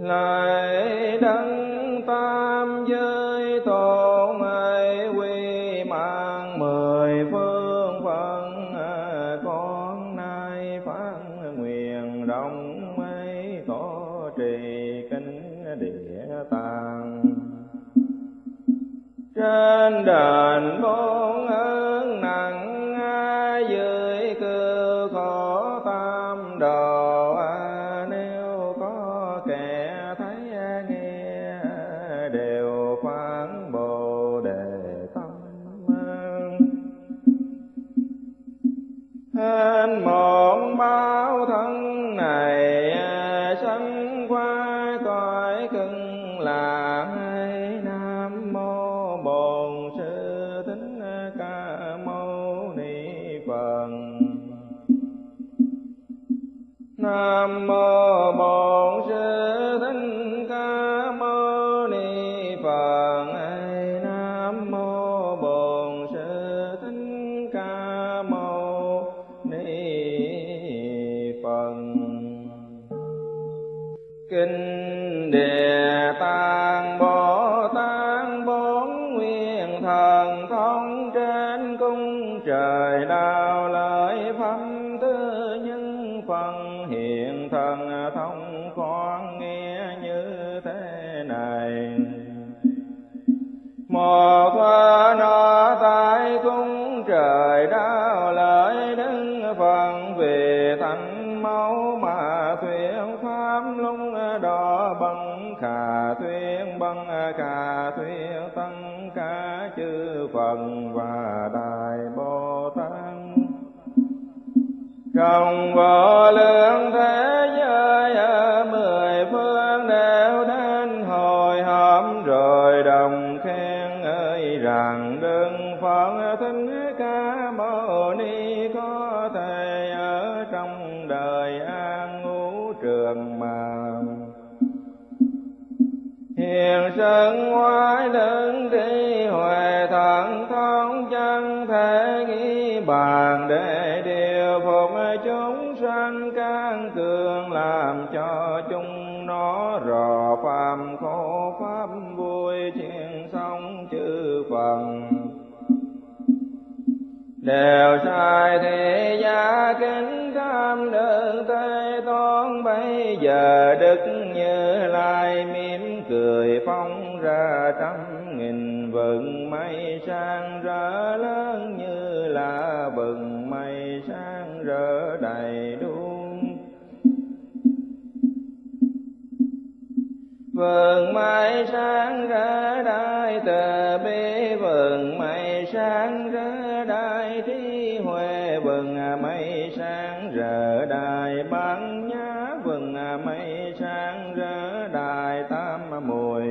Lại đấng tam giới tôn ấy quy mạng mười phương phận, con nay phát nguyện rộng mấy tổ trì kinh địa tạng. Trên đền bốn ơn nặng, dưới cư khổ tam đồ, nếu có kẻ thấy nghe đều phán bồ đề tâm. Hên một báo thân này sanh qua cõi cực lạc, Nam mô Bổn Sư Thích Ca Mâu Ni Phật. Nam mô Bổn Sư Thích Ca Mâu Ni Phật. Nam mô Bổn Sư Thích Ca Mâu Ni Phật. Kinh Địa Tạng Bồ Tát bốn nguyên thần thông trên cung trời, đạo lợi pháp tư nhân phần hiện thần thông khoan nghe như thế này. Một nó tại cung trời, đạo lợi đứng phần về thành máu mà thuyết pháp lúc đó bằng khả thuyết bằng khả thuyết tất cả chư Phật và Đại Bồ Tát trong vô lượng thế giới ở mười phương đều đến hồi họp rồi đồng khen ơi rằng Đức Phật Thích Ca Mâu Ni có thể ở trong đời an ngũ trường mà hiền sân ngoại lưng trí huệ thần thông chân thể nghĩ bàn để điều phục chúng sanh can cường làm cho chúng nó rò phàm khổ pháp vui chuyện sống chư phần đều sai thế gia kính tham đơn Thế Tôn. Bây giờ Đức Như Lai mỉm cười phóng ra trăm nghìn vầng mây sáng rỡ lớn như là vầng mây sáng rỡ đầy đủ. Vầng mây sáng rỡ đại từ bi, vầng mây sáng rỡ đại trí huệ, vầng mây sáng rỡ đại bát nhã, vầng mây sáng rỡ đại tam muội.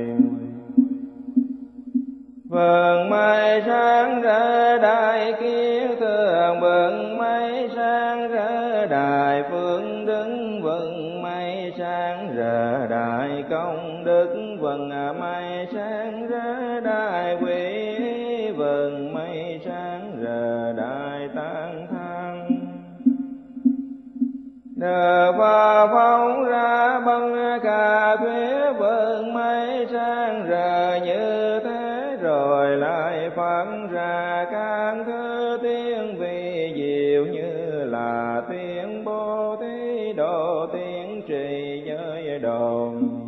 Vầng mây sáng rỡ đại kiến thường, vầng mây sáng rỡ đại phương đức, vầng mây sáng rỡ đại công đức, vầng mây sáng rỡ đại quý, vầng mây sáng rỡ đại tán thán. Nhờ Phật phóng ra bằng cả thuyết, vầng mây sáng rỡ như thế rồi lại phát ra các thứ tiếng vi diệu như là tiếng Bố Thí Độ, tiếng trì giới độ,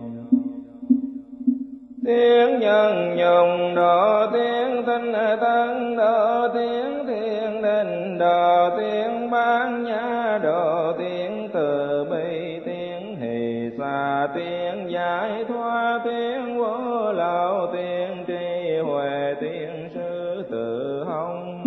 tiếng nhân nhung độ, tiếng tinh tấn độ, tiếng thiên đình độ, tiếng bát nhã độ, tiếng từ bi, tiếng hỷ xả, tiếng giải thoát, tiếng vô lậu, tiếng trí huệ, tiếng sư tử hồng,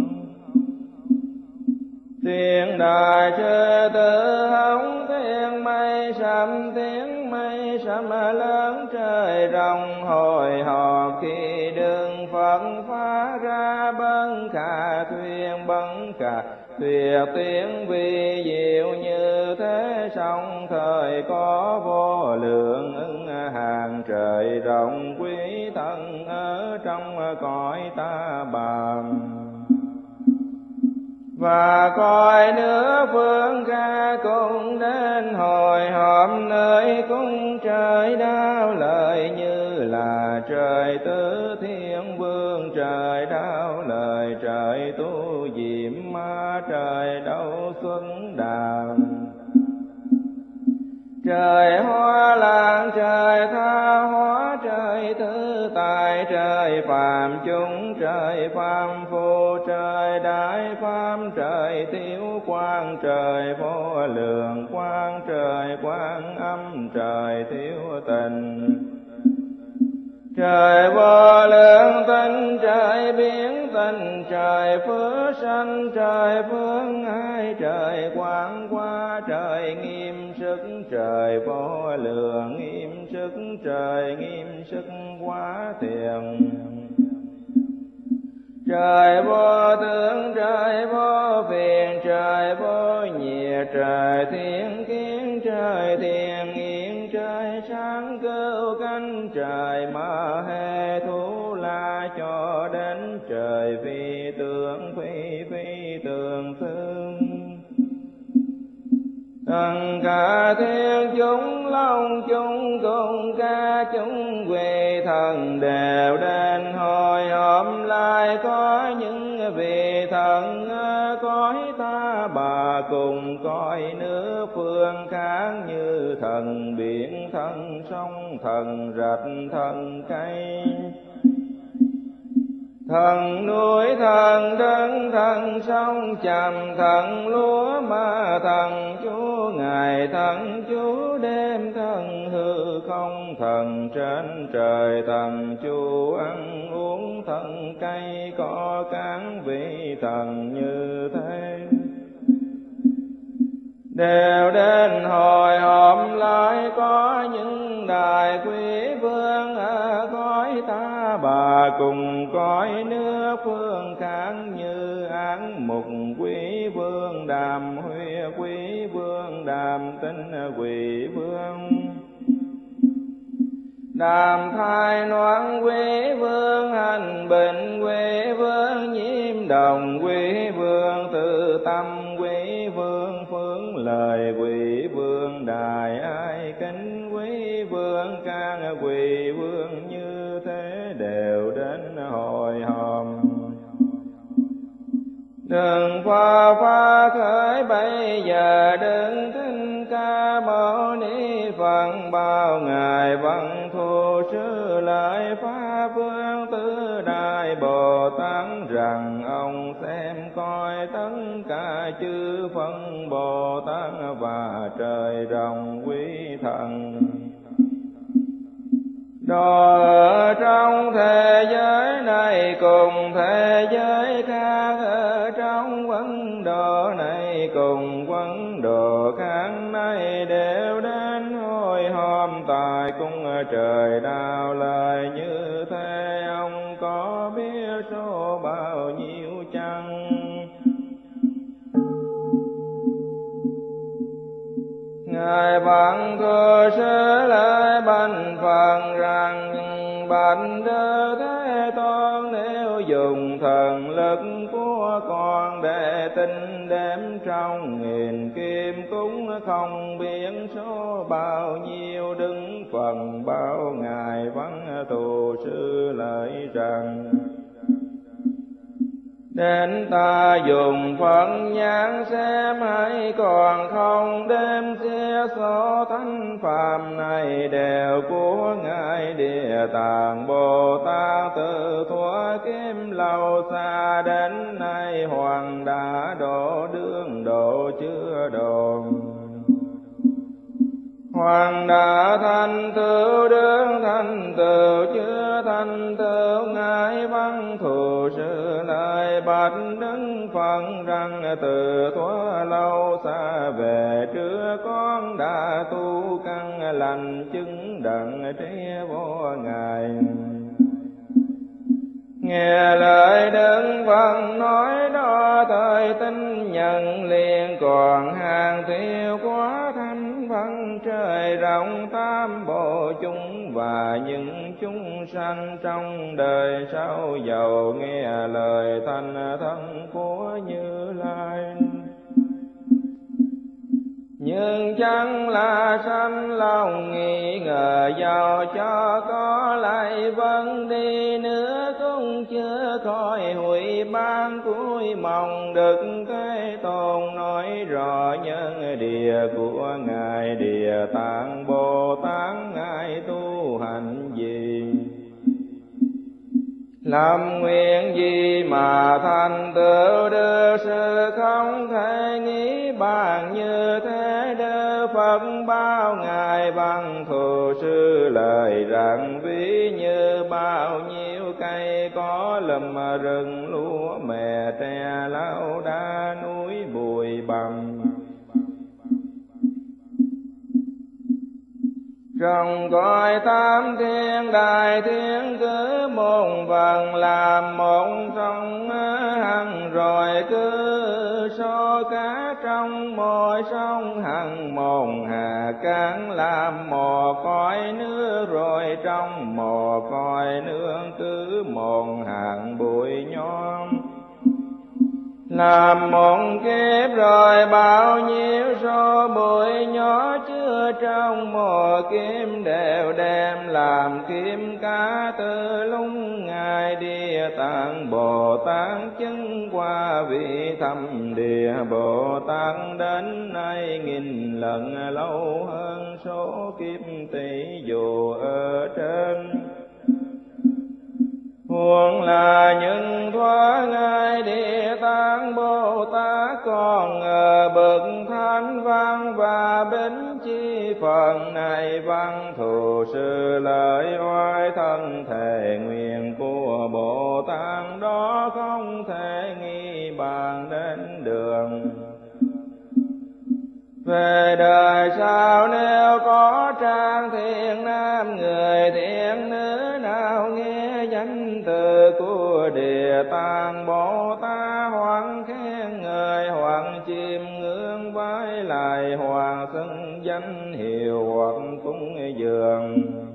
tiếng đại sư tử hồng, tiếng mây sầm, tiếng mây sầm lớn trời rộng hồi họp khi đường Phật phá ra bấn khả thuyên bấn khả tuyệt tiếng vi diệu như thế song thời có vô lượng ứng hàng trời rộng quý thân ở trong cõi ta bà. Và coi nước phương ca cũng đến hồi họp nơi cung trời đao lời, như là trời tứ thiên vương, trời đao lời, trời tu diệm ma, trời đấu xuân đàm. Trời hoa làng, trời tha hóa, trời thứ tài, trời phàm chúng, trời phàm phu, trời đại pháp, trời thiếu quang, trời vô lượng quang, trời quang âm, trời thiếu tình. Trời vô lượng tinh, trời biến tinh, trời phước sanh, trời phương ai, trời quang qua, trời nghiêm sức, trời vô lượng nghiêm sức, trời nghiêm sức quá thiền. Trời vô tướng, trời vô phiền, trời vô nhiệt, trời thiên kiến, trời thiền yên, trời sáng cứu cánh, trời ma hê thú la, cho đến trời phi tượng, phi phi tượng tương. Tất cả thiên chúng, long chúng, cùng ca chúng quỳ thần đều đến hội họp lại. Có những vị thần cõi ta bà, cùng cõi nước phương khác, như thần biển, thần sông, thần rạch, thần cây, thần núi, thần đất, thần sông trầm, thần lúa ma, thần chúa ngày, thần chúa đêm, thần hư không, thần trên trời, thần chúa ăn uống, thần cây có cán, vị thần như thế đều đến hồi họp lại. Có những đại quý vương ở cõi ta bà, cùng cõi nước phương khác, như Án Mục quý vương, Đàm Huy quý vương, Đàm Tinh quý vương, Đàm Thai Noãn quý vương, Hành Bình quý vương, Nhiễm Đồng quý vương, Tự Tâm quý vương, Phương Lời quý vương, Đài Ai Kính quý vương, Can quý vương, như thế đều đến hội họp. Đừng pha khởi bây giờ, đừng Thích Ca Mâu Ni Phật, bao ngài văn thù sư lợi Pháp Vương Tứ Đại Bồ Tát, rằng ông xem coi tất cả chư phân Bồ Tát và trời rồng quý thần. Đó ở trong thế giới này cùng thế giới khác, ở trong vấn độ này cùng vấn độ khác này, đều đến hội họp tại cung trời đao lời. Như thế ông có biết số bao nhiêu chăng? Ngài văn thù sư lợi bạch Phật rằng, bạch Đức Thế Tôn, nếu dùng thần lực của con để tinh đếm trong nghìn kim cúng, không biết số bao nhiêu đứng phần bao ngài văn thù sư lợi rằng, đến ta dùng Phật nhãn xem, hay còn không đêm xia số thánh phàm này, đều của ngài Địa Tạng Bồ Tát. Từ thuở kim lâu xa đến nay, hoàng đã độ đương độ chưa độ, hoàng đã thành tựu đương thành tựu chưa thành tựu. Ngài văn thù sư lợi bạch Đức Phật rằng, từ thuở lâu xa về trước, con đã tu căn lành chứng đặng trí vô ngài. Nghe lời Đức Phật nói đó, thời tin nhận liền, còn hàng thiêu quá thánh văn trời rộng tam bộ chúng, và những chúng chúng sanh trong đời sau giàu nghe lời thanh thân của Như Lai. Nhưng chẳng là sanh lòng nghi ngờ, giàu cho có lại vẫn đi nữa cũng chưa khỏi hủy ban cuối mong Đức Thế Tôn nói rõ nhân địa của Ngài Địa Tạng Bồ Tát. Ngài tu hành gì, làm nguyện gì mà thành tựu được sự không thể nghĩ bàn như thế? Đức Phật bao ngài bằng thù sư lời rằng, ví như bao nhiêu cây có lùm rừng lúa mè tre lau đá núi bụi bặm, trong cõi tam thiên đại thiên cứ một phần làm một sông hằng, rồi cứ số cá trong mỗi sông hằng một hà cát làm một cõi nước, rồi trong một cõi nước cứ một hạng bụi nhom. Làm một kiếp rồi bao nhiêu số bụi nhỏ chứa trong một kiếp đều đem làm kim cá. Từ lúc Ngài Địa Tạng Bồ Tát chứng qua vị thâm địa Bồ Tát đến nay nghìn lần lâu hơn số kiếp tỷ dù ở trên. Huống là những thoa Ngài Địa Tạng Bồ Tát còn ở bậc thánh văn và bính chi phần này văn thù sư lợi oai thân thể nguyện của Bồ Tát đó không thể nghi bàn đến đường. Về đời sau nếu có trang thiện nam người thiện nữ nào nghe danh từ của Địa Tạng Bồ Tát, hoặc khen ngợi hoặc chiêm ngưỡng vái lại, hoặc xưng danh hiệu hoặc cúng dường,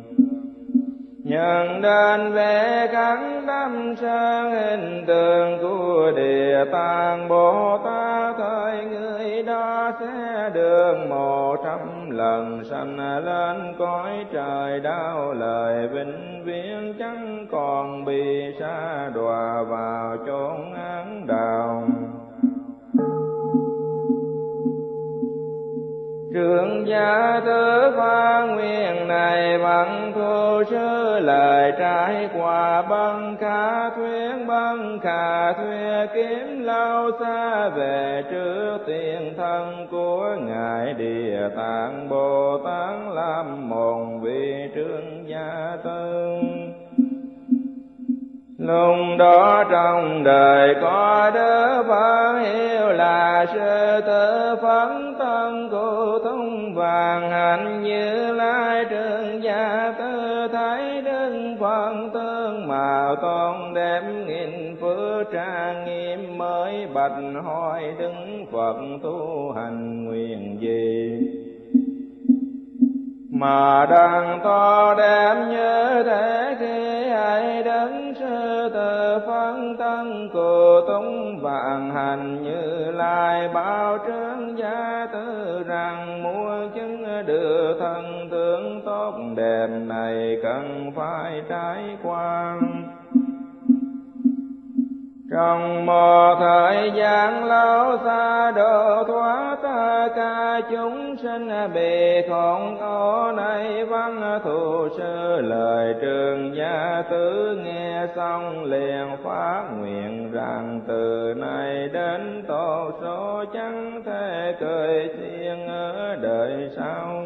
nhận đến về khẳng tâm sang hình tượng của Địa Tạng Bồ Tát, thời người đó sẽ được 100 lần sanh lên cõi trời đau lời vĩnh viễn, chẳng còn bị sa đọa vào chốn ác đạo. Trưởng gia thứ Phá nguyện này bằng thu sư lời trải qua băng khả thuyết kiếm lâu xa về trước tiên thân của Ngài Địa Tạng Bồ Tát làm một vị trưởng gia tư. Lúc đó trong đời có Đức Phật hiệu là sư tử phấn tân cụ thung vàng hạnh Như Lai trưởng gia tư, thấy Đức Phật tương mạo tôn đẹp nghìn phước trang nghiêm, mới bạch hỏi Đức Phật tu hành nguyện gì mà đang to đẹp như thế? Khi hãy đấng sư tử phân tân cụ tung vạn hành Như Lai báo trướng gia tư rằng, muốn chứng được thân tướng tốt đẹp này cần phải trải qua. Trong một thời gian lâu xa độ thoát tất cả chúng sinh bị khốn khổ này, văn thù sư lời trường gia tứ nghe xong liền phát nguyện rằng, từ nay đến tổ số chẳng thể cười xiên ở đời sau.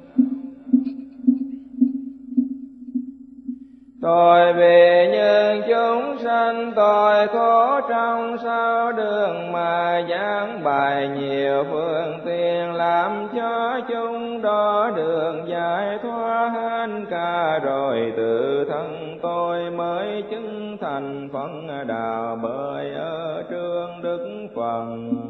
Tôi vì những chúng sanh tôi khổ trong sao đường, mà giảng bài nhiều phương tiện làm cho chúng đó đường giải thoát hết cả, rồi tự thân tôi mới chứng thành phận đạo bởi ở trước Đức Phật.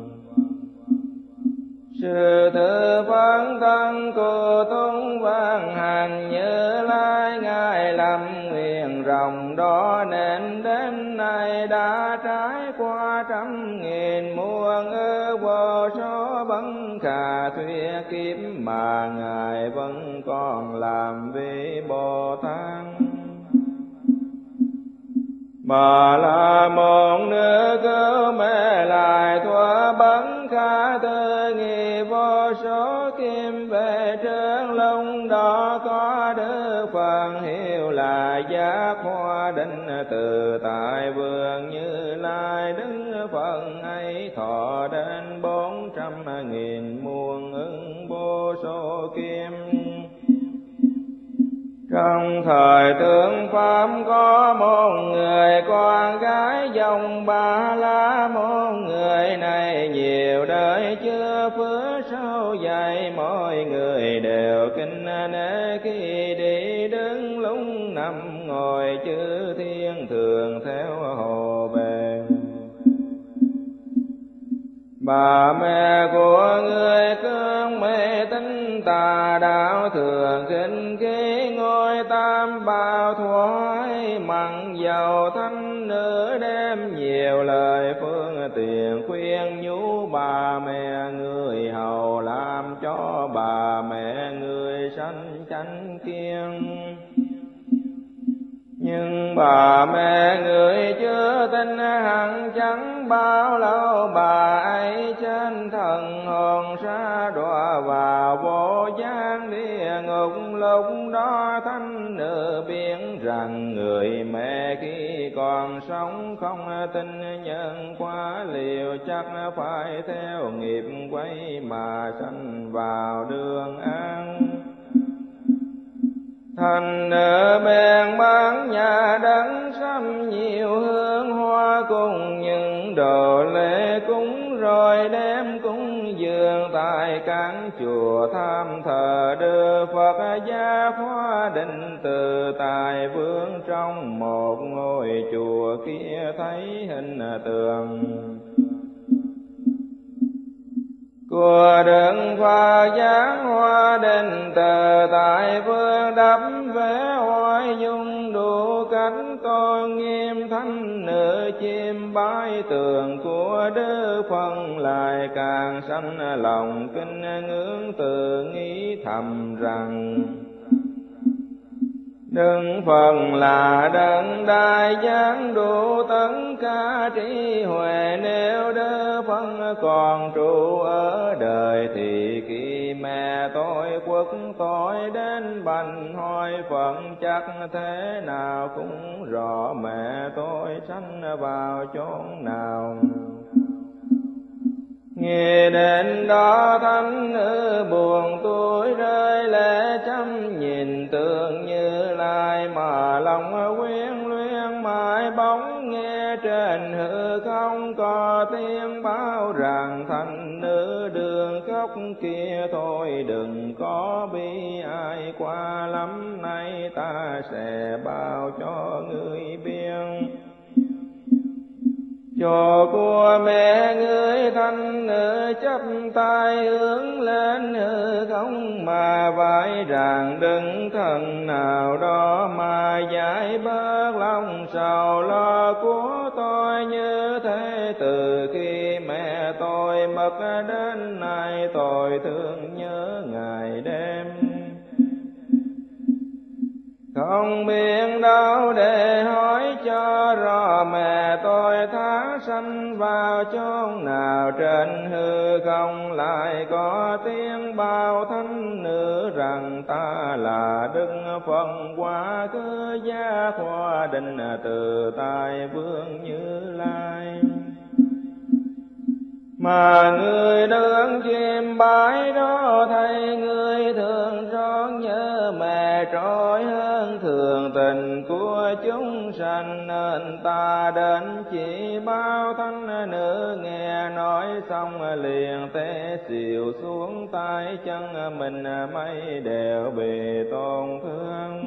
Sư tử phấn thân cụ tung vang hành Như Lai, Ngài làm nguyện biển rộng đó, nên đến nay đã trải qua 100.000 muôn vô số bấn khà thuyết kiếp, mà Ngài vẫn còn làm vị Bồ Tát. Bà La Môn nước cứu mê lại thua bấn khả tư nghi vô số kim về trơn lông đó, có Đức Phật hiệu là Giác Hoa Định từ tại vườn Như Lai. Đức Phật ấy thọ đến 400.000 muôn ức vô số kim. Trong thời tượng Pháp có một người con gái dòng Ba La Môn, người này nhiều đời chưa phước sâu dày, mọi người đều kính nể khi đi đứng lúc nằm ngồi, chư thiên thường theo hộ về. Bà mẹ của người cương mê tín tà đạo, thường khinh khí ngôi tam bảo thoái, mặn dầu thanh nữ đem nhiều lời phương tiện khuyên nhủ bà mẹ người hầu, làm cho bà mẹ người sanh chánh kiêng. Nhưng bà mẹ người chưa tin hẳn chẳng bao lâu, bà ấy trên thần hồn sa đọa vào vô gian địa ngục. Lúc đó thánh nữ biết rằng người mẹ khi còn sống không tin nhân quả, liều chắc phải theo nghiệp quay mà sanh vào đường ác. Thành nữ bèn bán nhà đất sắm nhiều hương hoa cùng những đồ lễ cúng, rồi đem cúng dường tại các chùa tham thờ Đức Phật Giác Hoa Định từ tại vương. Trong một ngôi chùa kia thấy hình tượng của Đức Phật Giác Hoa Định từ tại vương, đắp vẽ hoài dung đủ cách tôn nghiêm. Thánh nữ chiêm bái tượng của Đức Phật, lại càng sanh lòng kính ngưỡng, tự nghĩ thầm rằng Đức Phật là đấng đại giác đủ tất cả trí huệ. Nếu Đức Phật còn trụ ở đời, thì khi mẹ tôi quất tôi đến bành hỏi Phật, chắc thế nào cũng rõ mẹ tôi sanh vào chốn nào. Nghe đến đó thánh nữ buồn tuổi rơi lệ, chăm nhìn tượng Như Lai mà lòng quyến luyến mãi bóng. Nghe trên hư không có tiếng báo rằng thánh nữ đường khóc kia, thôi đừng có bi ai qua lắm, nay ta sẽ báo cho ngươi biết. Cho của mẹ người thánh nữ chắp tay hướng lên hư không, mà vái rằng đừng thần nào đó mà giải bớt lòng sầu lo của tôi. Như thế từ khi mẹ tôi mất đến nay, tôi thương nhớ ngày đêm, không biết đâu để hỏi cho rõ mẹ tôi tháng sanh vào chốn nào. Trên hư không lại có tiếng bao thánh nữ rằng ta là Đức Phật quá khứ Giác Hoa Định từ tại vương Như Lai. Mà người đứng chiêm bái đó, thấy người thường trót nhớ mẹ trôi hơn thường tình của chúng sanh, nên ta đến chỉ bao thánh nữ. Nghe nói xong liền té xìu xuống tay chân mình, mấy đều bị tổn thương.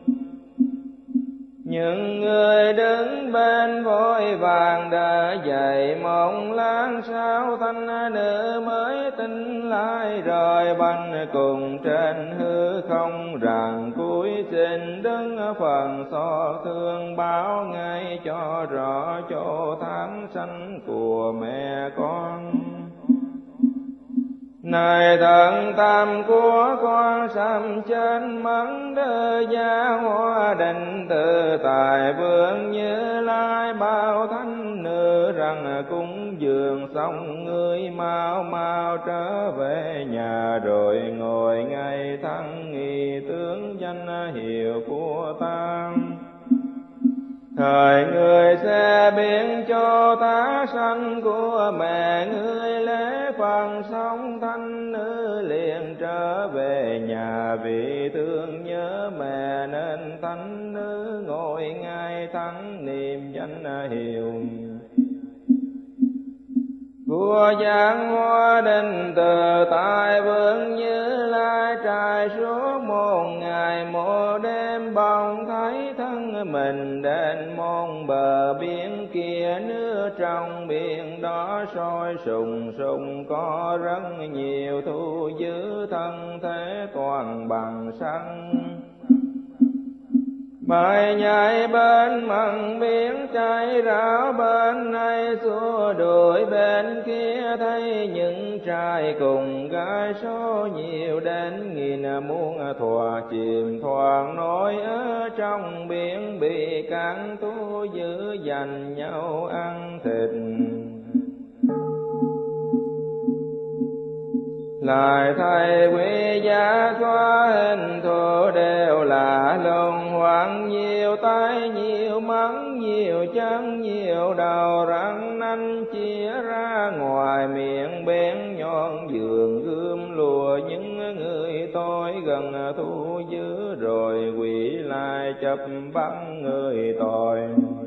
Những người đứng bên vội vàng đã dậy một lát sau, thánh nữ mới tỉnh lại rồi banh cùng trên hư không rằng cúi xin Đức phần xót thương báo ngay cho rõ chỗ tháng sanh của mẹ con. Này tận tâm của con sám trên mắng đơ gia hoa định tự tại vương Như Lai bao thánh nữ rằng cúng dường xong ngươi mau mau trở về nhà rồi ngồi ngay thăng nghi tướng danh hiệu của ta. Thời người sẽ biến cho tá sanh của mẹ ngươi lễ phần sống thanh nữ liền trở về nhà vì thương nhớ mẹ nên thánh nữ ngồi ngay thắng niệm danh hiệu của giảng hoa định từ tại vương Như Lai trải suốt một ngày một đêm bỗng thấy thân mình đến môn bờ biển kia, nước trong biển đó sôi sùng sùng có rất nhiều thu giữ thân thế toàn bằng sắt. Bài nhảy bên mặn biển cháy ráo bên này xua đuổi bên kia, thấy những trai cùng gái số nhiều đến nghìn muôn thòa chìm thoảng nổi ở trong biển bị cạn thu giữ dành nhau ăn thịt. Lại thầy quý giá xóa hình thù đều là lùng hoảng, nhiều tay nhiều mắt nhiều chân nhiều đầu răng nanh chia ra ngoài miệng bén nhọn giường gươm lùa những người tôi gần thu giữ rồi quỷ lại chập bắt người tội.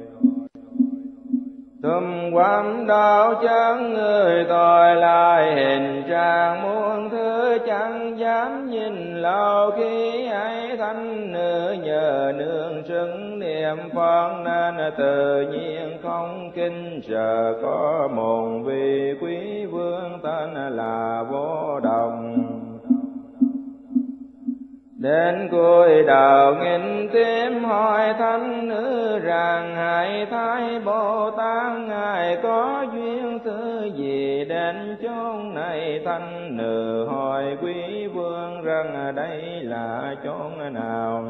Thùm quắm đau chân người tội lại hình trạng muôn thứ chẳng dám nhìn lâu, khi ấy thanh nữ nhờ nương xứng niệm Phật nên tự nhiên không kinh sợ. Có một vị quý vương tên là Vô Đồng, đến cuối đầu nghìn tím hỏi thánh nữ rằng hãy thấy Bồ Tát ngài có duyên thứ gì đến chốn này. Thánh nữ hỏi quý vương rằng đây là chốn nào.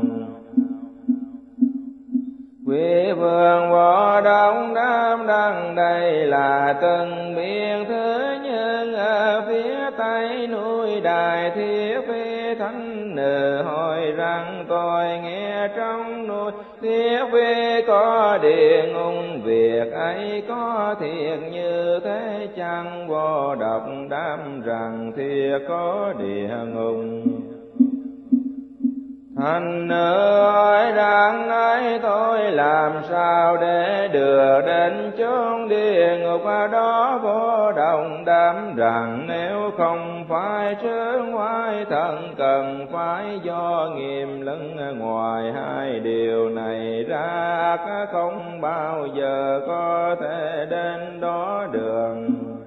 Quý vương Vô Đồng đáp rằng đây là từng biển thứ nhưng ở phía tây núi Đại Thiết Phi. Thánh nữ hỏi rằng tôi nghe trong núi Thiết Phi có địa ngục, việc ấy có thiệt như thế chăng? Vô Độc đáp rằng thiệt có địa ngục. Thánh nữ hỏi rằng ấy tôi làm sao để được đến chốn địa ngục đó? Vô Đồng đáp rằng nếu không phải trước ngoại thần cần phải do nghiêm lưng, ngoài hai điều này ra không bao giờ có thể đến đó được.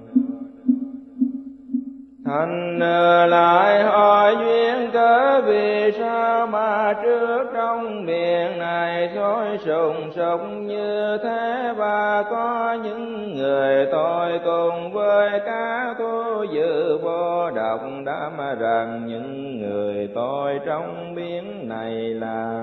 Thánh nữ lại hỏi duyên cớ vì sao mà trước trong miệng này sôi sùng sục như thế, và có những người tôi cùng với các thu giữ. Vô Độc đáp rằng những người tôi trong biển này là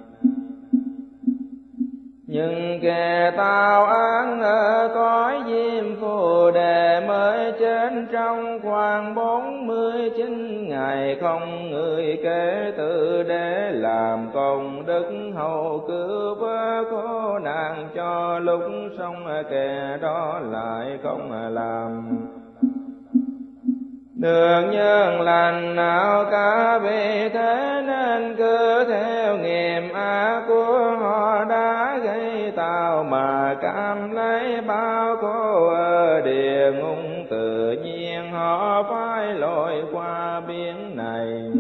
những kẻ tạo án ở cõi Diêm Phù Đề, mới chết trong khoảng 49 ngày không người kể từ, để làm công đức hầu cứu vớt khổ nạn cho lúc sống kẻ đó lại không làm được nhân lành nào cả. Vì thế nên cứ theo nghiệp ác của họ đã gây tạo mà cảm lấy bao khổ ở địa ngục, tự nhiên họ phải lội qua biển này.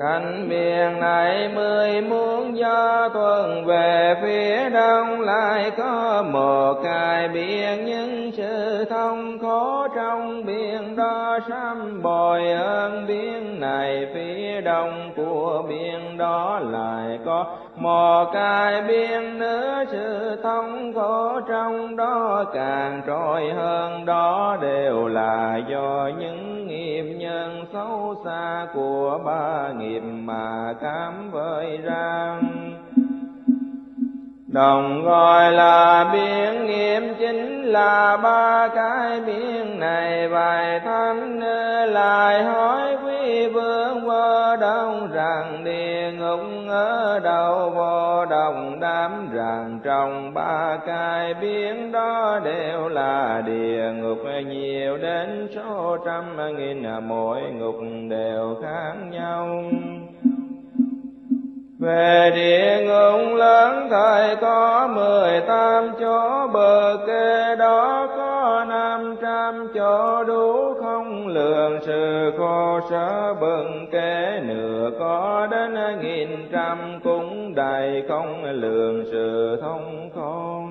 Cạnh biển này 10 muôn gió tuần về phía đông, lại có một cái biển những sự thông khổ trong biển đó sám bồi hơn biển này. Phía đông của biển đó lại có một cái biển nữa, sự thông khổ trong đó càng trôi hơn. Đó đều là do những nghiệp nhân xấu xa của ba nghiệp mà cám vơi ra. Đồng gọi là biển nghiệp chính là ba cái biển này. Vài thánh lại hỏi quý vương Vô Đông rằng địa ngục ở đâu? Vô Đông đáp rằng trong ba cái biển đó đều là địa ngục, nhiều đến số trăm nghìn, mỗi ngục đều khác nhau. Về địa ngục lớn thời có 18 chỗ, bờ kê đó có 500 chỗ, đủ không lường. Sự khổ sở bần kê nửa có đến 1.000 cũng đầy không lường sự thông không.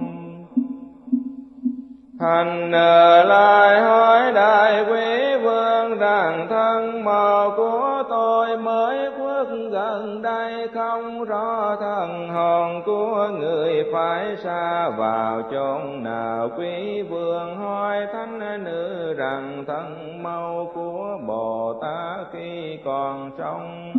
Thành lại hỏi đại quý vương rằng thân màu của tôi mới khuất gần đây, không rõ thân hồn của người phải xa vào chốn nào. Quý vương hỏi thánh nữ rằng thân màu của Bồ Tát khi còn sống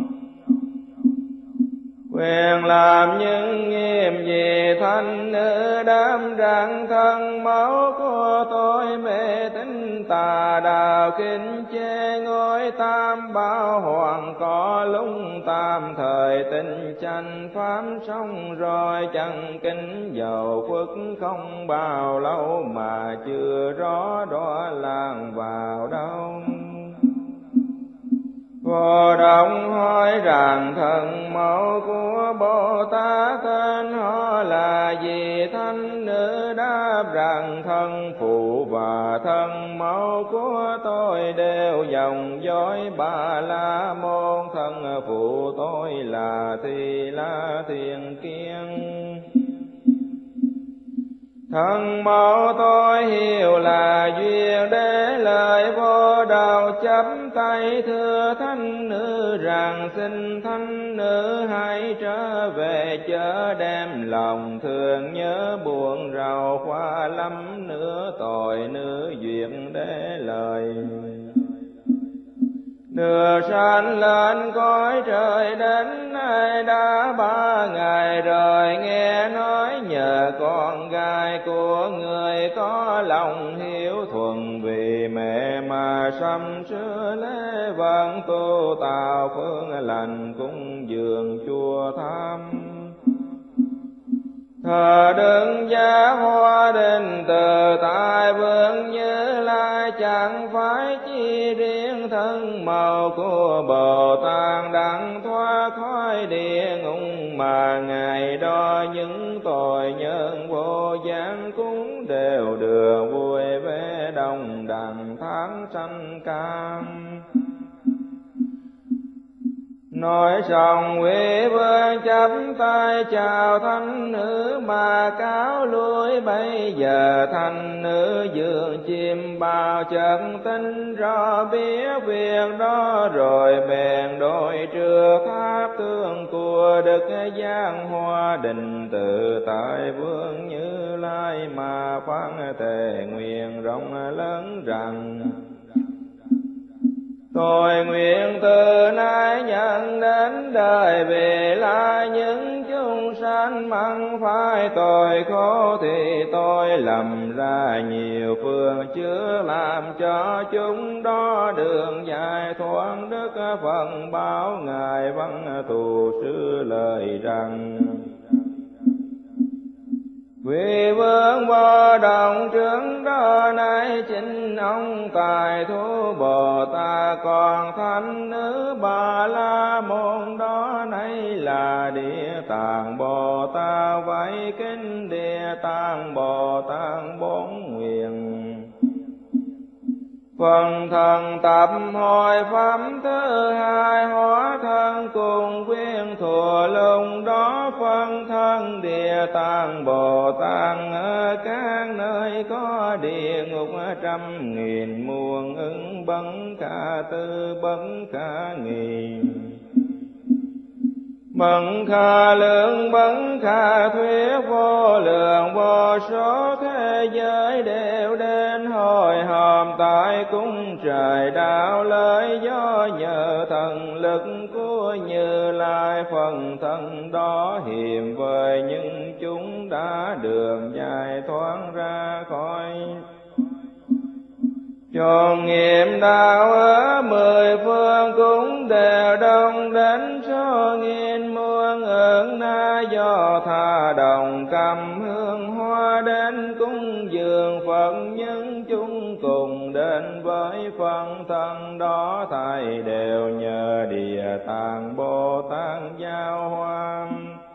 quyền làm những nghiệp gì? Thanh nữ đáp rằng thân máu của tôi mê tín tà đạo, khinh chê ngôi tam bảo hoàng, có lúc tam thời tinh chánh pháp xong rồi chẳng kính dầu phước không bao lâu mà chưa rõ đó làng vào đâu. Vô Đông hỏi rằng thân mẫu của Bồ Tát tên họ là gì? Thánh nữ đáp rằng thân phụ và thân mẫu của tôi đều dòng dõi Ba La Môn. Thân phụ tôi là Thi La Thiên Kiên, thân mẫu tôi hiểu là duyên. Để lời Vô Đầu chắp tay thưa thánh nữ rằng xin thánh nữ hãy trở về, chớ đem lòng thương nhớ buồn rầu khoa lắm nữa tội nữ duyên. Để lời đưa sanh lên cõi trời đến nay đã 3 ngày rồi, nghe nói nhờ con gái của người có lòng hiếu thuần, vì mẹ mà sắm sửa lễ văn tu tạo phương lành cúng dường chùa Tham. Thờ đứng giá hoa đình từ tại vương Như Lai, chẳng phải chi riêng thân màu của Bồ Tát đặng thoát khỏi địa ngục, mà ngày đó những tội nhân vô gián cũng đều được vui vẻ đồng đẳng tháng sanh cam. Nói xong quý vương chắp tay chào thánh nữ mà cáo lui. Bây giờ thánh nữ dường chim bao chân tinh rõ biết việc đó, rồi bèn đối trước tháp tương của Đức Giang Hoa Đình tự tại vương Như Lai mà phán thề nguyện rộng lớn rằng tôi nguyện từ nay nhận đến đời về lại những chúng sanh mắc phải tội khổ, thì tôi lầm ra nhiều phương chứa làm cho chúng đó đường dài thoát. Đức Phật báo ngài văn thù sư lời rằng quý vương Vô Động trước đó nay chính ông tài thú Bồ Tát, còn thánh nữ Ba La Môn đó nay là Địa Tạng Bồ Tát. Vậy kính Địa Tạng Bồ Tát 4 nguyện Phần thần tập hội pháp thứ hai, hóa thân cùng quyên thùa lùng đó phân thân Địa Tạng Bồ Tát ở các nơi có địa ngục 100.000 muôn ứng bấn khả tư bấn khả nghìn. Bấn khả lượng bấn khả thuyết vô lượng vô số thế giới đều đến hội họp tại cung trời đạo lợi do nhờ thần lực của Như Lai. Phần thân đó hiểm với những chúng đã đường giải thoát ra khỏi chốn nghiệm đạo ở 10 phương cũng đều đông đến số nghìn muôn ức na, do tha đồng cầm hương hoa đến cúng dường Phật. Những chúng cùng đến với phần thân đó thầy đều nhờ Địa Tạng Bồ Tát giao hoa,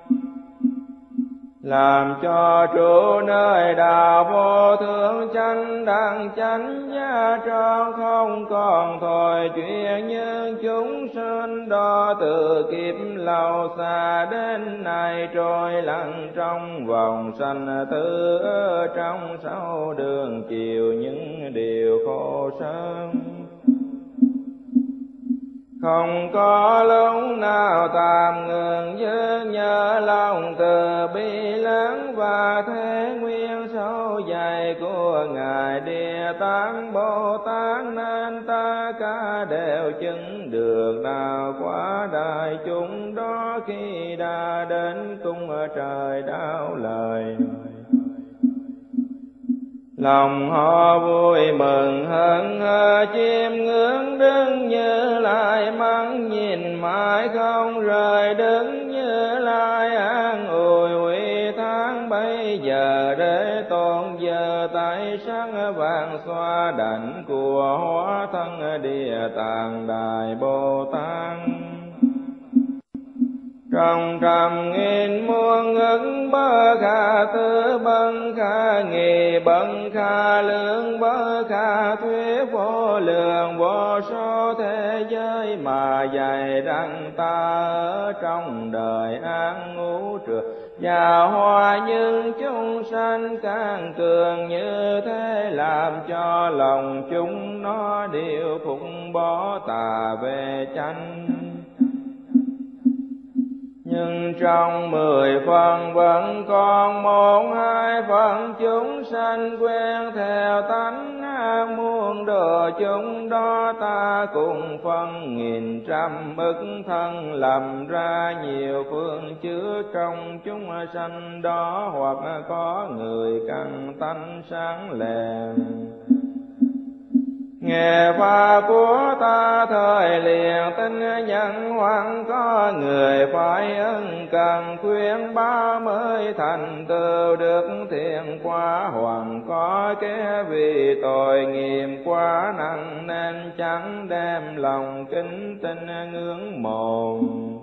làm cho trụ nơi đạo vô thượng chánh đẳng chánh gia tròn. Không còn thôi chuyện như chúng sinh đó từ kiếp lâu xa đến nay trôi lặng trong vòng sanh tử, ở trong 6 đường chiều những điều khổ sở. Không có lúc nào tạm ngừng giữ nhớ lòng từ bi lớn và thế nguyên sâu dày của Ngài Địa Tạng Bồ Tát, nên ta cả đều chứng được đạo quả đại chúng đó khi đã đến cung trời đạo lời. Lòng họ vui mừng hân hờ chiêm ngưỡng đứng Như Lai, mắt nhìn mãi không rời đứng Như Lai, an ủi quy tháng bây giờ để tôn giờ tại sắc vàng xoa đảnh của hóa thân Địa Tạng Đại Bồ Tát. Trong 100.000 muôn ức bơ khả tư bân khả nghị bân khả lượng bơ khả thuyết vô lượng vô số thế giới mà dạy rằng ta ở trong đời an ngũ trược và hòa những chúng sanh càng cường như thế, làm cho lòng chúng nó đều phụng bỏ tà về chánh. Nhưng trong 10 phần vẫn còn 1-2 phần chúng sanh quen theo tánh ác muôn độ chúng đó, ta cùng phân nghìn trăm ức thân làm ra nhiều phương chứa trong chúng sanh đó, hoặc có người căn tánh sáng lèn nghe pháp của ta thời liền tin nhận, hoặc có người phải ân cần khuyên 30 thành tựu được thiện quả, hoặc có kẻ vì tội nghiệp quá nặng nên chẳng đem lòng kính tin ngưỡng mộ.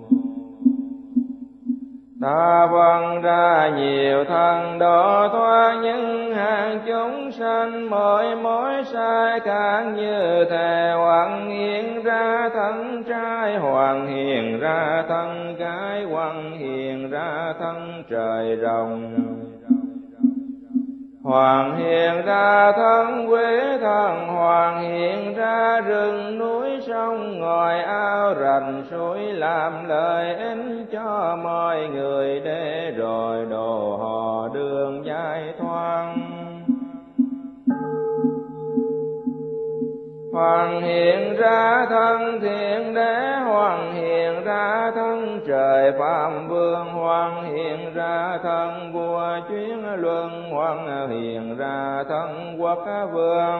Ta phân ra nhiều thân độ thoát những hàng chúng sanh, mỗi sai khác như thế, hoặc hiện ra thân trai, hoặc hiện ra thân gái, hoặc hiện ra thân trời rồng, Hoàng hiện ra thân quế thần, Hoàng hiện ra rừng núi sông ngòi ao rạch suối, làm lợi ích cho mọi người để rồi độ họ đường giải thoát. Hoàng hiện ra thân thiện đế, Hoàng hiện ra thân trời phạm vương, Hoàng hiện ra thân vua chuyến luân, Hoàng hiện ra thân quốc vương.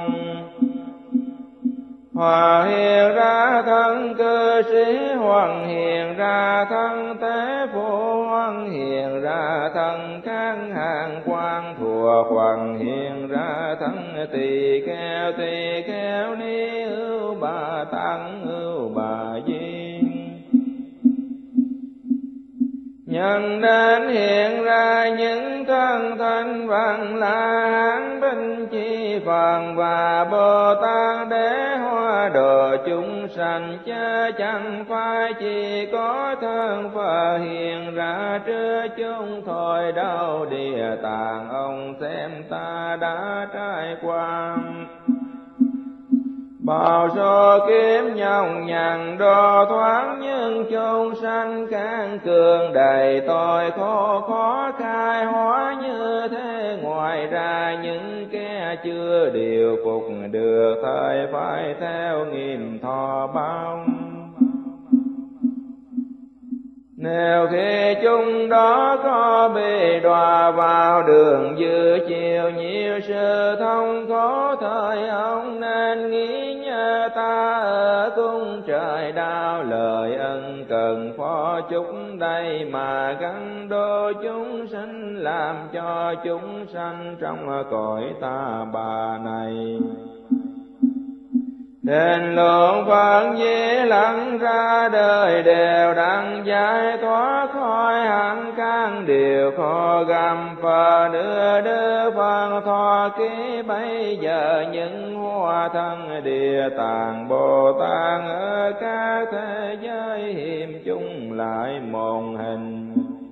Hoàng hiện ra thân cư sĩ, Hoàng hiện ra thân tế phụ, Hoàng hiện ra thân các hàng quan thuộc, Hoàng hiện ra thân tỳ kheo ni ưu bà tăng ưu bà di. Nhân đến hiện ra những thân thanh văn la hán binh chi Phật và Bồ Tát để hóa độ chúng sanh, chớ chẳng phải chỉ có thân Phật hiện ra trước chúng thôi đâu. Địa Tạng ông xem ta đã trải qua bao số kiếp nhọc nhằn đo thoáng, nhưng chúng sanh can cường đầy tội khổ khó khai hóa như thế. Ngoài ra những kẻ chưa điều phục được thời phải theo nghìn thọ bao. Nếu khi chúng đó có bị đọa vào đường dư chiều nhiều sự thông khổ, thời ông nên nghĩ nhớ ta ở cung trời đau. Lời ân cần phó chúc đây mà gắn đô chúng sinh, làm cho chúng sanh trong cõi ta bà này. Đền lượng Phật Di Lặc ra đời đều đặng giải thoát khỏi hạnh căn điều khó gầm. Phật đưa Phật thọ ký bây giờ những hoa thân Địa Tạng Bồ Tát ở các thế giới hiểm chung lại một hình.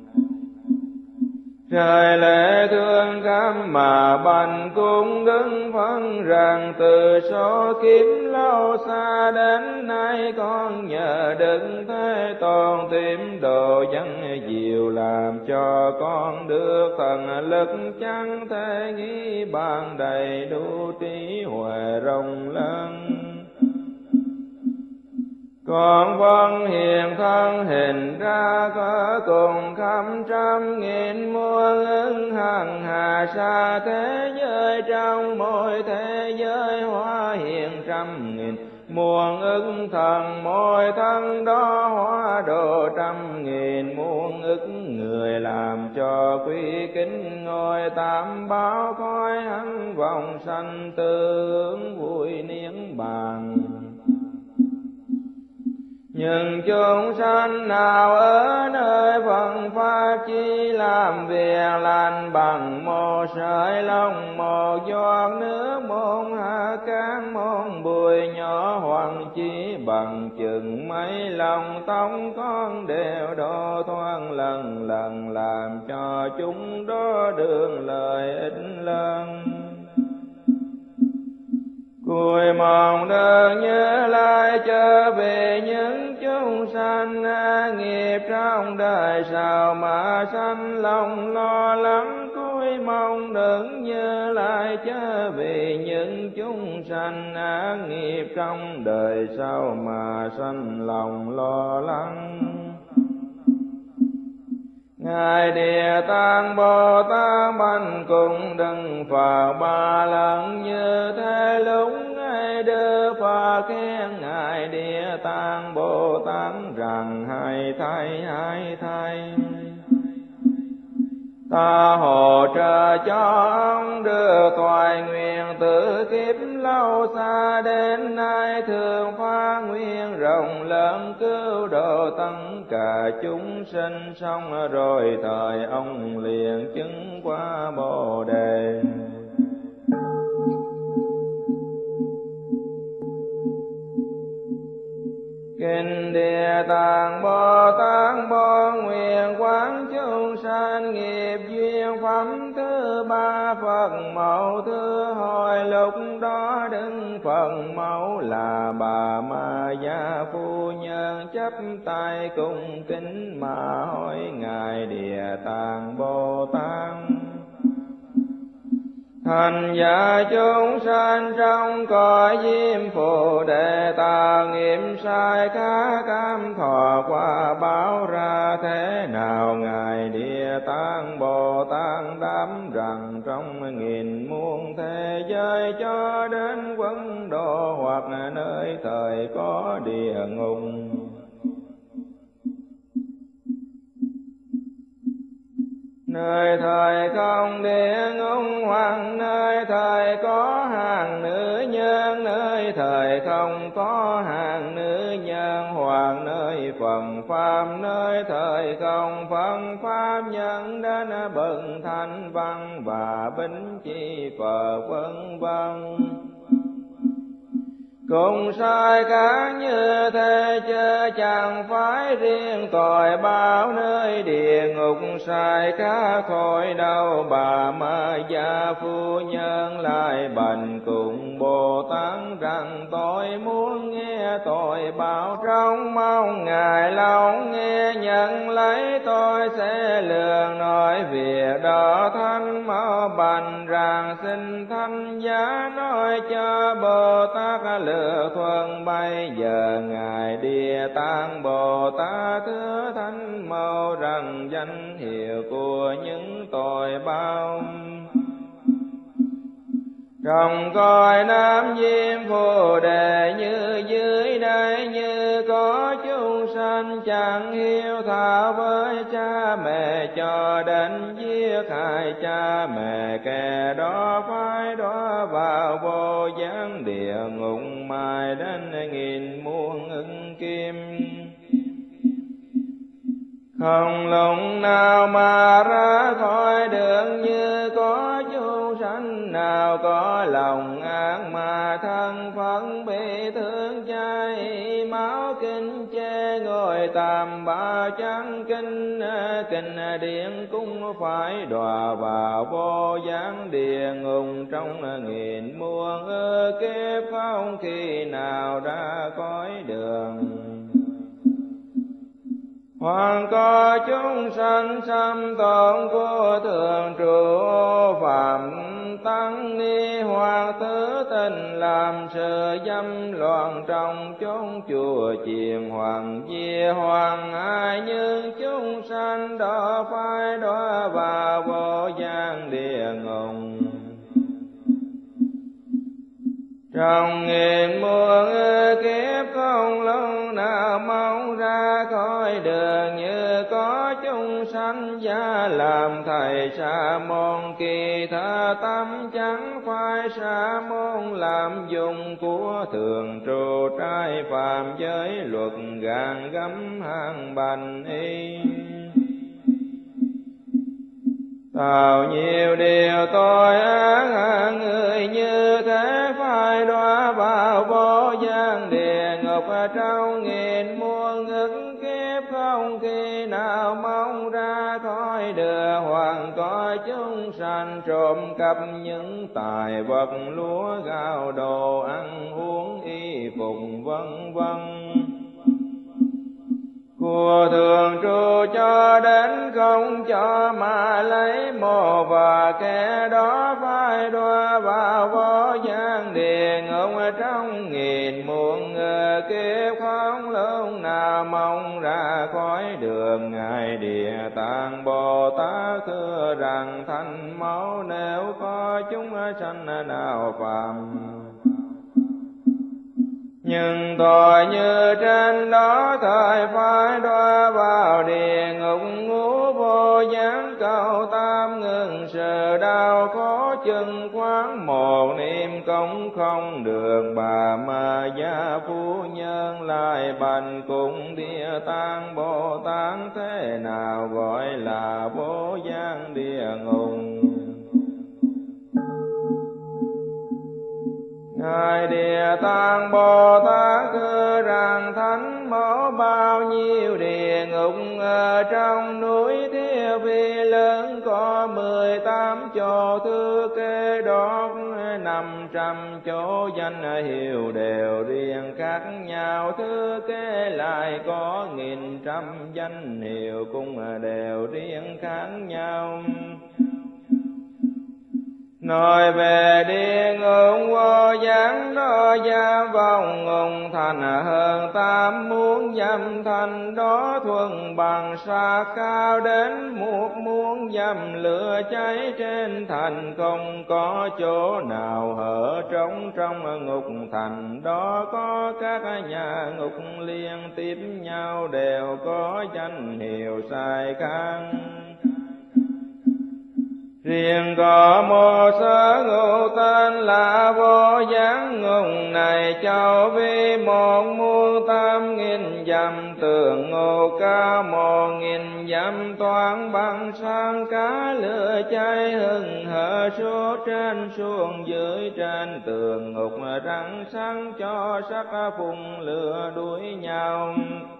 Trời lễ thương khắp mà bành cung đứng phân rằng, từ số kiếp lâu xa đến nay con nhờ Đức Thế Tôn tìm độ dân diệu, làm cho con được thần lực chẳng thể nghĩ bàn, đầy đủ trí huệ rộng lớn. Con vâng hiện thân hình ra có cùng khắp trăm nghìn muôn ứng hằng hà xa thế giới, trong mỗi thế giới hóa hiện trăm nghìn muôn ứng thần. Mỗi thân đó hóa độ trăm nghìn muôn ức người, làm cho quý kính ngôi tam bảo khói hắn vòng sanh tương vui niết bàn. Nhưng chúng sanh nào ở nơi phận pháp chi làm việc lành, bằng một sợi lông một giọt nước một hạt cát một bụi nhỏ, hoặc chỉ bằng chừng mấy lông tóc con đều độ thoáng lần lần, làm cho chúng đó được lợi ích lớn. Cùi mong đơn nhớ lại trở về những chúng sanh nghiệp trong đời sau mà sanh lòng lo lắng. Cùi mong đừng nhớ lại trở về những chúng sanh nghiệp trong đời sau mà sanh lòng lo lắng. Ngài Địa Tạng Bồ Tát bành cùng đừng Phật ba lần như thế, lúc Ngài đưa Phật khen Ngài Địa Tạng Bồ Tát rằng, hay thay ta hỗ trợ cho ông được thoại nguyện, từ kiếp lâu xa đến nay thường phát nguyện rộng lớn, cứu độ tất cả chúng sinh. Xong rồi thời ông liền chứng qua Bồ Đề. Kinh Địa Tạng Bồ Tát bố nguyện quán chúng sanh nghiệp duyên phẩm thứ ba, Phật mẫu thứ hồi. Lúc đó Đức Phật mẫu là bà Ma Gia phu nhân, chắp tay cung kính mà hỏi Ngài Địa Tạng Bồ Tát: Thành giả chúng sanh trong cõi diêm phù, để ta nghiệm sai khá cam thọ qua báo ra thế nào? Ngài Địa Tạng Bồ Tát đáp rằng, trong nghìn muôn thế giới cho đến quân độ, hoặc nơi thời có địa ngục, nơi thời không địa ngục, hoặc nơi thời có hàng nữ nhân, nơi thời không có hàng nữ nhân, hoặc nơi phần pháp phàm nơi thời không phân pháp nhân đến bậc thanh văn và bính chi Phật vân vân. Cùng sai khác như thế chứ chẳng phải riêng tội báo nơi địa ngục sai khác khỏi đâu. Bà Ma Gia phu nhân lại bành cùng Bồ Tát rằng tôi muốn nghe tội báo trong mong Ngài lòng nghe nhận lấy tôi sẽ lường nói việc đó. Thanh mau bành rằng xin thanh giá nói cho Bồ Tát lựa thuận. Bây giờ Ngài Địa Tạng Bồ Tát thưa Thanh mau rằng danh hiệu của những tội bao trong cõi Nam Diêm Phù Đề như dưới đây. Như có chúng sanh chẳng hiếu thảo với cha mẹ cho đến giết hại cha mẹ, kẻ đó phải đọa vào vô gián địa ngục mài đến nghìn muôn ức kim. Không lúc nào mà ra khỏi đường. Như có chúng sanh nào có lòng ác mà thân phận bị thương cháy máu kinh chê ngồi tam bảo chẳng kinh kinh điện cũng phải đọa vào vô gián địa ngục trong nghìn muôn kiếp không khi nào ra khỏi đường. Hoặc có chúng sanh xâm tổn của thường trụ phạm tăng ni, hoặc thứ tình làm sự dâm loạn trong chốn chùa chiền, hoặc về hoàng ai nhưng chúng sanh đó phải đọa vào vô gián địa ngục trong nghìn muôn kiếp không lúc nào mong ra khỏi đường. Như có chúng sanh gia làm thầy sa môn, kỳ tha tâm chẳng phải sa môn làm dùng của thường trụ trai phạm giới luật gàn gấm hàng bành y. Tạo nhiều điều tội ác hạng người như thế phải đọa vào vô gián địa ngục trong nghìn muôn ức kiếp không khi nào mong ra khỏi đường. Hoặc có chúng sanh trộm cắp những tài vật lúa gạo đồ ăn uống y phục vân vân của thường trụ cho đến không cho mà lấy mồ, và kẻ đó phải đọa vào vô gián địa ngục trong nghìn muôn kiếp không lúc nào mong ra khỏi đường. Ngài Địa Tạng Bồ Tát thưa rằng thanh máu nếu có chúng sanh nào phạm nhưng tội như trên đó thời phải đọa vào địa ngục ngũ vô gián cầu tam ngừng sự đau khổ chừng quán một niệm công không được. Bà Ma Gia phu nhân lại bành cùng Địa Tạng Bồ Tát thế nào gọi là vô gián địa ngục. Ngài Địa Tạng Bồ Tát thưa rằng thánh mẫu bao nhiêu địa ngục ở trong núi Thiết Vi lớn có 18 chỗ thư kê đó 500 chỗ danh hiệu đều riêng khác nhau, thư kê lại có 1.000 danh hiệu cũng đều riêng khác nhau. Nói về địa ngục vô gián đó gia vong ngục thành hơn 8 muôn dặm, thành đó thuần bằng xa cao đến 1.000.000 dặm, lửa cháy trên thành không có chỗ nào hở trống. Trong ngục thành đó có các nhà ngục liên tiếp nhau đều có danh hiệu sai khác. Riêng có một sở ngụ tên là Vô Gián Ngùng này, châu vi 1.800.000 dặm, tường ngộ cao 1.000 dặm, toán bằng sang cá lửa cháy hừng hở suốt trên xuống dưới, trên tường ngục răng sáng cho sắc phùng lửa đuổi nhau.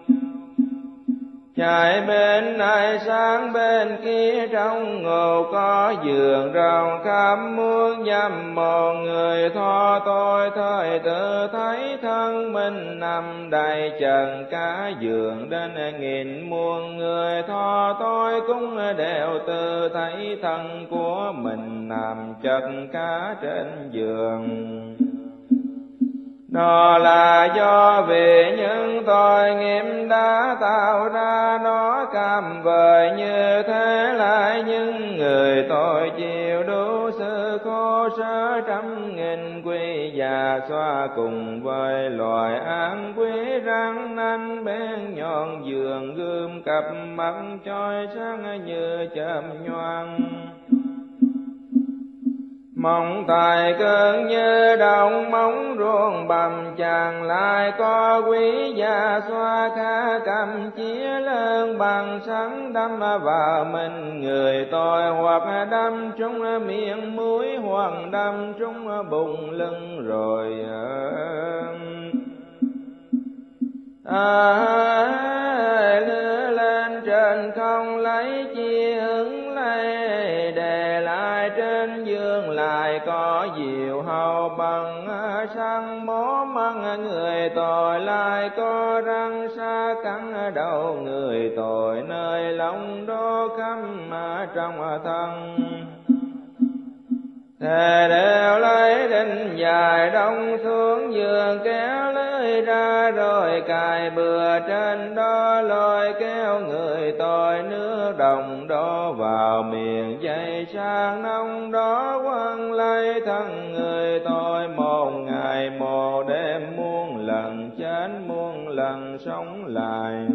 Chạy bên này sang bên kia, trong ngục có giường rộng khắp muôn dặm, một người tho tôi thời tự thấy thân mình nằm đầy trần, cả giường đến 1000 muôn người tho tôi cũng đều tự thấy thân của mình nằm chật cả trên giường. Đó là do vì những tội nghiệp đã tạo ra nó cam vời như thế, lại những người tội chịu đủ sự khổ sở 100.000 quy già xoa, cùng với loài ác quý răng nanh bên nhọn giường, gươm cặp mắt chói sáng như chớp nhoáng. Mong tài cơn như đồng móng ruộng bầm, chàng lại có quý gia xoa khá cầm chĩa lớn bằng sắn, đâm vào mình người tội, hoặc đâm trúng miệng mũi, hoặc đâm trúng bụng lưng rồi lđưa lên trên không lấy chi hứng lấy, để lại trên giường lại có diệu hầu bằng săn bó măng, người tội lại có răng xa cắn đầu người tội, nơi lòng đô khăm trong thân. Thề đều lấy đinh dài đông xuống giường, kéo lưới ra rồi cài bừa trên đó, lôi kéo người tội nước đồng đổ vào miệng, dây sang nông đó quăng lấy thân người tội, một ngày một đêm muôn lần chết muôn lần sống lại.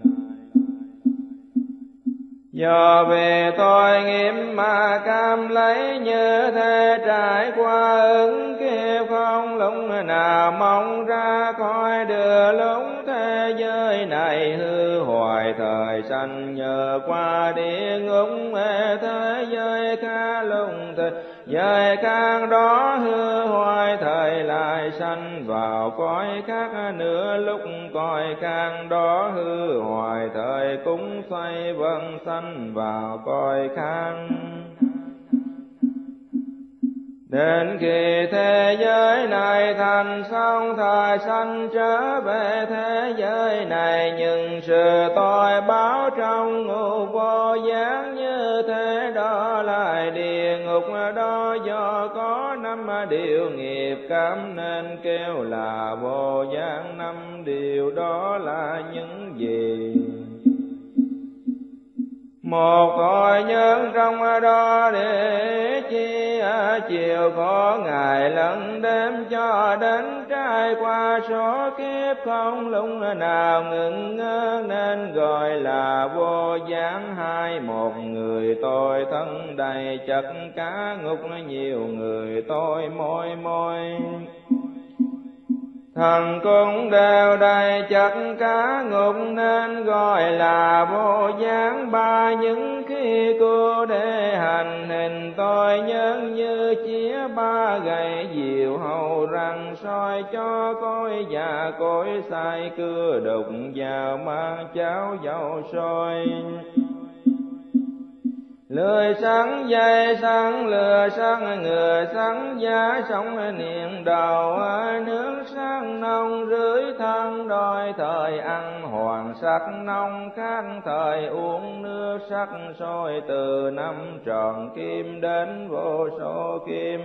Do vì tội nghiệp mà cam lấy như thế, trải qua ứng kia không lúc nào mong ra khỏi đưa lúc thế giới này hư hoài thời sanh, nhờ qua địa ngục thế giới khá lung thịt, giới khác đó hư hoài thời lại sanh vào cõi khác, nữa lúc cõi khác đó hư hoài thời cũng xoay vần sanh vào cõi khác. Đến khi thế giới này thành xong, thời sanh trở về thế giới này, nhưng sự tội báo trong ngục vô gián như thế, đó lại địa ngục đó do có 5 điều nghiệp cảm nên kêu là vô gián. 5 điều đó là những gì? Một tội nhân trong đó để chi chiều có ngày lẫn đêm, cho đến trải qua số kiếp không lúc nào ngừng ngơ, nên gọi là vô gián. 2 một người tội thân đầy chất cá ngục, nhiều người tội môi môi thần cũng đều đầy chất cá ngục, nên gọi là vô gián. 3 những khi cô để hành hình tội nhân như chĩa 3 gậy diều hầu răng, soi cho cối già cối sai cưa đục vào mang cháo dầu sôi. Lười sắn dây sắn lừa sắn ngựa sắn giá, sống niệm đầu nước sắn nông rưới thân, đôi thời ăn hoàng sắc nông khác thời uống nước sắc sôi, từ 5 tròn kim đến vô số kim.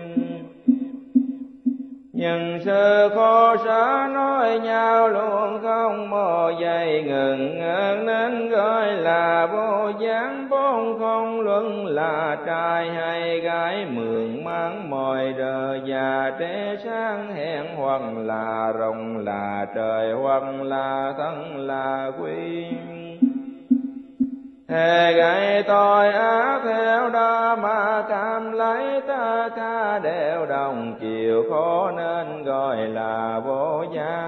Nhưng sự khổ sở nói nhau luôn không một giây ngừng, nên gọi là vô gián. 4 không luận là trai hay gái, mượn mang mồi rờ già trẻ sáng hẹn, hoặc là rồng là trời, hoặc là thân là quy. Thề gậy tội ác theo đó mà cảm lấy tất cả đều đồng chịu khổ nên gọi là vô gian.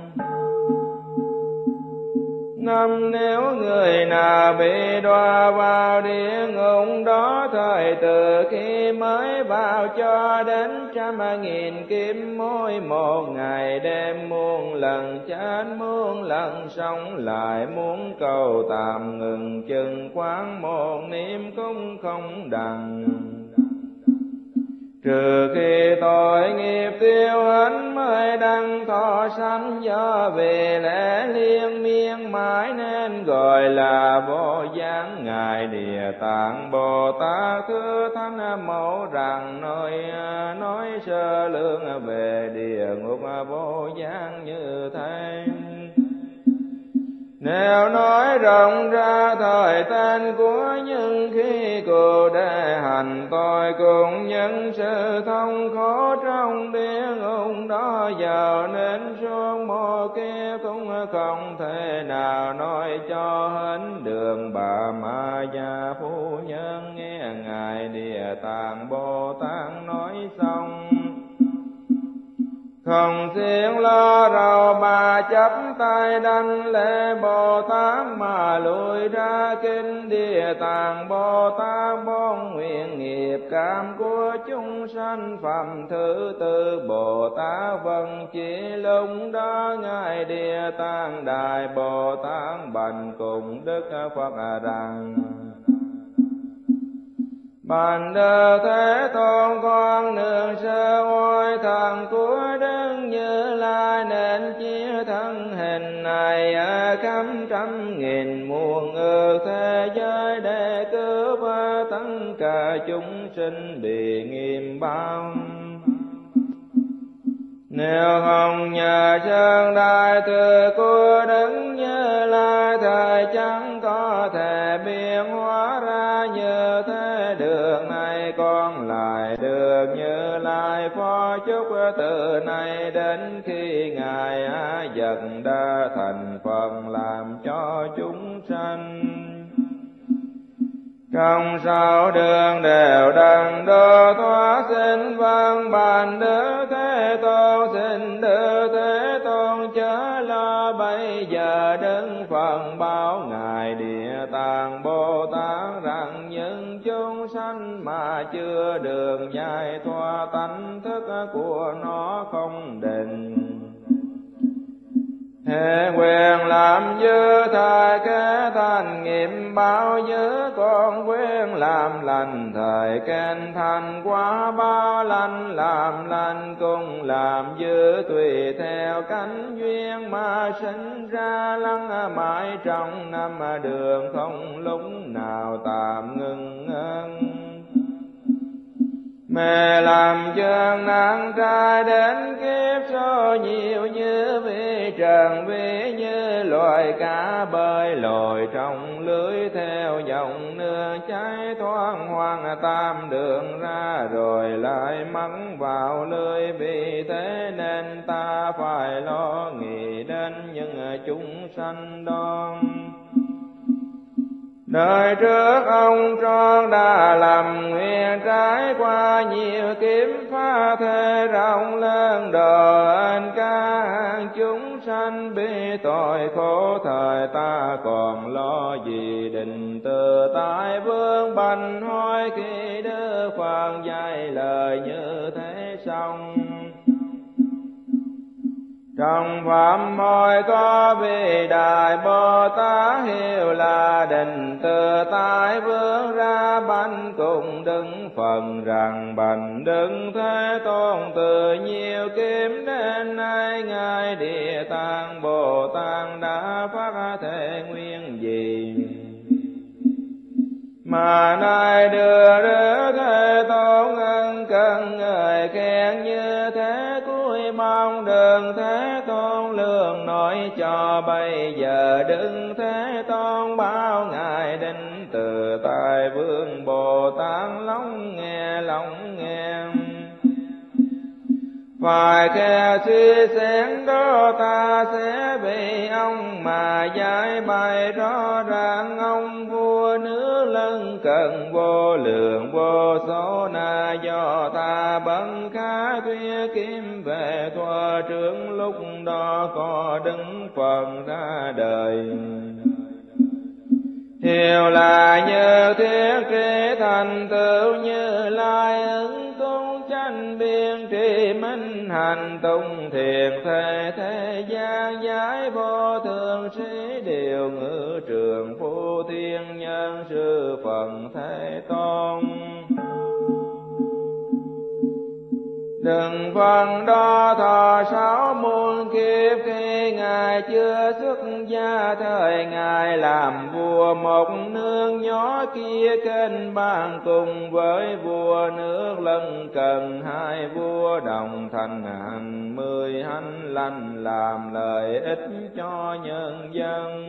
Năm nếu người nào bị đọa vào địa ngục đó, thời từ khi mới vào cho đến 100.000 kiếp, mỗi một ngày đêm muôn lần chết, muôn lần sống lại, muốn cầu tạm ngừng chừng quán một niệm cũng không đặng. Trừ khi tội nghiệp tiêu hết mới đăng thọ sanh, do vì lẽ liên miên mãi nên gọi là vô gián. Ngài Địa Tạng Bồ Tát thưa Thánh Mẫu rằng nói sơ lược về địa ngục vô gián như thế. Nếu nói rộng ra thời tên của những khi cụ để hành tội cùng những sự thông khổ trong địa ngục đó, giờ nên suốt một kiếp cũng không thể nào nói cho hết đường. Bà Ma Gia Phu Nhân nghe Ngài Địa Tạng Bồ Tát nói xong, không xiên lo rầu bà chắp tay đảnh lễ Bồ Tát mà lùi ra kinh. Địa Tạng Bồ Tát bốn nguyện nghiệp cảm của chúng sanh. Phẩm thứ tư Bồ Tát vâng chỉ lúc đó Ngài Địa Tạng Đại Bồ Tát bạch cùng Đức Phật rằng: Bạch Đức Thế Tôn, con nương sơ oai thần của Đức Như Lai, nên chia thân hình này ở khắp 100.000 muôn ức thế giới để cứu tất cả chúng sinh bị nghiêm bao. Nếu không nhờ chân đại từ của Đức Như Lai, thời chẳng có thể biến hóa ra như thế được. Này con lại được Như Lai phó chúc từ nay đến khi Ngài A Dật Đa thành Phật, làm cho chúng sanh trong 6 đường đều đặng độ thoát sinh. Vâng Bạch Đức Thế Tôn, xin Đức Thế Tôn chớ lo, bây giờ Đức Phật bảo Ngài Địa Tạng Bồ Tát rằng: những chúng sanh mà chưa được giải thoát tánh thức của nó không định, hệ quyền làm dư thời kế thành nghiệp bao dư, con quyền làm lành thời khen thành quá ba lành. Làm lành cùng làm dư tùy theo cánh duyên mà sinh ra, lăng mãi trong 5 đường không lúc nào tạm ngừng ngưng. Mẹ làm chân nắng trai đến kiếp số nhiều như vi trần, ví như loài cá bơi lội trong lưới theo dòng nước cháy, thoáng hoang tam đường ra rồi lại mắng vào lưới. Vì thế nên ta phải lo nghĩ đến những chúng sanh đó. Đời trước ông Tròn đã làm nguyện trải qua nhiều kiếp phá thế rộng lớn, độ ơn các chúng sanh bị tội khổ. Thời ta còn lo gì định từ tại vương bành hỏi, khi Đức Phật dạy lời như thế xong. Trong pháp môi có vị Đại Bồ Tát hiệu là định từ tại vương ra, bánh cùng đứng phần rằng: Bạch Đức Thế Tôn, từ nhiều kiếp đến nay Ngài Địa Tạng Bồ Tát đã phát thể nguyện gì, mà nay đưa Đức Thế Tôn ân cần người khen như thế. Cuối mong đường Thế Tôn lường nói cho, bây giờ Đức Thế Tôn bao Ngài định từ tại vương Bồ Tát lắng nghe phải khe suy xét đó, ta sẽ vì ông mà giải bày rõ ràng. Ông vua vua nước lân cận vô lượng vô số, na do ta bấn khá thuyết kiếm về thoa trước, lúc đó có đứng Phật ra đời. Thiều là như thiết trí thành tựu Như Lai, ứng tung chánh biên tri minh hành tung thiền thế, thế gian giải vô thượng sĩ điều ngữ trường phu thiên nhân sư Phật Thế Tôn. Đừng phần đó thọ 60 kiếp, khi Ngài chưa xuất gia, thời Ngài làm vua một nước nhỏ kia kênh ban, cùng với vua nước lân cận, hai vua đồng thành hành 10 hành lành, làm lợi ích cho nhân dân.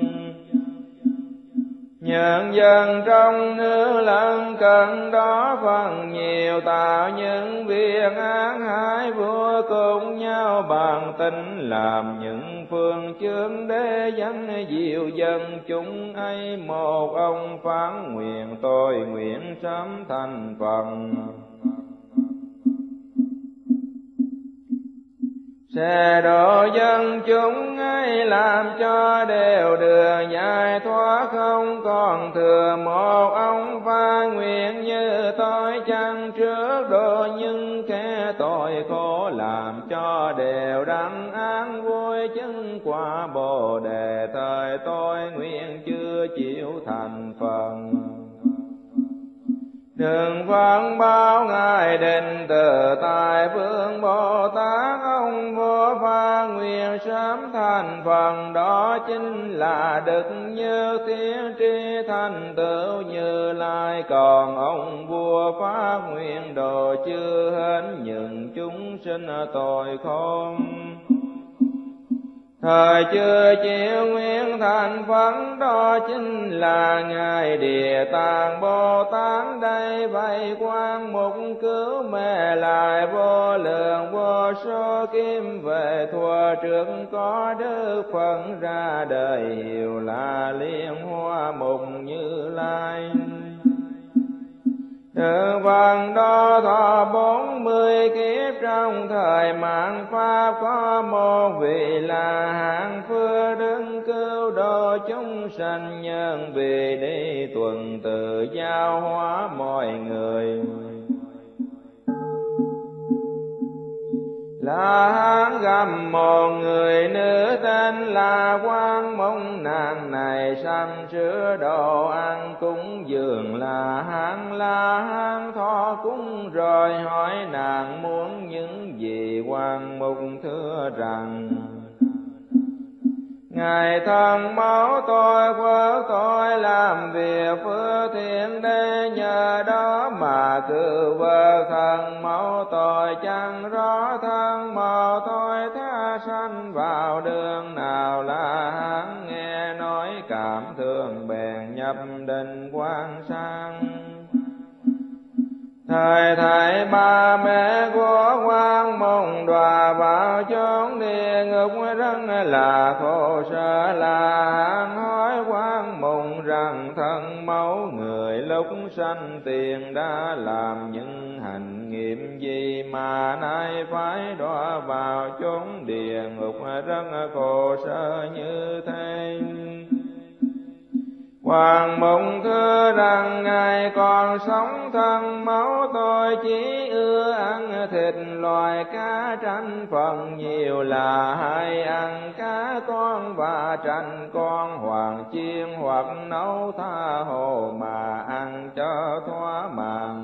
Nhân dân trong nước lân cận đó phần nhiều tạo những việc ác, hai vua cùng nhau bàn tính làm những phương chướng để dẫn dịu dân chúng ấy. Một ông phán nguyện tôi nguyện sớm thành Phật, sẽ độ dân chúng ấy làm cho đều đường giải thoát, không còn thừa một ông phán nguyện như tôi chăng trước độ những kẻ tội khổ, làm cho đều đặng an vui chứng quả Bồ Đề. Thời tôi nguyện chưa chịu thành Phật, đừng vâng bao Ngài định từ tại phương Bồ Tát, ông vô pha nguyện sớm thành Phật. Đó chính là Đức Như Thiên tri thành tựu Như Lai, còn ông vua phát nguyện độ chưa hết những chúng sinh tội khổ. Thời chưa chịu nguyện thành Phật, đó chính là Ngài Địa Tạng Bồ Tát. Đây vậy quan mục cứu mê lại vô lượng vô số kim về thua trước, có Đức Phật ra đời hiệu là Liên Hoa Mục Như Lai. Đức Phật đó thọ 40 kiếp, trong thời mạt Pháp có một vị là hạng phước đức cứu độ chúng sanh, nhân vì đi tuần tự giáo hóa mọi người. Là hán gặp một người nữ tên là Quang Mông, nàng này sắm sửa đồ ăn cúng dường là hán thọ cúng, rồi hỏi nàng muốn những gì. Quang Mông thưa rằng Ngài thân máu tôi phước tôi làm việc phước thiện để nhờ đó mà cứu vớt thân máu tôi, chẳng rõ thân máu tôi tha sanh vào đường nào. Là hắn nghe nói cảm thương bèn nhập định quan sang. Thời thầy ba mẹ của Quang Mông đọa vào chốn địa ngục rất là khổ sở. Là hắn hỏi Quang Mông rằng thân mẫu người lúc sanh tiền đã làm những hành nghiệp gì mà nay phải đọa vào chốn địa ngục rất khổ sở như thế. Quang Mông thưa rằng Ngài còn sống thân máu tôi chỉ ưa ăn thịt loài cá tranh, phần nhiều là hay ăn cá con và tranh con, hoàng chiên hoặc nấu tha hồ mà ăn cho thỏa mãn.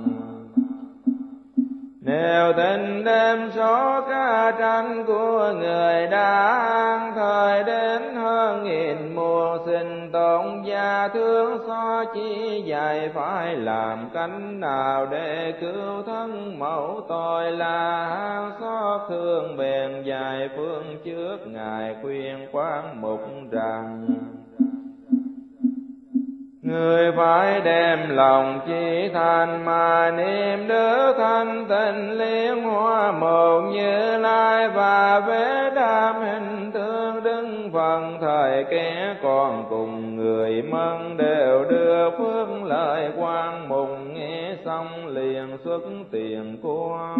Nếu tình đêm số cá tranh của người đã ăn, thời đến hơn 1000 mùa sinh tồn gia thương so chỉ dạy phải làm cánh nào để cứu thân mẫu tôi. Là hắn xót thương bèn dài phương trước Ngài khuyên Quang Mục rằng người phải đem lòng chỉ thành mà niệm Đức thanh tịnh Liên Hoa Mục Như Lai, và vẽ đam hình tượng Đức phân thời kẻ còn cùng người mân đều đưa phước lợi quan mùng nghe xong liền xuất tiền quan.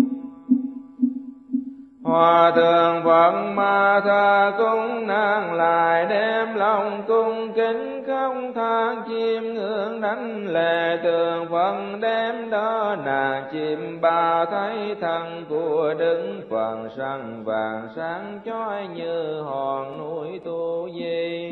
Hòa thượng Phật Ma Tha cúng nàng lại đem lòng cung kính không than chiêm ngưỡng đánh lệ tường Phật đem đó nàng chim ba thấy thân của Đức Phật săn vàng sáng chói như hòn núi Tu Di.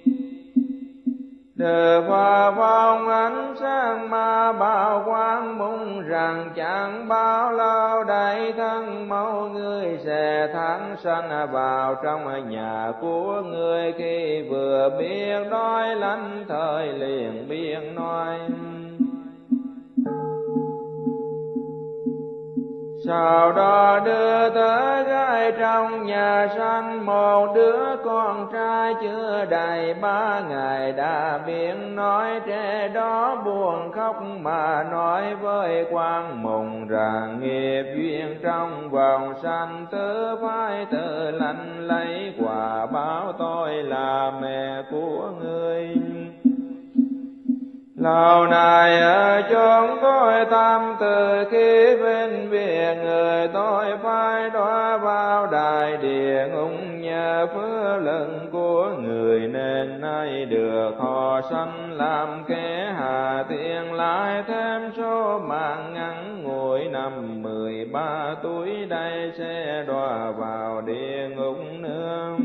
Từ Phật phong ánh sáng ma bao quang mong rằng chẳng bao lâu đây thân mẫu người sẽ thắng sanh vào trong nhà của người. Khi vừa biết đói lánh thời liền biết nói. Sau đó đưa tới gái trong nhà sanh một đứa con trai chưa đầy 3 ngày đã biết nói. Trẻ đó buồn khóc mà nói với quan mùng rằng nghiệp duyên trong vòng sanh tứ phải tự lãnh lấy quả báo tôi là mẹ của ngươi. Lâu nay ở chốn tôi tâm từ khi bên biệt người tôi phải đọa vào đại địa ngục nhờ phước lực của người nên nay được họ sanh làm kẻ hà tiện lại thêm số mạng ngắn ngủi năm 13 tuổi đây sẽ đọa vào địa ngục nữa.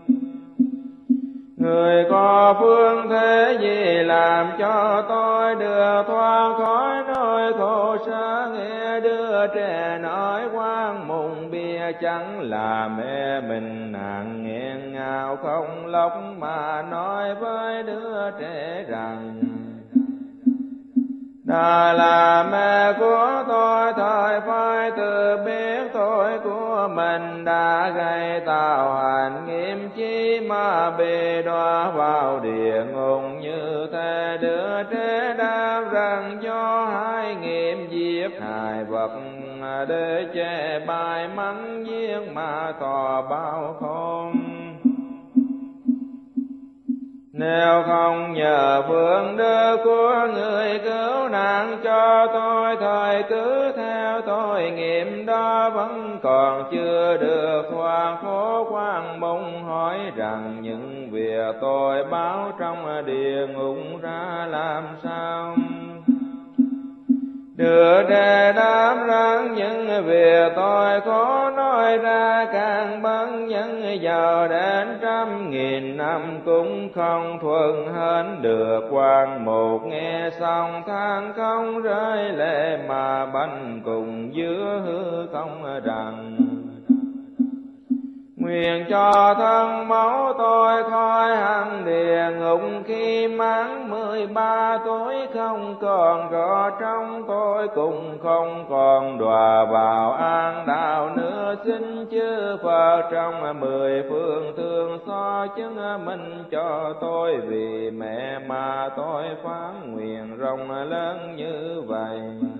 Người có phương thế gì làm cho tôi được thoát khỏi nỗi khổ sở. Nghe đứa trẻ nói quan mùng bia chẳng là mẹ mình nàng nghẹn ngào không lóc mà nói với đứa trẻ rằng đã là mẹ của tôi thời phải tự biết tội của mình đã gây tạo hành nghiêm chi mà bị đọa vào địa ngục như thế. Đứa trẻ đáp rằng do hai nghiệp giết hại vật để che bài mắng giết mà tỏ bao không. Nếu không nhờ phước đức của người cứu nạn cho tôi thời cứ theo tôi nghiệp đó vẫn còn chưa được hoàn khổ. Quan mong hỏi rằng những việc tôi báo trong địa ngục ra làm sao. Đưa đề đáp rằng những việc tôi khó nói ra càng bấn nhân giàu đến 100.000 năm cũng không thuận hết được. Quan một nghe xong than không rơi lệ mà banh cùng giữa hư không rằng nguyện cho thân mẫu tôi khỏi hẳn địa ngục khi mãn 13 tuổi không còn rõ trong tôi cũng không còn đọa vào an đạo nữa. Xin chư Phật trong 10 phương thương xót chứng minh cho tôi vì mẹ mà tôi phán nguyện rộng lớn như vậy.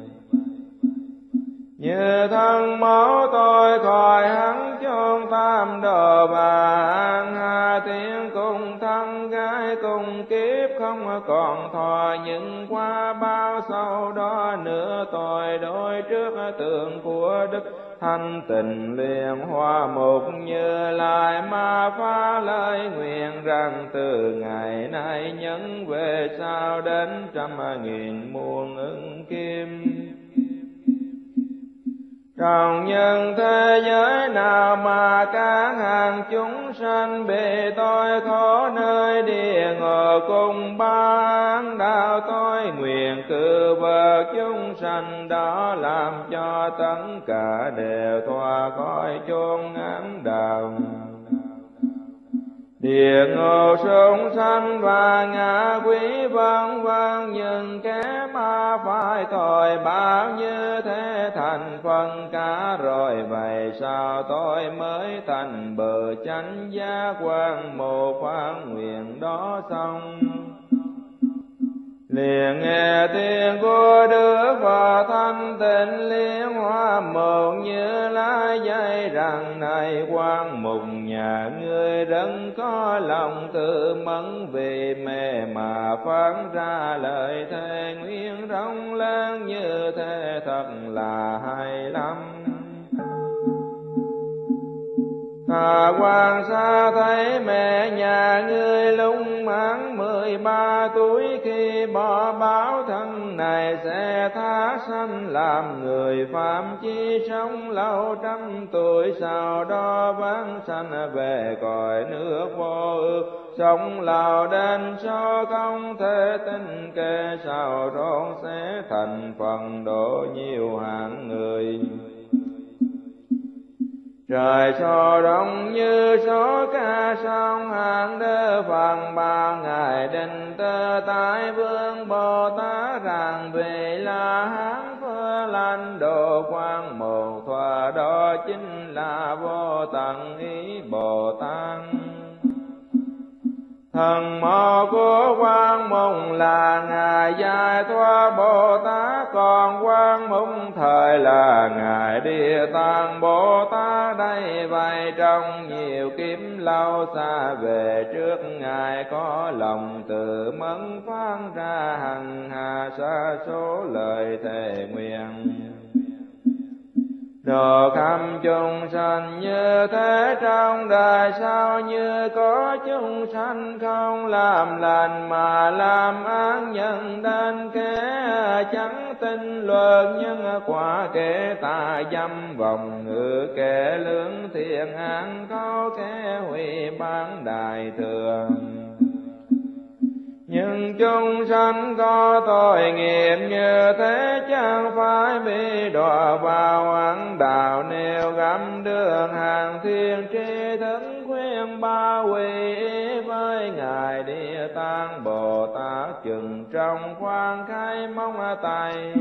Như thân mẫu tôi khỏi hắn chôn tam đồ bà an hà tiếng cùng thân gái cùng kiếp không còn thọ. Nhưng qua bao sau đó nữa tôi đối trước tượng của Đức Thanh Tịnh liền hoa mục Như Lai mà phá lời nguyện rằng từ ngày nay nhân về sau đến 100.000 muôn ức kim. Trong nhân thế giới nào mà các hàng chúng sanh bị tôi khổ nơi địa ngục cùng ban đạo tôi nguyện cử vật chúng sanh đó làm cho tất cả đều thoát khỏi chốn ám đạo. Địa ngục súc sanh và ngạ quỷ vân vân nhưng kẻ mà phải tội báo như thế thành phần cả rồi. Vậy sao tôi mới thành bờ chánh giác quan một phán nguyện đó xong. Liền nghe tiếng của Đức Phật Thanh Tịnh liên hoa một Như Lai dạy rằng này quan mục nhà ngươi rất dân có lòng tự mẫn vì mê mà phán ra lời thề nguyện rộng lớn như thế thật là hay lắm. Quan xa thấy mẹ nhà ngươi lung mãn 13 tuổi, khi bỏ báo thân này sẽ tha sanh làm người phạm chi sống lâu 100 tuổi, sau đó vãng sanh về cõi nước vô ước, sống lào đến số không thể tin kể, sau đó sẽ thành phần độ nhiều hạng người. Trời so đông như số ca sông hàng đơ phần ba ngày định tơ tại vương Bồ Tát rằng vì là hán phơ lanh độ quang một thoa, đó chính là vô tận ý Bồ Tát. Thần mộ của Quang Mùng là Ngài Giải Thoát Bồ Tát, còn Quang Mùng thời là Ngài Địa Tạng Bồ Tát. Đây vậy trong nhiều kiếp lâu xa về trước, Ngài có lòng tự mẫn phán ra hằng hà sa số lời thề nguyện. Độ khắp chúng sanh như thế trong đời sau, như có chúng sanh không làm lành mà làm ác, nhân đến kẻ chẳng tin luật nhân quả, kẻ tà dâm vòng ngữ, kẻ lưỡng thiện ác có, kẻ hủy bán đại thừa. Nhưng chúng sanh có tội nghiệp như thế, chẳng phải bị đọa vào ác đạo. Nếu gặp đường hàng thiên tri thức khuyên ba quy y với Ngài Địa Tạng Bồ Tát, chừng trong khoan khai mong tay.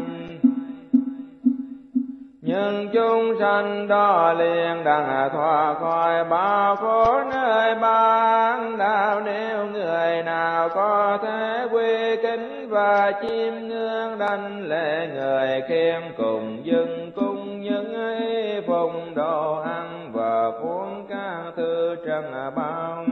Nhưng chúng sanh đó liền đặng thoát khỏi bao khổ nơi ba đạo. Nếu người nào có thể quy kính và chiêm ngưỡng đảnh lễ người, khiêm cùng dâng cung những y phụng đồ ăn và cuốn các thứ trân bao.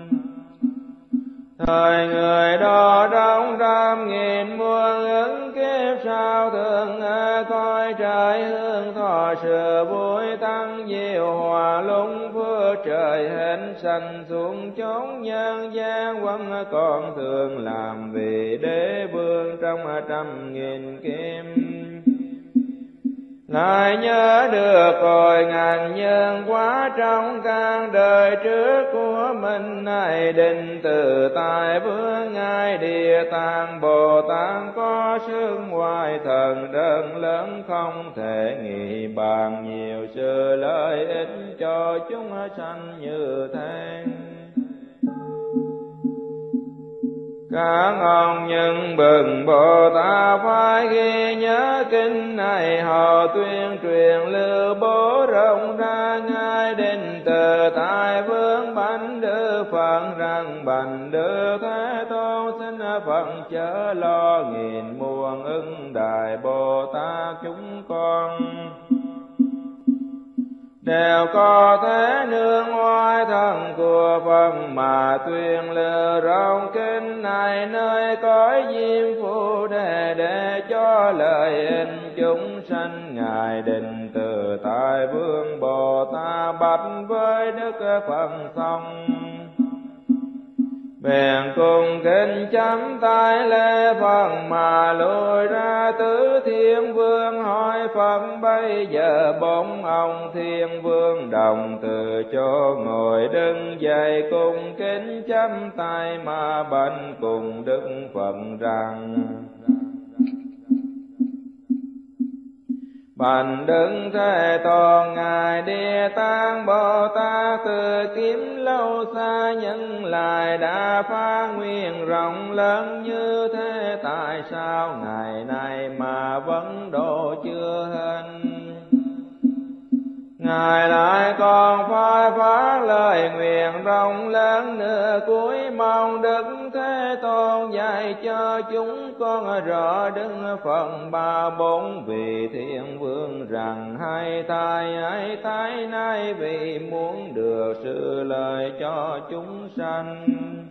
Thời người đó trong 100.000 muôn ứng kiếp sau, thường ở cõi trời hương thọ sự vui tăng diệu hòa lung phước trời hết sanh xuống chốn nhân gian, vẫn còn thường làm vì đế vương trong 100.000 kiếp. Lại nhớ được cội ngàn nhân quả trong các đời trước của mình, này định từ tại vương Ngài Địa Tạng Bồ Tát, có sức ngoại thần đơn lớn không thể nghĩ bàn, nhiều sự lợi ích cho chúng sanh như thế. Các ông nhân bừng Bồ Tát phải ghi nhớ kinh này, họ tuyên truyền lưu bố rộng ra. Ngài định từ tại vương bánh đưa Phật rằng bành đưa Thế Tôn xin Phật chớ lo, nghìn muôn ưng Đại Bồ Tát chúng con đều có thể nương oai thần của Phật mà tuyên lưu rộng kinh này nơi cõi diêm phù để cho lợi ích chúng sanh. Ngài định từ tại vương Bồ Tát bạch với Đức Phật xong, bèn cùng kính chắp tay lễ Phật mà lùi ra tứ thiên vương, hỏi Phật bây giờ bốn ông thiên vương đồng từ chỗ ngồi đứng dậy, cùng kính chắp tay mà bạch cùng Đức Phật rằng: Bạch Đức Thế Tôn Ngài Địa Tạng Bồ Tát, từ kiếp lâu xa nhân lại đã phá nguyện rộng lớn như thế, tại sao ngày nay mà vẫn độ chưa hết? Ngài lại còn phải phát lời nguyện rộng lớn nữa cuối mong Đức Thế Tôn dạy cho chúng con rõ Đức Phật ba bốn vị Thiên Vương rằng hãy thay nay vì muốn được sự lời cho chúng sanh.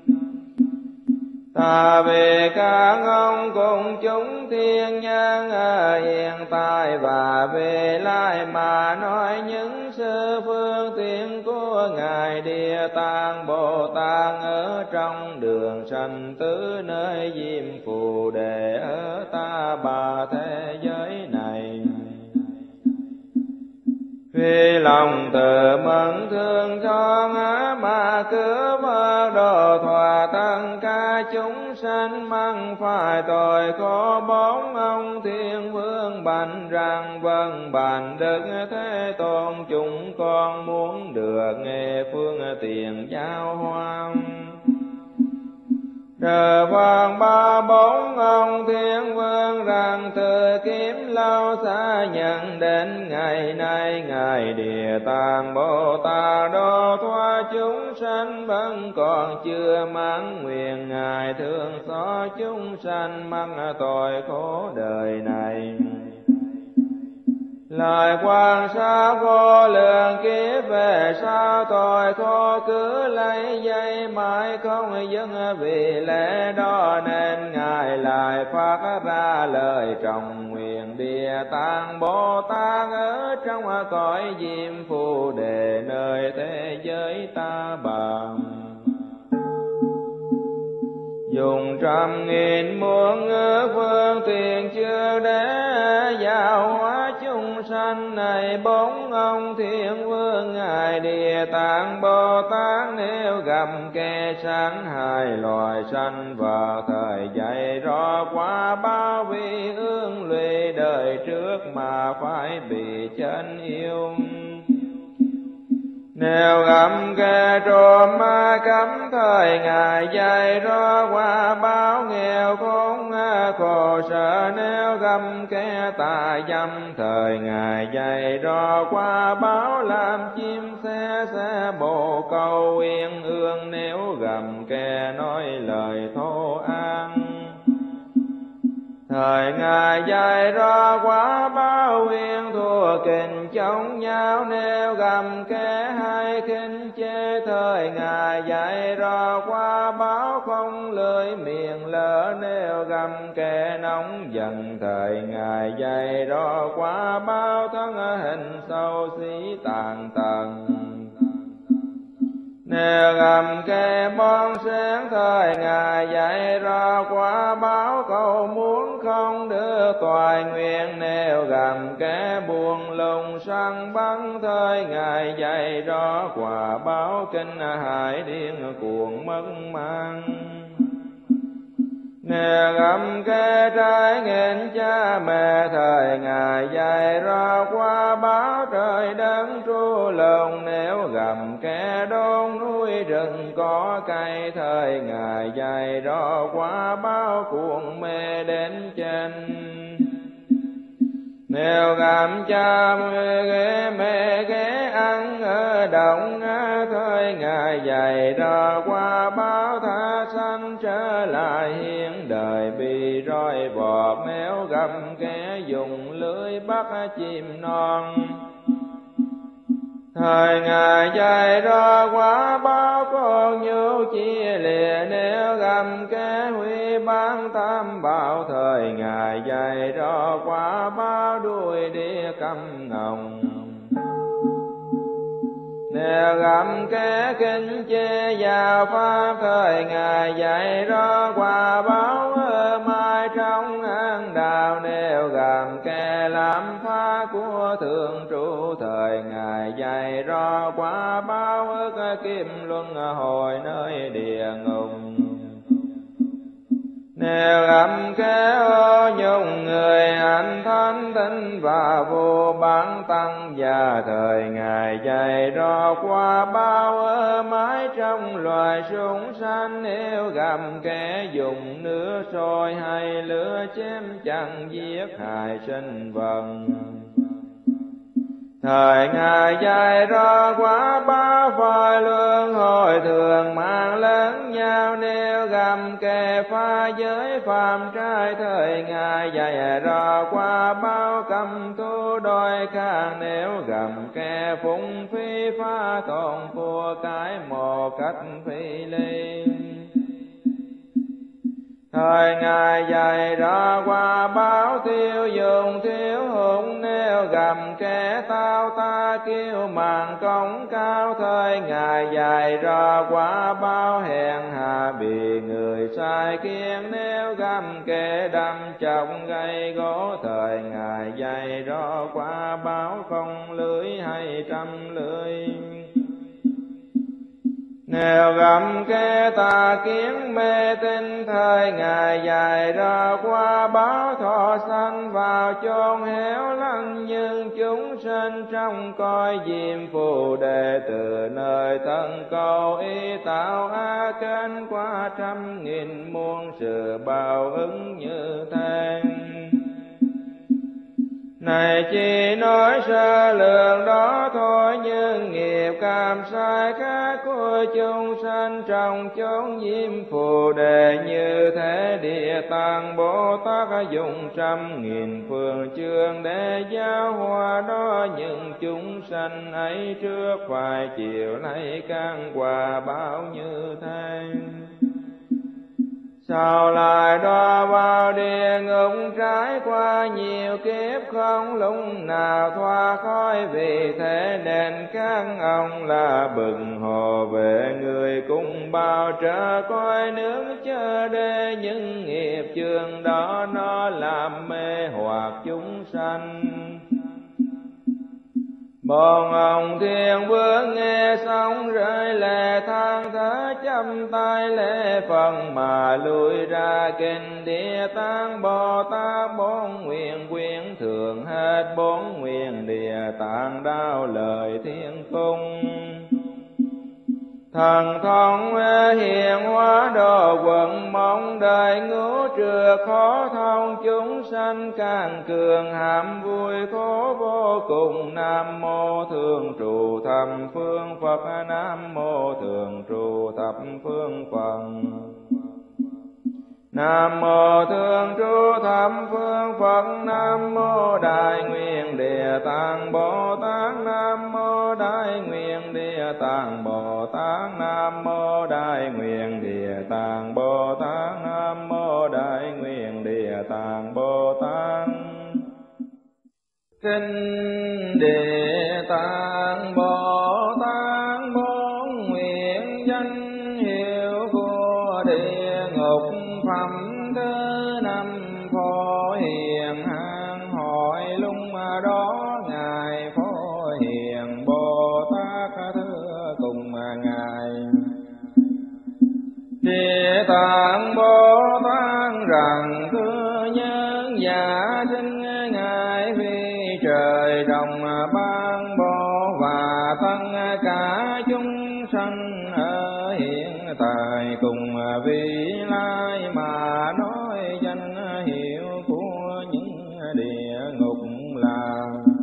Ta về các ông cùng chúng thiên nhân ở hiện tại và về lai mà nói những sự phương tiện của Ngài Địa Tạng Bồ Tát ở trong đường sanh tứ nơi Diêm Phù Đề ở ta bà thế giới này. Vì lòng từ mẫn thương cho mà cứ vơ đồ thỏa tất cả chúng sanh măng phải tội khổ bốn ông Thiên Vương bạch rằng vâng bạch Đức Thế Tôn chúng con muốn được nghe phương tiện giao hoan. Trời Phật ba bốn ông Thiên Vương rằng từ kiếp lâu xa nhận đến ngày nay Ngài Địa Tạng Bồ Tát độ thoát chúng sanh vẫn còn chưa mãn nguyện. Ngài thương xót chúng sanh mắc tội khổ đời này. Lời quan sát vô lượng kiếp về sau tội khổ cứ lấy dây mãi không dừng. Vì lẽ đó nên Ngài lại phát ra lời trọng nguyện Địa Tạng Bồ Tát ở trong cõi Diêm Phù Đề nơi thế giới ta bà. Dùng trăm nghìn muôn ước phương tiện chưa để giáo hóa chúng sanh này bốn ông Thiên Vương Ngài Địa Tạng Bồ Tát nếu gặp kẻ sáng hại loài sanh và thời dạy rõ qua bao vi ương lụy đời trước mà phải bị chân yêu. Nếu gặp kẻ trộm ma cấm thời Ngài dạy rõ qua báo nghèo khốn khổ sở. Nếu gặp kẻ tà dâm thời Ngài dạy rõ qua báo làm chim xe bồ câu uyên ương. Nếu gặp kẻ nói lời thô an thời Ngài dạy rõ quả báo uyên thua kình chống nhau. Nếu gặp kẻ hay khinh chê thời Ngài dạy rõ quả báo không lưỡi miệng lỡ. Nếu gặp kẻ nóng giận thời Ngài dạy rõ quả báo thân hình xấu xí tàn tận. Nếu gặp kẻ bon sáng thời Ngài dạy rõ quả báo cầu muốn không được toại nguyện. Nếu gặp kẻ buồn lùng săn bắn thời Ngài dạy rõ quả báo kinh hại điên cuồng mất mang. Nếu gặp kẻ trái nghịch cha mẹ thời Ngài dạy rõ quả báo trời đất tru lùng. Nếu gặp kẻ đốn núi rừng có cây thời Ngài dạy rõ quả báo cuồng mê đến chân. Nếu gặp cha mẹ ghé ăn ở động thời Ngài dạy rõ quả báo tha sanh trở lại hiện đời bị roi vọt. Nếu gặp kẻ dùng lưới bắt chim non thời Ngài dạy rõ quả báo con nhu chia lìa. Nếu gặp kẻ huy bán tam bảo thời Ngài dạy rõ quả báo đuôi đĩa câm ngồng. Nếu gặp kẻ kinh chê giáo pháp thời Ngài dạy rõ quả báo mai trong hang đào. Nếu gặp kẻ làm phá của thượng trụ thời Ngài dạy rõ quả báo ức kim luân hồi nơi địa ngục. Nếu gặp kẻ ô nhung người anh thánh tinh và vô bản tăng già thời Ngài dạy rõ qua bao ở mái trong loài súc sanh. Nếu gặp kẻ dùng nước sôi hay lửa chém chẳng giết hại sinh vật Thời Ngài dạy rõ quả báo phải luân hồi thường mang lẫn nhau, nếu gầm kề pha giới phạm trai. Thời Ngài dạy rõ quả báo căm thù đôi khang, nếu gầm kề phung phí phá tổn của cái một cách phi lý. Thời Ngài dạy rõ quả báo tiêu dùng thiếu hụt, nếu gầm kẻ tao ta kiêu mạn công cao. Thời Ngài dạy rõ quả báo hèn hạ bị người sai khiến, nếu gầm kẻ đâm chọc gây gỗ. Thời Ngài dạy rõ quả báo không lưỡi hay trăm lưỡi, nếu gầm kẻ tà kiến mê tín. Thời Ngài dạy rõ quả báo thọ sanh vào chốn hẻo lánh, nhưng chúng sinh trong cõi diêm phù đề. Từ nơi thân cầu ý tạo a kênh, qua trăm nghìn muôn sự báo ứng như thế. Này chỉ nói sơ lược đó thôi, nhưng nghiệp cảm sai khác của chúng sanh trong chốn diêm phù đề. Như thế Địa Tạng Bồ Tát dùng trăm nghìn phương chương để giáo hóa đó những chúng sanh ấy, trước phải chịu lấy căn quả báo như thế. Sau lại đọa vào địa ngục, trải qua nhiều kiếp không lúc nào thoát khỏi. Vì thế nên các ông là bậc hộ vệ, người cùng bao trở cõi nước chớ để những nghiệp chướng đó nó làm mê hoặc chúng sanh. Bọn ông thiên vương nghe xong rơi lệ than thở, chắp tay lễ phần mà lui ra kinh Địa Tạng Bồ Tát. Bốn nguyện quyến thường hết, bốn nguyện Địa Tạng đao lời thiên cung. Thần thông hiện hóa độ quận, mong đời ngũ trừ khó thông. Chúng sanh càng cường hàm vui khổ vô cùng. Nam mô thường trụ thập phương Phật, Nam mô thường trụ thập phương Phật. Nam mô thường trụ thập phương Phật. Nam mô Đại Nguyện Địa Tạng Bồ Tát. Nam mô Đại Nguyện Địa Tạng Bồ Tát. Nam mô Đại Nguyện Địa Tạng Bồ Tát. Nam mô Đại Nguyện Địa Tạng Bồ Tát. Kinh Địa Tạng Bồ Tát, bốn nguyện danh hiệu của địa ngục. Phẩm thứ năm Phổ Hiền hang hỏi lung đó Ngài Phổ Hiền Bồ Tát thưa cùng Ngài. Địa Tạng Bồ Tát rằng thưa nhân giả sinh Ngài vì trời đồng ban bố, và tất cả chúng sanh ở hiện tại cùng vị lai mà nói danh hiệu của những địa ngục là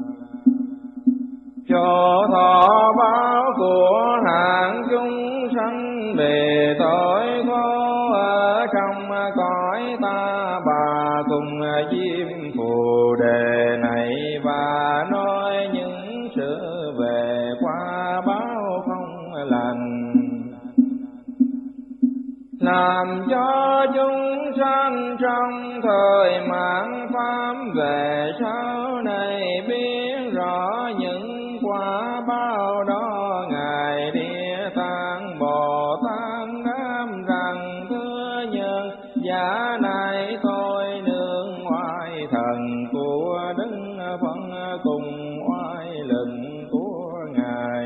cho thọ báo của hạng chúng sanh về tội khổ ở trong cõi ta bà, cùng diêm phù đề này và nói những sự về quả báo không lành, làm cho chúng sanh trong thời mạt pháp về sau này biết rõ những quả báo đó. Ngài Địa Tạng Bồ Tát đáp rằng thưa nhân giả này tôi nương oai thần của Đức Phật cùng oai lực của Ngài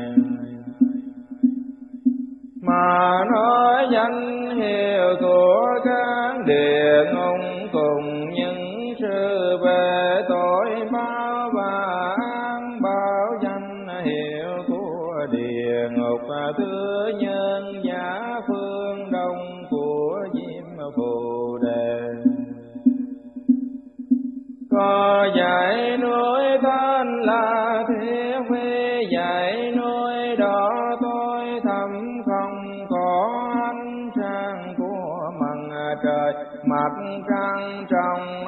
mà nói danh hiệu của các địa ngục cùng những sự về tội báo và án báo. Danh hiệu của địa ngục thứ nhân giả phương đông của diêm phù đề, có dãy núi tên là Thiết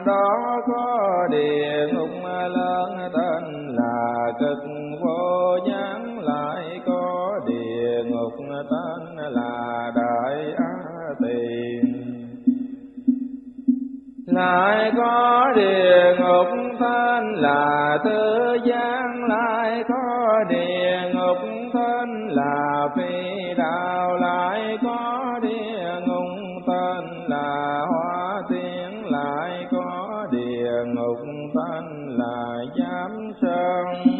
đó có địa ngục lớn tên là Cực Vô Gián, lại có địa ngục tên là Đại Á Tỳ, lại có địa ngục tên là Thứ Gián, lại có địa ngục tên là Phi Đạo, lại có địa ngục tên là Hóa Tiên, lại có địa ngục tên là Giám Sơn,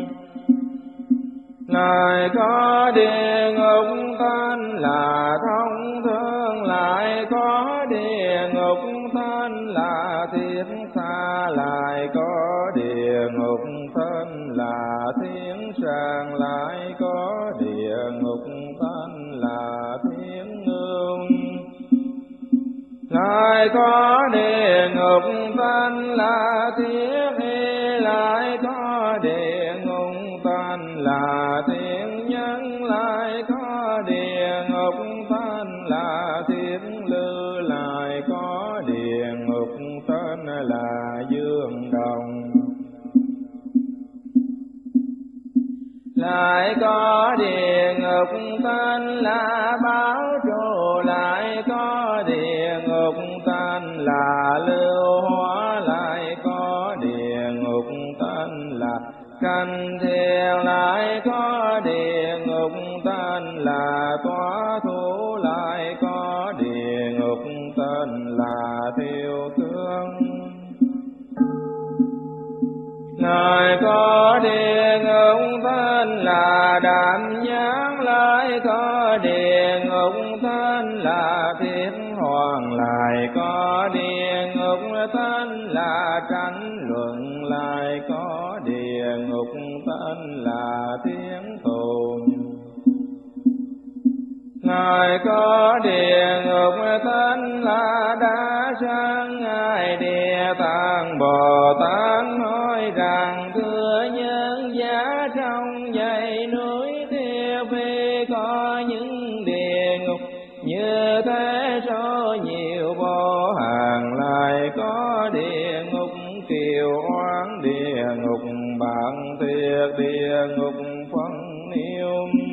lại có địa ngục tên là Thông Thương, lại có địa ngục tên là Thiết Xa, lại có địa ngục tên là Thiên Sàng, lại có địa ngục tên là Thiên Ngương, lại có địa ngục tên là Thiết Y, lại có địa ngục tên là Thiên Nhân, lại có địa ngục tên là Thiên Lư, lại có địa ngục tên là Dương Đồng, lại có địa ngục tên là Báo Trụ, lại có địa ngục tên là Lưu Hóa, lại có địa ngục tên là Canh Thiền, lại có địa ngục tên là Tỏa Thủ, lại có địa ngục tên là Thiêu Cương, lại có địa ngục tên là Đạm Nhãn, lại có địa ngục tên là Thiết Hoàng, lại có địa ngục tên là Tranh Luận, lại có địa ngục tên là Thiên Tùng, lại có địa ngục tên là Đa Sang. Ngài Địa Tạng Bồ Tát nói rằng: thưa nhân giá, trong dãy núi Tiêu Phi có những địa ngục như thế số nhiều vô hạn, lại có địa ngục Kiều Oán, địa ngục Bạn Thiệt, địa ngục Phân Niêu,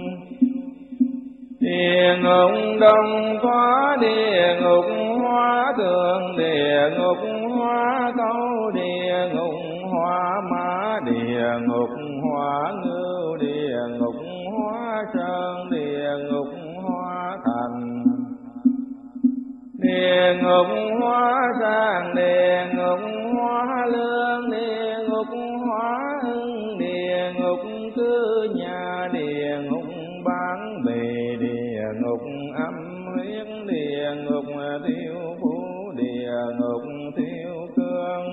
địa ngục Đông Thoá, địa ngục Hóa Thượng, địa ngục Hóa Câu, địa ngục Hóa Mã, địa ngục Hóa Ngưu, địa ngục Hóa Sơn, địa ngục Hóa Thành, địa ngục Hóa Sang, địa ngục Hóa Lương, địa ngục Hóa Hưng, địa ngục Cư Nhà, địa ngục Bán Bì, địa ngục Âm Huyết, địa ngục Thiêu Phú, địa ngục Thiêu Cương,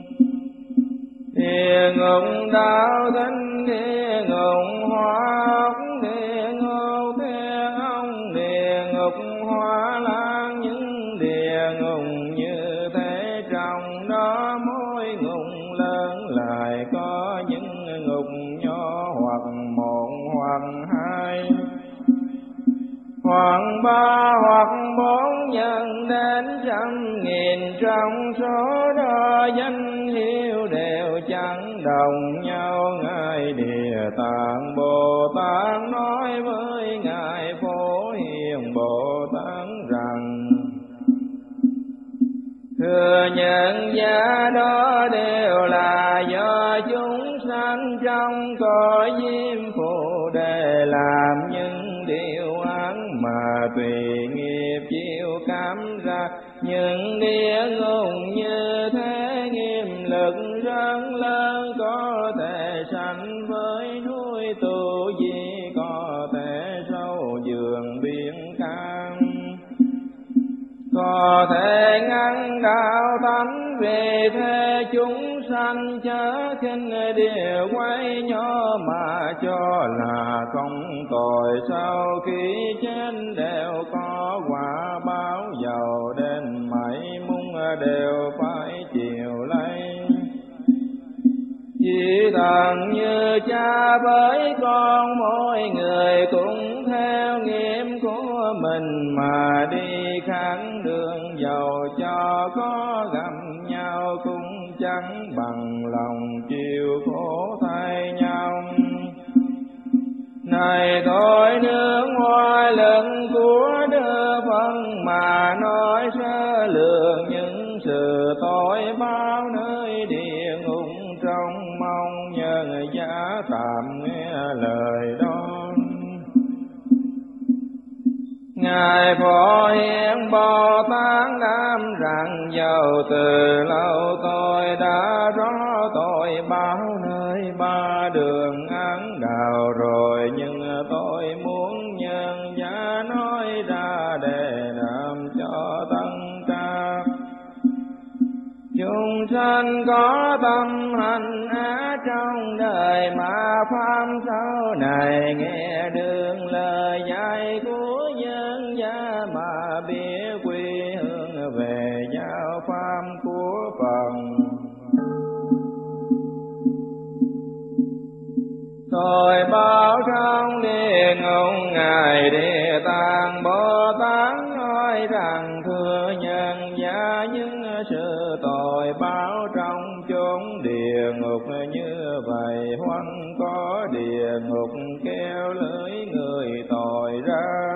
địa ngục Đạo Thinh, địa ngục Hóa Ốc, địa ngục Thiên Ông, địa ngục Hóa Lan. Những địa ngục như thế, trong đó mỗi ngục lớn lại có những ngục nhỏ, hoặc một hoặc hai, hoặc ba hoặc bốn, nhân đến trăm nghìn, trong số đó danh hiệu đều chẳng đồng nhau. Ngài Địa Tạng Bồ Tát nói với Ngài Phổ Hiền Bồ Tát rằng: thưa nhân giá, đó đều là do chúng sanh trong cõi diêm phù để làm những điều ác mà tùy nghiệp chịu cảm ra. Những địa ngục như thế nghiêm lực rất lớn, có thể sánh với núi Tu Di, có thể sâu giường biển cam, có thể ngăn đạo tánh. Vì thế chúng sanh chớ khinh điều quay nhỏ, mà cho là công tội sau khi chết đều có quả báo. Giàu đến mấy mung đều phải chịu lấy, chỉ thần như cha với con, mỗi người cũng theo nghiệp của mình mà đi kháng đường. Giàu cho có gặp nhau cũng chẳng bằng lòng chịu khổ thay nhau. Này tôi nương hoa lưng của đưa phân mà nói sơ lường những sự tội báo nơi địa ngục trong mong nhân giá tạm nghe lời đó. Ngài Phổ Hiền Bồ Tát đam rằng dầu từ lâu tôi đã rõ tội báo nơi ba đường ác đạo rồi, nhưng tôi muốn nhân giá nói ra để làm cho tân ca. Chúng sanh có tâm hành á trong đời mà pháp sau này nghe đương lời dạy của nhân gia mà biết quy hướng về giáo pháp của Phật. Tôi báo trong địa ngục Ngài Địa Tạng Bồ Tát nói rằng thưa nhân gia những sự tội báo trong chốn địa ngục như vậy, hoặc có địa ngục kéo lưỡi người tội ra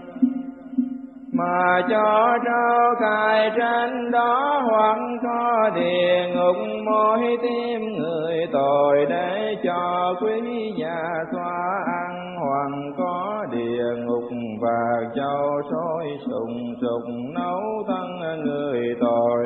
mà cho trao cài trên đó, hoặc có địa ngục môi tim người tội để cho quý già xoa ăn, hoặc có địa ngục và châu sôi sùng sục nấu thân người tội,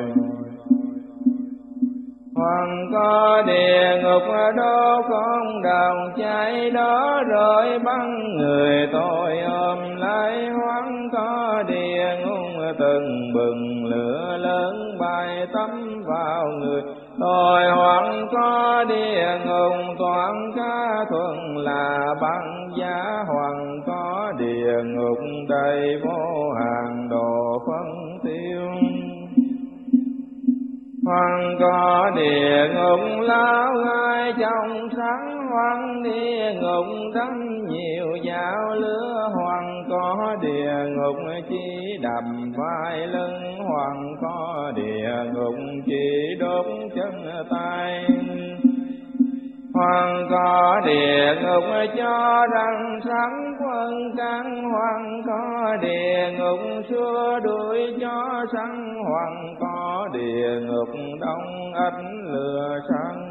hoặc có địa ngục đốt con đồng cháy đó rồi bắn người tội ôm lấy, hoặc có địa ngục từng bừng lửa lớn bay tắm vào người tội, hoặc có địa ngục toàn cá thuần là băng giá, hoặc có địa ngục đầy vô hạn độ phân tiêu, hoặc có địa ngục lao gai trong sáng, hoặc địa ngục đánh nhiều dao lửa, hoặc có địa ngục chỉ đầm vai lưng, hoặc có địa ngục chỉ đốt chân tay, hoặc có địa ngục cho răng sắn quân căn, hoặc có địa ngục xua đuổi cho săn, hoặc có địa ngục đông ếch lừa săn.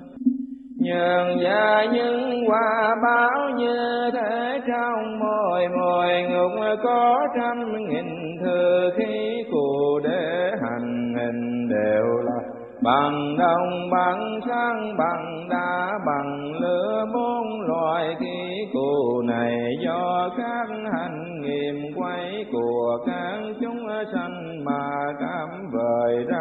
Nhường gia những quả báo như thế trong mỗi ngục có 100.000 thư khí cụ để hành hình đều là bằng đồng, bằng sáng, bằng đá, bằng lửa. 4 loại khí cụ này do các hành nghiệm quay của các chúng sanh mà cảm vời ra.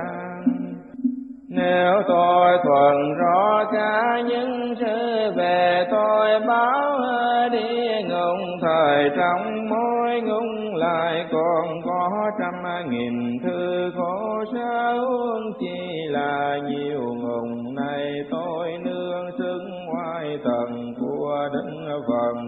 Nếu tôi thuần rõ cả những sự về tôi báo địa ngục, thời trong mỗi ngục lại còn có 100.000 thư khổ sở, huống chi là nhiều ngục này tôi nương xưng oai thần của Đức Phật.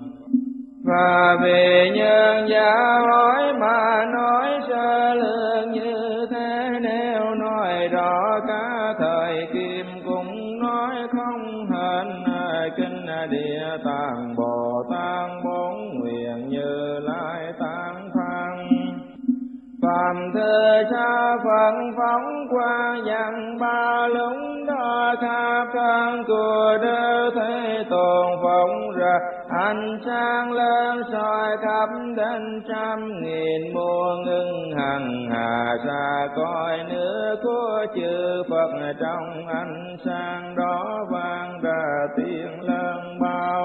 Và vì nhân gia hỏi mà nói sơ lược như thế, nếu nói rõ cả thời kim cũng nói không hết. Kinh Địa Tạng Bồ Tát 4 nguyện Như Lai tán thán. Phạm thư xa phận phóng qua dặn ba lúng đó, khắp thân của Đức Thế Tôn phóng ra ánh sáng lớn soi khắp đến 100.000 muôn ngưng hằng hà xa coi nước của chư Phật. Trong ánh sáng đó vang ra tiếng lớn bao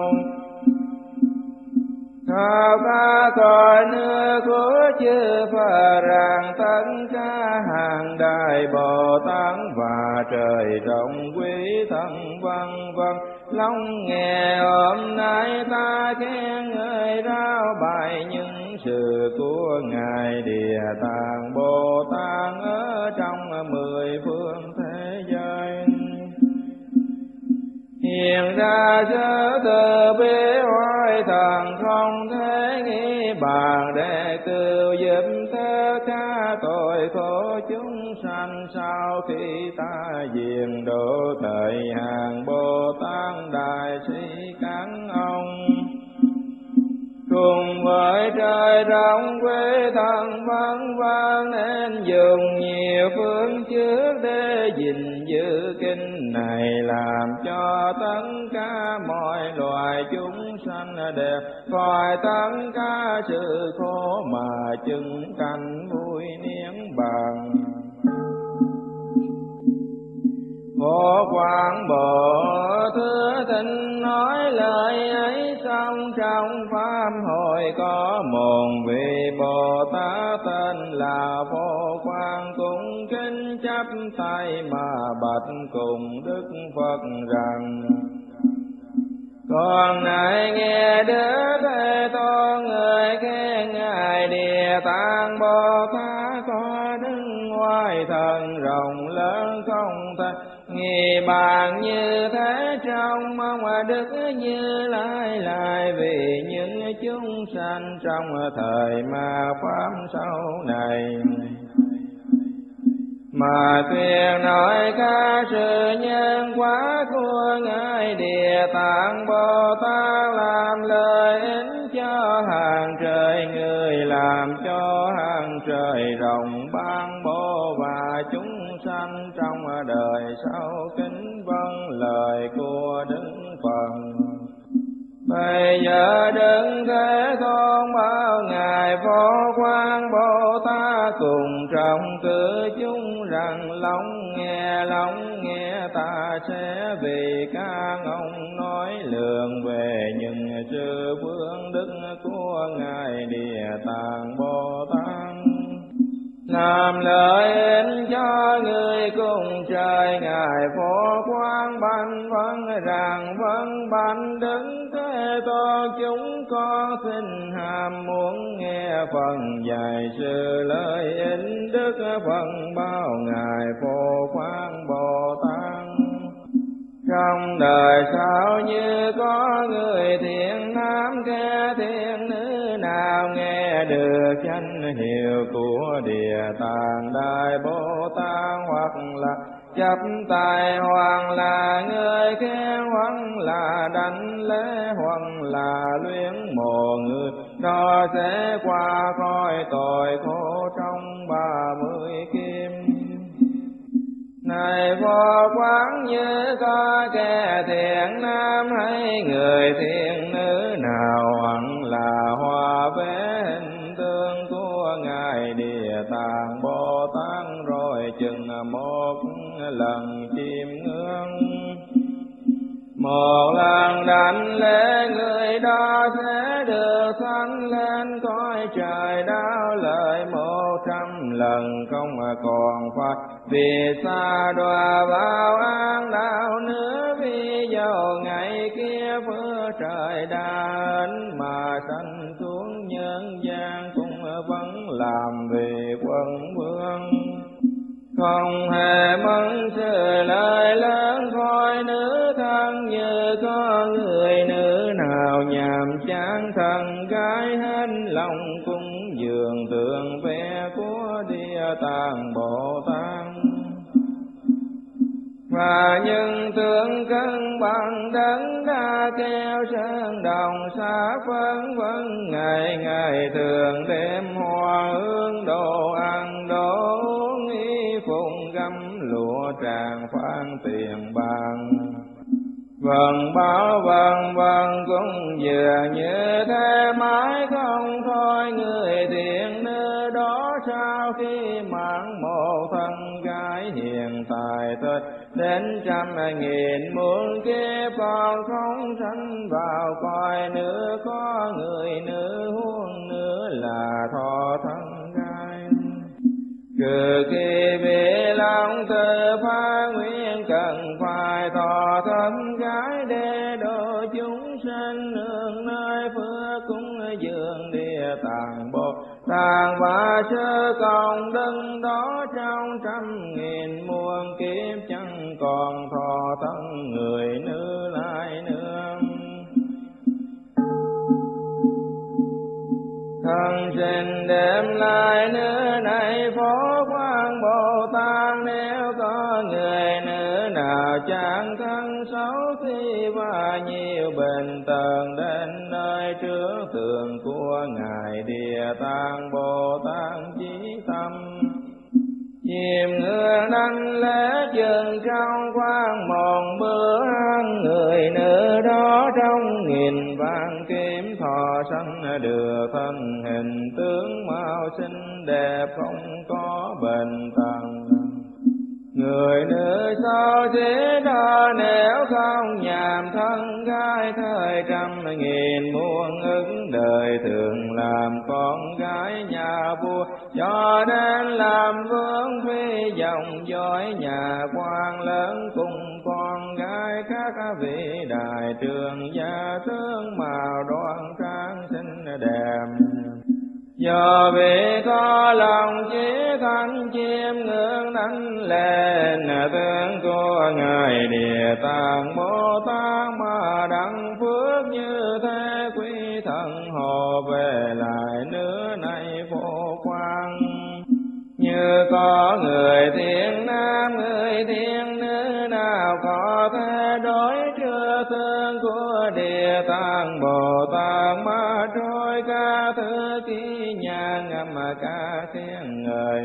khắp cả cõi nước của chư Phật, rằng tất cả hàng đại Bồ Tát và trời rộng quý thân vân vân. Long nghe hôm nay ta khen ngợi rao bài những sự của Ngài Địa Tạng Bồ Tát ở trong 10 phương thế giới. Hiện ra sơ từ bi hoài thần không thể nghĩ bàn, để cứu giúp tất cả tội khổ chúng sanh sau khi ta diệt diền độ thời hàng Bồ Tát đại sĩ các ông. Cùng với trời rộng quê thân vân vân nên dùng nhiều phương trước để gìn giữ kinh này, làm cho tất cả mọi loài chúng sanh đều khỏi tất cả sự khổ mà chứng cảnh vui niết bàn. Phổ Quang Bộ Thưa Thinh nói lời ấy xong, trong pháp hội có một vị Bồ Tát tên là Phổ Quang, cũng kính chắp tay mà bạch cùng Đức Phật rằng: Con này nghe Đức Thế Tôn người khen ngài Địa Tạng Bồ Tát có đức oai thần rộng lớn không thể nghi bàn, như thế trong mong Đức Như Lai lại vì những chúng sanh trong thời ma pháp sau này, mà tuyên nói các sự nhân quả của ngài Địa Tạng Bồ Tát, làm lợi ích cho hàng trời người, làm cho hàng trời rộng ban bố và chúng sanh trong đời sau kính vâng lời của Đức Phật. Bây giờ Đức Thế Tôn bảo ngài Phổ Quang Bồ Tát cùng trong cử chúng rằng: Lắng nghe ta sẽ vì các ông nói lượng về những sự vương đức của ngài Địa Tạng Bồ Tát, làm lợi ích cho người cùng trời. Ngài Phổ Quang bạch vâng rằng: Vâng bạch Đức Thế Tôn, chúng con xin ham muốn nghe phần dạy sự lợi ích. Đức Phật bảo ngài Phổ Quang Bồ Tát: Trong đời sau như có người thiện nam kẻ thiện nữ nào nghe được danh hiệu của Địa Tạng Đại Bồ Tát, hoặc là chắp tay, hoặc là người khen, hoặc là đảnh lễ, hoặc là luyến mộ người, đó sẽ qua khỏi tội khổ trong 30 kim. Này Phổ Quang, như có kẻ thiện nam hay người thiện nữ nào, hoặc là hòa vẽ hình tượng của ngài Địa Tạng Bồ Tát, rồi chừng một lần chiêm ngưỡng, một lần đảnh lễ, người đó sẽ được thăng lên cõi trời đáo lợi 100 lần, không còn phải vì xa đọa vào ác đạo nữa. Vì dầu ngày kia phước trời đến mà sanh xuống nhân gian, cũng vẫn làm vì quân vương, không hề mong sự lợi lớn khỏi nữ thân. Như có người nữ nào nhàm chán thân gái, hết lòng cung dường tượng vẽ của Địa Tạng Bồ Tát, và những tượng cân bằng đấng đã keo sơn đồng xa phân vân. Ngày ngày thường đêm hoa hương đồ ăn đồ uống, y phụng gấm lụa tràng phan tiền bạc. Vâng cũng vừa như thế mãi không thôi. Người thiện nữ đó sau khi mang một thân gái hiện tại tôi đến 100.000 muôn kiếp, còn không sanh vào cõi nữa. Có người nữ huống nữa là thọ thân gái, trừ khi bị lòng tự phá nguyện, cần phải thọ thân gái để độ chúng sanh nương nơi phước cúng dường Địa Tạng Bồ Tát, và sơ công đức đó trong 100.000 muôn kiếp, chẳng còn thọ thân người nữ lại nữa. Thân sinh đêm lại nữa này Phổ Quang Bồ Tát, nếu có người nữ nào chẳng thân xấu thi và nhiều bệnh tật đến nơi trước tượng của Ngài Địa Tạng Bồ Tát chí tâm. Chìm ngựa đánh lễ chừng trong khoang một bữa ăn, người nữ đó trong nghìn vạn kiếm thọ sanh được thân hình tướng mạo xinh đẹp không có bệnh tật. Người nữ sao thế đó nếu không nhàm thân gái thời trăm nghìn muôn ức đời thường làm con gái nhà vua, cho đến làm vương phi dòng dõi nhà quan lớn cùng con gái khác vị đại trường gia tướng màu đoan trang xinh đẹp. Do vì có lòng chí thanh chiêm ngưỡng đánh lên tướng của Ngài Địa Tạng Bồ Tát mà đặng phước như thế, quý thần hồ về lại nước này vô quan. Như có người thiên nam người thiên nữ nào có thể đối chưa tương của Địa Tạng Bồ Tát mà trôi ca thứ ký nhà ngâm ca tiếng ngời.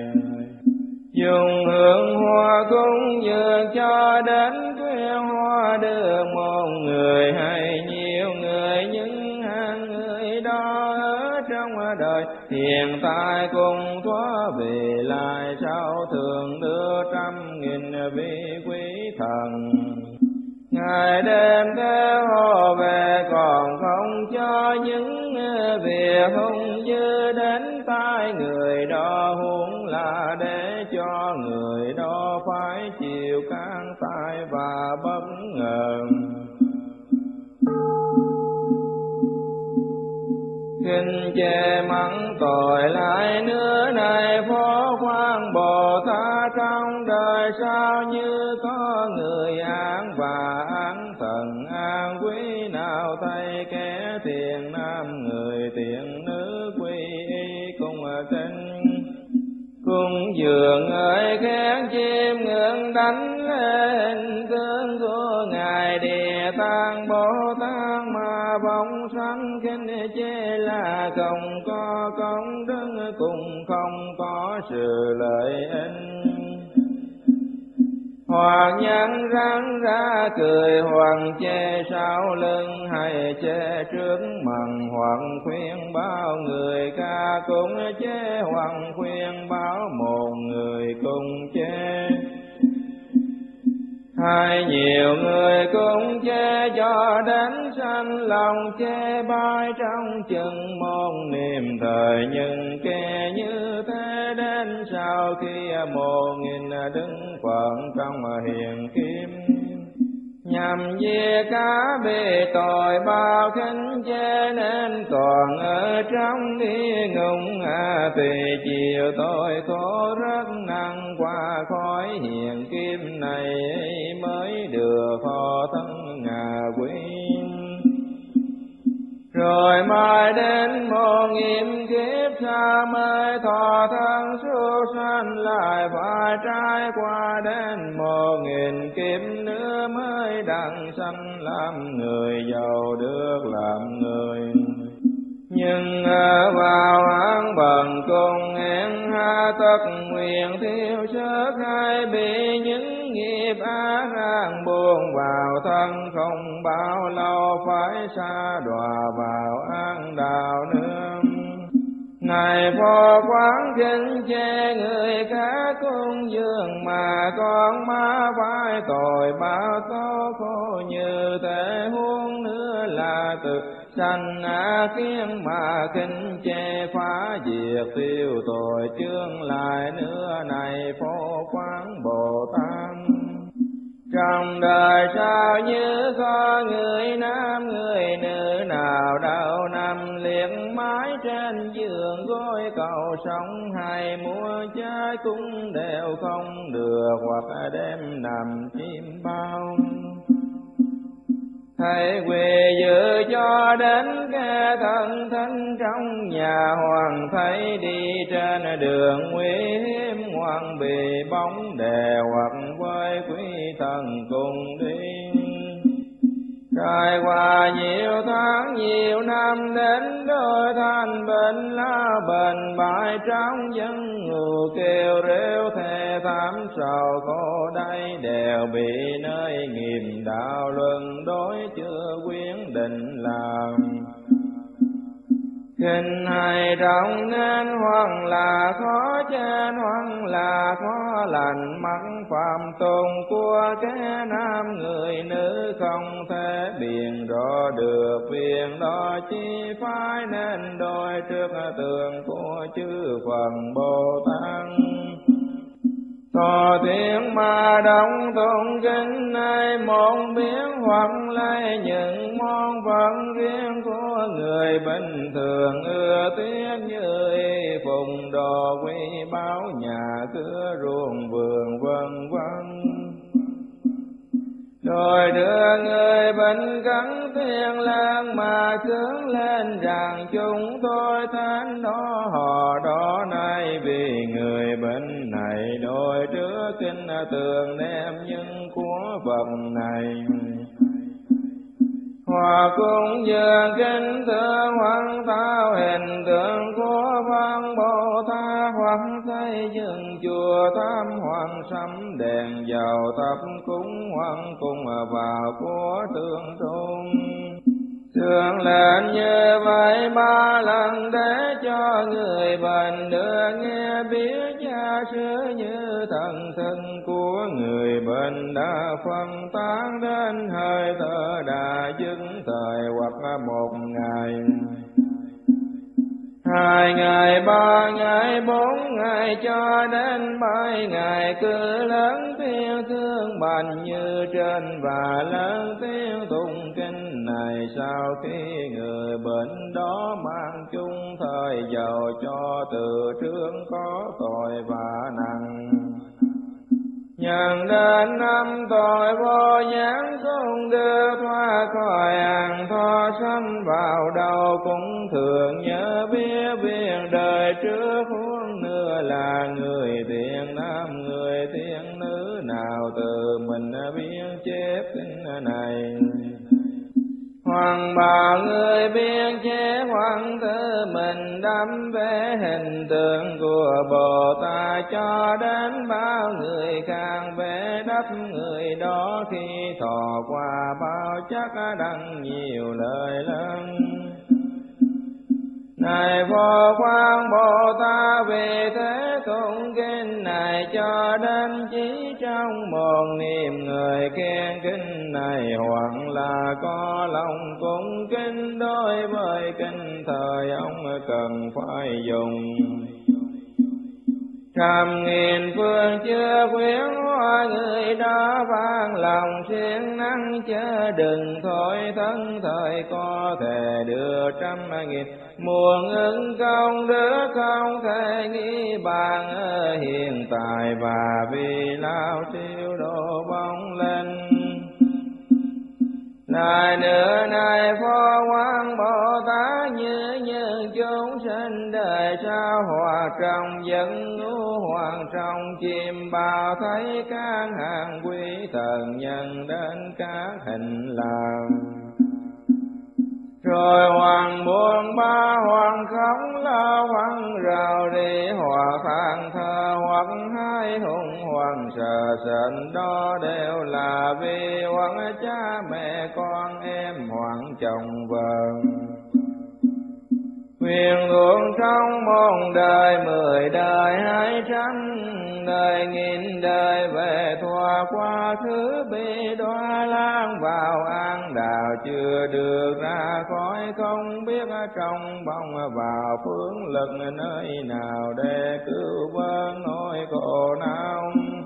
Dùng hương hoa cúng dường cho đến khuya hoa được một người hay nhiều người, những hàng người đó ở trong đời hiện tại cùng thoát về lại sau thường đưa trăm nghìn vị quý thần. Ngày đêm theo họ về còn không cho những việc hung dữ đến tai người đó, huống là để cho người đó phải chịu can tai và bất ngờ. Kinh chê mắng tội lại nước này phó khoan Bồ Tát, trong đời sao như có người an và an thần an quý nào thay kẻ thiện nam người thiện nữ quy y cùng kinh. Cung dường ơi khen chim ngưỡng đánh lên tướng của Ngài Địa Tạng Bồ Tát mà bóng sanh kinh chê là không có công đức cùng không có sự lợi ích. Hoặc nhăn răng ra cười hoặc chê sau lưng hay chê trước mặt, hoặc khuyên bao người ca cũng chê hoặc khuyên báo một người cùng chê. Hay nhiều người cũng chê cho đến sanh lòng chê bai trong chừng một niềm thời, nhưng kẻ như thế đến sau khi 1000 đứng phận trong hiền kim. Nhằm diệt cả bị tội bao khinh chê nên còn ở trong địa ngục, tùy chiều tôi khổ rất nặng qua khỏi hiền kim này mới được họ thân ngà quý. Rồi mai đến 1000 kiếp xa mới thọ thân xuất sanh, lại phải trải qua đến 1000 kiếp nữa mới đặng sanh làm người giàu được làm người. Nhưng vào án bần cùng hẹn ha tất nguyện thiêu sức, hay bị những nghiệp ác ràng buông vào thân, không bao lâu phải xa đọa vào án đạo nương. Ngài phò quán kinh chê người khác cung dường mà con má phải tội bao tố khổ, như thế huống nữa là từ sanh kiến mà kinh chê phá diệt tiêu tội chương lại nữa này phổ quán Bồ Tát. Trong đời sao như có người nam người nữ nào đâu nằm liệt mái trên giường gối cầu sống, hay mua trái cũng đều không được, hoặc đêm nằm chim bao. Thầy quỳ dự cho đến kẻ thân thân trong nhà hoàng, thấy đi trên đường nguy hiểm hoàng bị bóng đè, hoặc với quý thần cùng đi. Trải qua nhiều tháng nhiều năm, đến đôi thanh bệnh lá bệnh bại trong dân ngù, kêu rêu thê thảm sầu khổ đây, đều bị nơi nghiệp đạo luân đối chưa quyết định làm. Kinh hay rộng nên hoặc là khó chen, hoặc là khó lành, mắc phạm tôn của kẻ nam người nữ, không thể biện rõ được việc đó, chi phải nên đôi trước tượng của chư Phật Bồ Tát. Tòa tiếng mà đông tụng kinh này, một biến hoặc lấy những món vật riêng của người bình thường ưa tiếc, như y phùng đồ quý báu nhà cửa ruộng vườn vân vân. Rồi đưa người bệnh cắn tiếng lan mà sướng lên rằng, chúng tôi thánh đó họ đó nay, vì người bệnh này đôi trước kinh tường đem những của vật này. Hòa cung dường kinh thượng hoặc thao hình tượng của văn Bồ Tát, hoặc xây dựng chùa tam hoàng sắm đèn dầu thắp cúng, hoặc cùng vào của tượng trung. Thường lệnh như vậy 3 lần để cho người bệnh được nghe biết gia sư, như thần thân của người bệnh đã phân tán đến hơi thở đã dứt thời, hoặc 1 ngày, 2 ngày, 3 ngày, 4 ngày, cho đến 7 ngày, cứ lớn tiếng thương bệnh như trên và lớn tiếng tụng kinh này. Sau khi người bệnh đó mang chung thời giàu, cho từ trước có tội và nặng, nhân đến năm tội vô nhãn không đưa thoát khỏi hàng tho sanh vào đầu, cũng thường nhớ biết việc đời trước huống nữa là người thiện nam người thiện nữ, nào từ mình biết chép kinh này. Hoàng bảo người biết chế hoàng tự mình đắm vẽ hình tượng của Bồ Tát, cho đến bao người khác vẽ đắp người đó, khi thọ qua bao chắc đặng nhiều lời lớn. Này Phổ Quang Bồ Tát, vì thế tụng kinh này cho đến chí trong một niệm, người khen kinh này hoặc là có lòng cung kính, đối với kinh thời ông cần phải dùng. 100.000 phương chưa khuyến hóa người đó, vang lòng siêng năng chớ đừng thôi thân thời, có thể đưa 100.000 muôn ứng công đức, không thể nghĩ bằng ở hiện tại, và vì lao siêu độ bóng lên. Lại nữa này Phổ Quang Bồ Tát, như những chúng sinh đời sao, hòa trong giấc ngủ, hoàng trong chim bao, thấy các hàng quý thần nhân đến các hình làm. Rồi hoàng buồn ba, hoàng khóc la, hoàng rào rì, hoặc than thở, hoặc hai hùng, hoàng sợ sệt, đó đều là vì hoặc cha mẹ con em, hoàng chồng vợ. Quyền luận trong 1 đời, 10 đời, 200 đời, 1000 đời, về thoa quá khứ bị đọa lang vào an đào, chưa được ra khỏi không biết trong bóng, vào phương lực nơi nào để cứu vớt nỗi khổ não.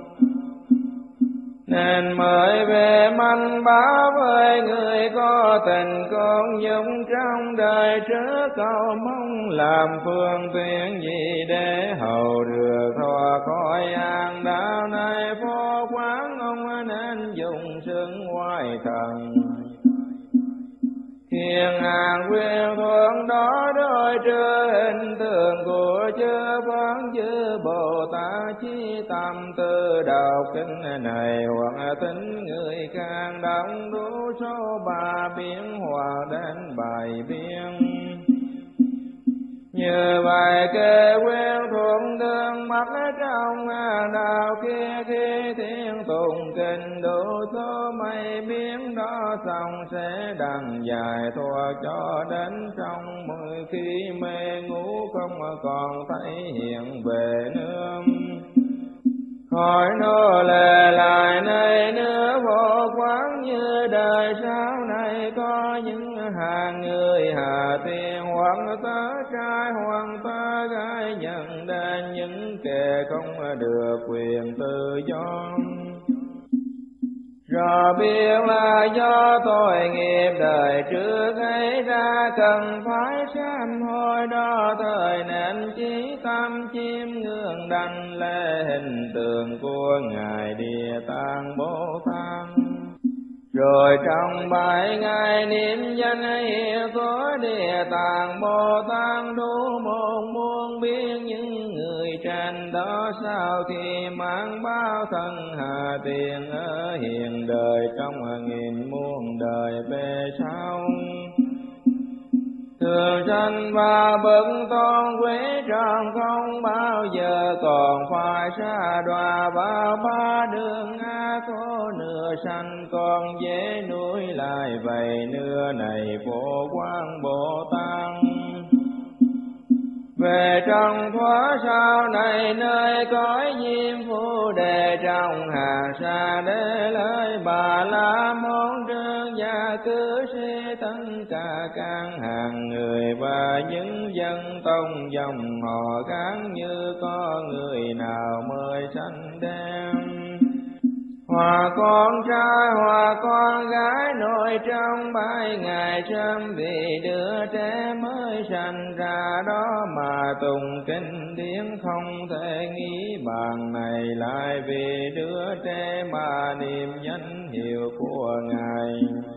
Nên mới về manh báo với người có tình con dung, trong đời trước cầu mong làm phương tiện gì để hầu được thoát khỏi an đạo. Này Phổ Quang ông nên dùng xưng oai thần, Hiền hàng quyền thuận đó đôi trừ hình tượng của chư Phật chư Bồ Tát, chí tâm tư đọc kinh này hoặc tính người khác đóng đủ số ba biến hoặc đến bài biên. Như vậy kê quen thuận tương mắt trong đạo kia, khi thiên tụng kinh đủ số mây biến đó xong sẽ đằng dài thuộc cho đến trong 10 khi mê ngủ không còn thấy hiện về nữa. Khỏi nô lệ lại nơi nước vô quán, như đời sau này có những hàng người hạ tiền hoặc tớ trai hoặc tớ gái nhận đến những kẻ không được quyền tự do. Rồi biết là do tội nghiệp đời trước ấy ra, cần phải sám hối đó thời nên chí tâm chiêm ngưỡng đảnh lễ hình tượng của Ngài Địa Tạng Bồ Tát. Rồi trong 7 ngày niệm danh hiệu của Địa Tạng Bồ Tát đủ 1.000.000 biến những người trên đó, sau khi mang bao thân hạ tiền ở hiện đời trong 1.000.000 đời về sau. Thường sanh và bậc tôn quý trong không bao giờ còn phải xa đọa vào ba đường ác khổ, nửa sanh còn dễ nuôi lại vậy nửa này Phổ Quang Bồ Tát. Về trong thoát sau này nơi cõi diêm Phù Đề, trong hàng xa để lời Bà La Môn Trương gia cư sĩ tất cả các hàng người và những dân tông dòng họ khác, như có người nào mới sanh đem hoặc con trai hoặc con gái nội trong 7 ngày sớm, vì đứa trẻ mới sanh ra đó mà tụng kinh điển không thể nghĩ bàn này, lại vì đứa trẻ mà niệm danh hiệu của Ngài.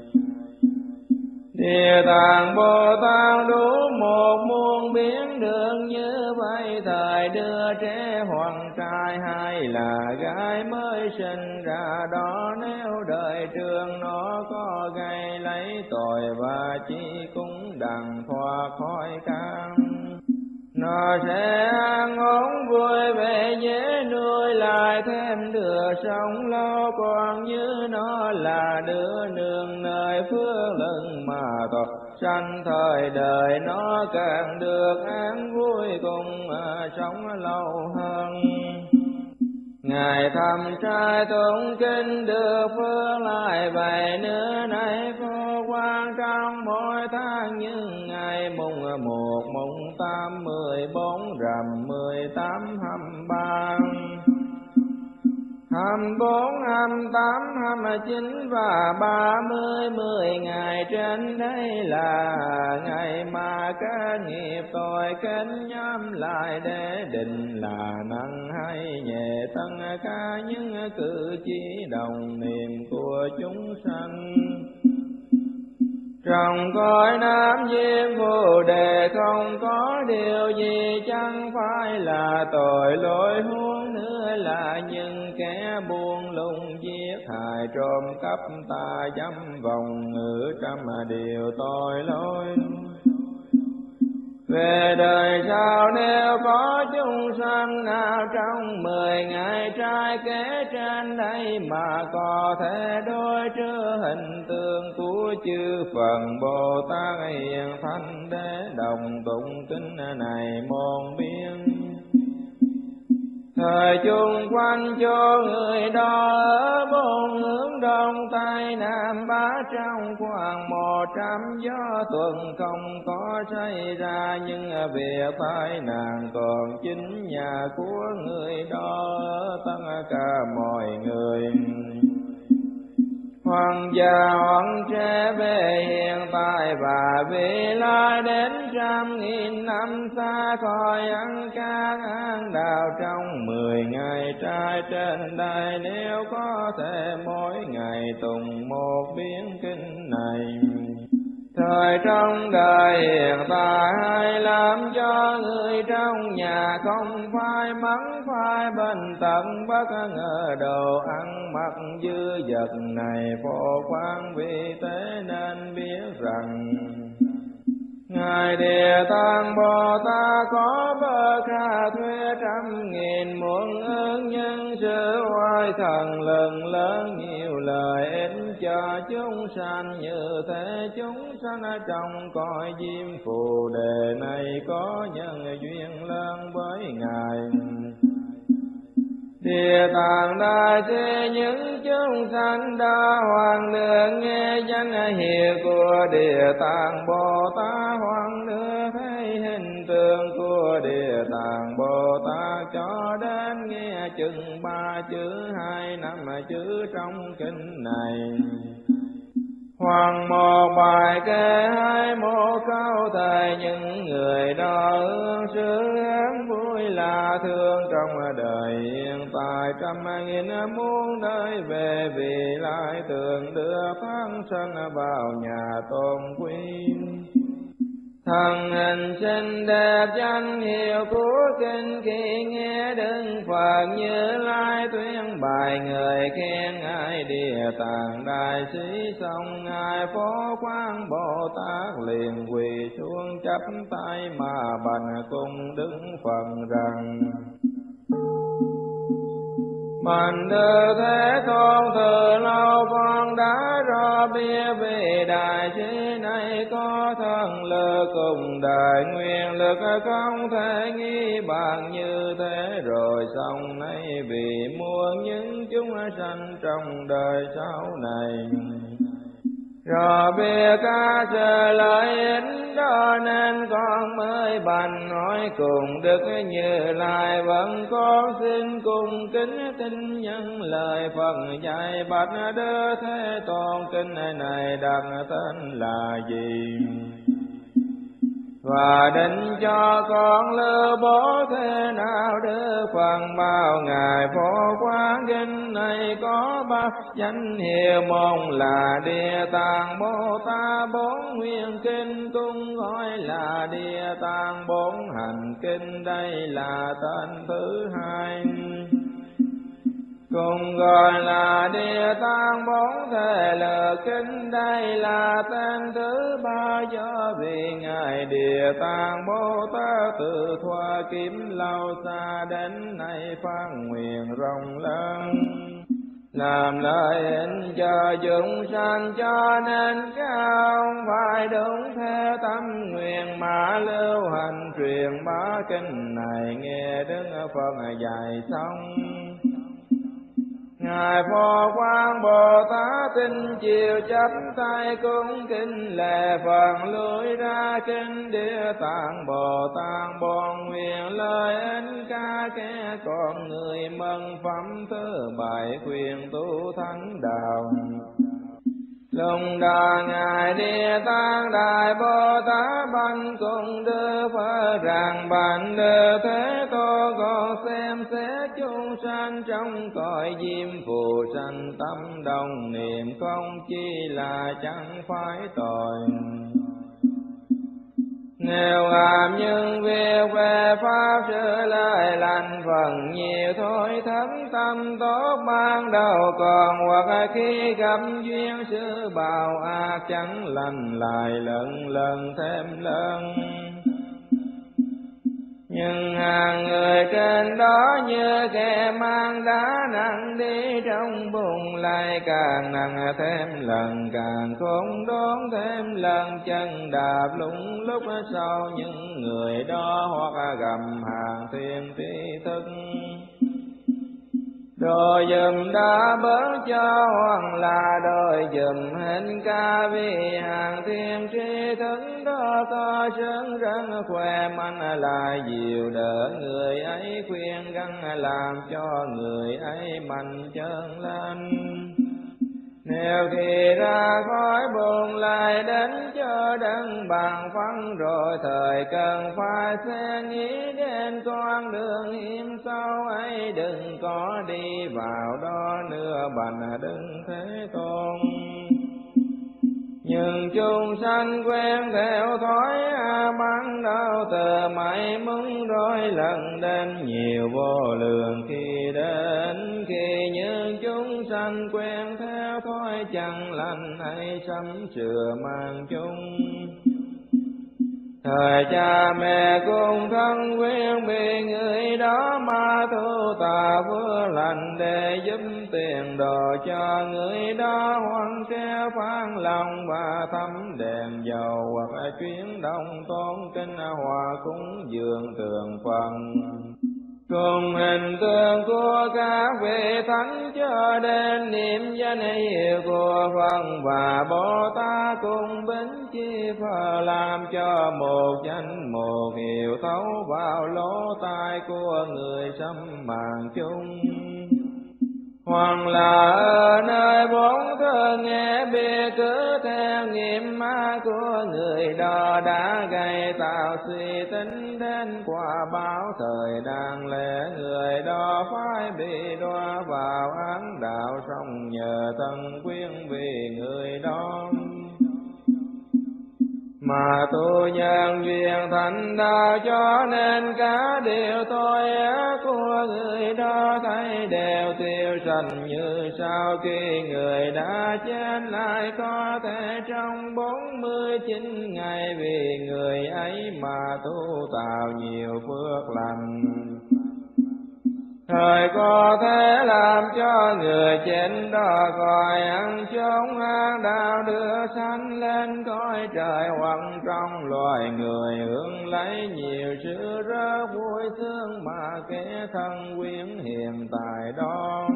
Địa Tạng Bồ Tát đủ 1.000.000 biến đường như vậy, thời đứa trẻ hoàng trai hay là gái mới sinh ra đó, nếu đời trường nó có gây lấy tội và chỉ cũng đặng thoát khỏi cam, nó sẽ an ổn vui vẻ dễ nuôi lại thêm đứa sống lâu, còn như nó là đứa nương nơi phước lưng mà tội sanh thời đời, nó càng được an vui cùng sống lâu hơn. Ngài thầm trai tụng kinh được phước lại vậy nữa này Phổ Quang, trong mỗi tháng những ngày mùng 1, mùng 8, 14, rằm 18, 23, 24, 28, 29 và 30, 10 ngày trên đây là ngày mà các nghiệp tội kết nhóm lại, để định là nặng hay nhẹ tất cả những cử chỉ đồng niệm của chúng sanh. Trong cõi Nam Diêm Phù Đề không có điều gì chẳng phải là tội lỗi, huống nữa là những kẻ buông lung giết hại trộm cắp tà dâm vòng ngữ trăm điều tội lỗi. Về đời sau nếu có chúng sanh nào trong 10 ngày trai kế trên đây mà có thể đối trừ hình tượng của chư Phật Bồ Tát hiện thanh, để đồng tụng kinh này môn biên. Thời chung quanh cho người đó ở bốn hướng đông tây nam bắc, trong khoảng 100 gió tuần không có xảy ra những việc tai nạn, còn chính nhà của người đó tất cả mọi người. Hoàng già hoàng trẻ về hiện tại và vị lai đến 100.000 năm xa khỏi ăn các ăn đạo trong 10 ngày trai trên đây, nếu có thể mỗi ngày tụng một biến kinh này Thời trong đời hiện tại hay làm cho người trong nhà không phải mắng phải bên tận bất ngờ đồ ăn mặc dư vật này phổ khoáng vì thế nên biết rằng Ngài Địa Tạng Bồ Tát có bơ kha thuê 100.000 muôn ơn nhân sự oai thần lần lớn nhiều lợi ích cho chúng sanh như thế chúng sanh ở trong cõi diêm phù đề này có nhân duyên lớn với Ngài. Địa Tạng Đại Sư những chúng sanh đã hoàng được nghe danh hiệu của Địa Tạng Bồ Tát, hoàng được thấy hình tượng của Địa Tạng Bồ Tát cho đến nghe chừng 3 chữ 2 5 chữ trong kinh này. Hoặc một bài kệ hay một câu thề những người đó ương sự hớn vui là thương trong đời hiện tại 100.000 muôn đời về vì lại thường đưa phán sanh vào nhà tôn quý. Thần hình xinh đẹp danh hiệu của kinh khi nghe Đức Phật Như Lai tuyên bài người khen Ngài Địa Tạng Đại Sĩ xong Ngài Phổ Quang Bồ Tát liền quỳ xuống chắp tay mà bạch cùng Đức Phật rằng: Bạch Đức Thế Tôn, từ lâu con đã rõ biết vì Đại Sĩ này có thần lực cùng đại nguyện lực không thể nghi bằng như thế, rồi sau này vì muôn những chúng sanh trong đời sau này. Rồi biết cả sự lợi ích đó nên con mới bành hỏi cùng Đức Như Lai vẫn con xin cung kính tin nhân lời Phật dạy bạch Đức Thế Tôn kinh này đặt tên là gì? Và định cho con lưu bố thế nào Đức Phật bao Ngài Phổ Quang kinh này có ba danh hiệu, một là Địa Tạng Bồ Tát, 4 nguyên kinh cung gọi là Địa Tạng 4 hành kinh, đây là tên thứ hai. Cùng gọi là Địa Tạng 4 thể lực kinh, đây là tên thứ ba, do vì Ngài Địa Tạng Bồ Tát từ thuở kiếm lâu xa đến nay phát nguyện rộng lớn làm lợi ích cho chúng sanh, cho nên cao phải đúng theo tâm nguyện mà lưu hành truyền bá kinh này. Nghe Đức Phật dạy xong Ngài Phổ Quang Bồ Tát tin chiều chắp tay cung kính lễ Phật lùi ra kinh Địa Tạng Bồ Tát bổn nguyện lời ích ca kẻ con người mừng phẩm thứ 7 khuyên tu thánh đạo. Lúc đó Ngài Địa Tạng Đại Bồ Tát bạch cùng Đức Phật rằng: Bạch Đức Thế Tôn, con xem xét chúng sanh trong cõi diêm phù sanh tâm đồng niệm không chi là chẳng phải tội. Nếu làm những việc về pháp sự lời lành phần nhiều thôi thấm tâm tốt ban đầu, còn hoặc khi gặp duyên sự bào ác chẳng lành lại lần lần thêm lần. Nhưng hàng người trên đó như kẻ mang đá nặng đi trong bùn, lại càng nặng thêm lần càng khốn đốn thêm lần, chân đạp lung lúc sau những người đó hoặc gầm hàng thêm trí thức. Rồi dùm đã bớt cho hoặc là đòi dùm hình ca, vì hàng thiên tri thức đó có sướng rắn khoe mạnh lại dìu đỡ người ấy, khuyên gắng làm cho người ấy mạnh chân lên. Nếu khi ra khỏi buồn lại đến cho đấng bằng phẳng, rồi thời cần phải sẽ nghĩ đến con đường hiểm sâu ấy, đừng có đi vào đó nữa bạch Đức Thế Tôn. Nhưng chúng sanh quen theo thói ban đầu từ mãi muốn rồi lần đến nhiều vô lượng khi đến. Khi những chúng sanh quen theo thói chẳng lành hay sắm sửa mang chung, thời cha mẹ cùng thân quyến bị người đó ma thu tà vừa lành để giúp tiền đồ cho người đó, hoan kéo phán lòng và thắm đèn dầu hoặc chuyến đông tôn kinh hòa cúng dường tường phần. Cùng hình tượng của các vị thánh cho đến niệm danh hiệu của Phật và Bồ Tát cùng bính chi Phật, làm cho một danh một hiệu thấu vào lỗ tai của người sắm màn chung. Hoặc là ở nơi bốn thơ nghe biết cứ theo nghiệp ma của người đó đã gây tạo suy tính đến quả báo thời đang lẽ, người đó phải bị đọa vào ám đạo song nhờ thân quyến vì người đó mà tu nhân duyên thành đạo, cho nên cả điều tội ác của người đó thấy đều tiêu sạch như sau. Khi người đã chết lại có thể trong 49 ngày, vì người ấy mà tu tạo nhiều phước lành, thời có thể làm cho người chết đó khỏi ăn chốn ác đạo, đưa sanh lên cõi trời, hoặc trong loài người hưởng lấy nhiều sự rất vui sướng mà kẻ thân quyến hiện tại đó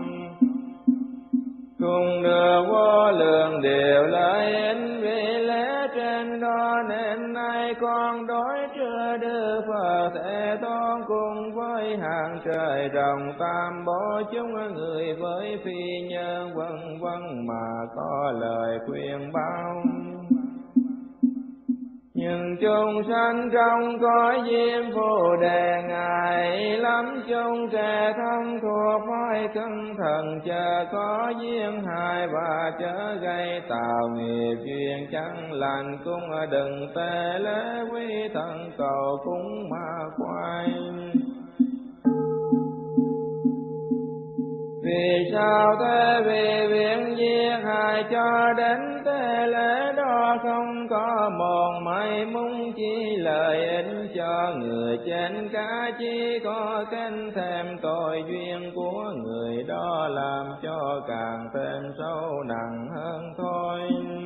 cùng được vô lượng điều lợi ích. Vì lẽ trên đó nên nay con đối trước Đức Phật Thế Tôn cùng với hàng trời rồng tam bộ chúng người với phi nhân vân vân mà có lời khuyên báo. Nhưng chúng sanh trong cõi diêm phù đề ngài lắm chung kẻ thân thuộc phải cẩn thận, chớ có duyên hại và chớ gây tạo nghiệp duyên chẳng lành, cũng đừng tê lễ quý thần cầu cúng ma quay. Vì sao thế? Vì việc giết hại cho đến thế lễ đó không có một may muốn chi lợi ích cho người trên, cả chỉ có khen thêm tội duyên của người đó, làm cho càng thêm sâu nặng hơn thôi.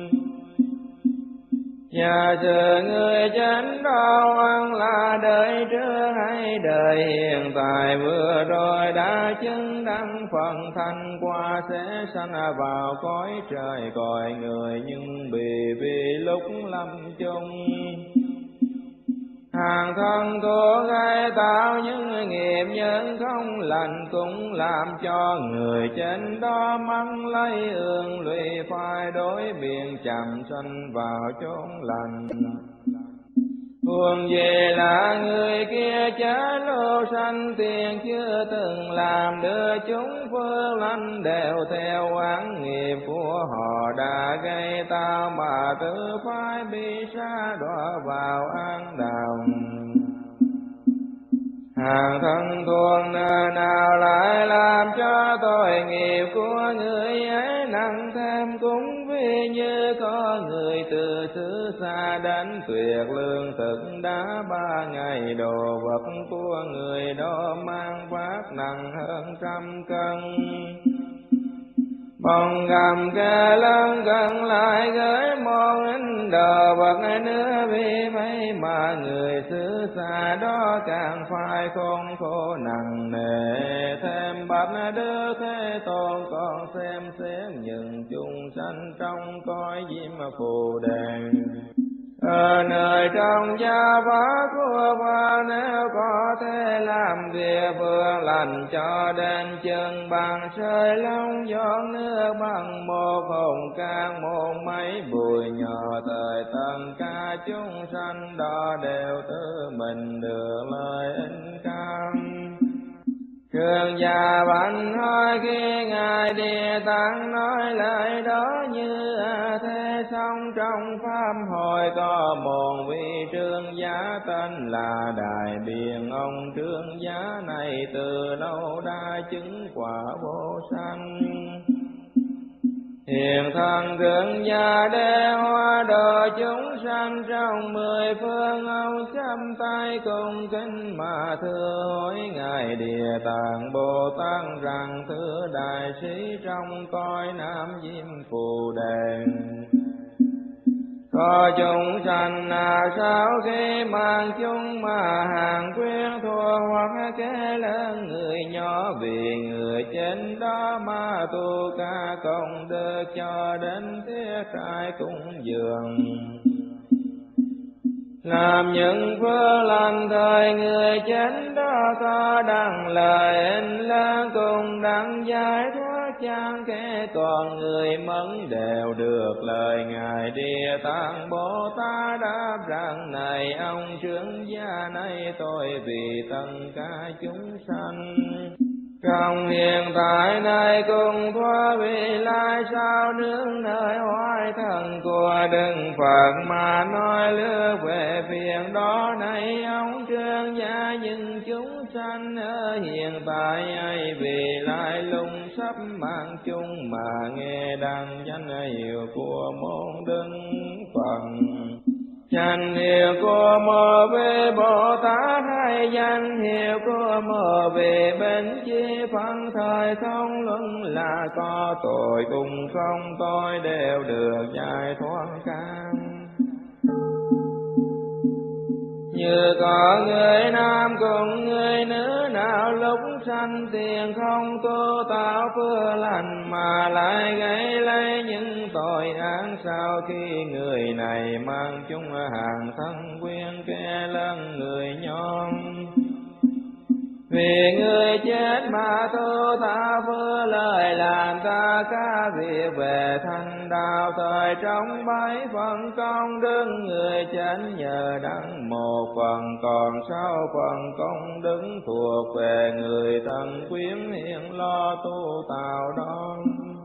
Nhà sự người chánh đó ăn là đời trước hay đời hiện tại, vừa rồi đã chứng đăng phần thành qua sẽ sanh vào cõi trời cõi người, nhưng vì lúc lâm chung hàng thân thuộc gây tạo những nghiệp nhân không lành, cũng làm cho người trên đó mắng lấy ương lụy, phải đối biện chậm sanh vào chốn lành. Buồn về là người kia chớ lô sanh tiền chưa từng làm, đưa chúng phước lành đều theo oán nghiệp của họ đã gây tạo, mà tự phải bị sa đọa vào ác đạo. Hàng thân thuộc nơi nào lại làm cho tội nghiệp của người ấy nặng thêm, cũng vì như có người từ xứ xa đến tuyệt lương thực đã 3 ngày, đồ vật của người đó mang vác nặng hơn 100 cân. Bồng gầm kê lớn gần lại gửi một ít đồ vật nữa, vì mấy mà người xứ xa đó càng phải khốn khổ nặng nề. Thêm bạch Đức Thế Tôn còn xem xét những chúng sanh trong cõi diêm phù đề. Ở nơi trong gia pháp của Phật, nếu có thể làm việc phước lành cho đến chân bằng sơi lông giọt nước, bằng một hồng can một mấy bụi nhỏ, thời tất cả chúng sanh đó đều tự mình được lợi ích cao. Trường Già Bạch hỏi khi Ngài Địa Tạng nói lời đó như thế, xong trong pháp hội có một vị trương giá tên là Đại Biện. Ông trương giá này từ lâu đã chứng quả vô sanh, hiền thần thượng gia đế hóa độ chúng sanh trong 10 phương. Ông chắp tay cung kính mà thưa hỏi Ngài Địa Tạng Bồ Tát rằng: thưa đại sĩ, trong cõi Nam Diêm Phù Đề có chúng sanh sao khi mang chúng mà hàng quyến thua hoặc kế lớn người nhỏ, vì người trên đó mà tu ca công đức cho đến thiết trai cúng dường, làm những phước lành thời người chết đó có đặng lời in lớn cùng đặng giải thoát chan kẽ, còn người mẫn đều được lời Ngài Địa Tạng Bồ Tát đáp rằng: này ông trưởng gia này, tôi vì tất cả chúng sanh trong hiện tại này cùng thoa vị lai sao nương nơi hoài thần của Đức Phật mà nói lứa về phiền đó. Này ông trương gia những chúng sanh ở hiện tại ấy, vì lai lùng sắp mang chung mà nghe đăng danh hiệu của môn Đức Phật. Danh hiệu của Mô Vị Bồ Tát hay danh hiệu của Mô Vị Bính Chi phân thời không luân là có tội cùng không tội đều được giải thoát căn. Như có người nam cùng người nữ nào lúc sanh tiền không tu tạo phước lành mà lại gây lấy những tội ác, sau khi người này mang chung hàng thân quyến kẻ lớn người nhóm, vì người chết mà tu tạo phước lời làm ta các việc về thanh đạo. Thời trong 7 phần công đức người chết nhờ đặng 1 phần, còn 6 phần công đức thuộc về người thân quyến hiện lo tu tạo đó.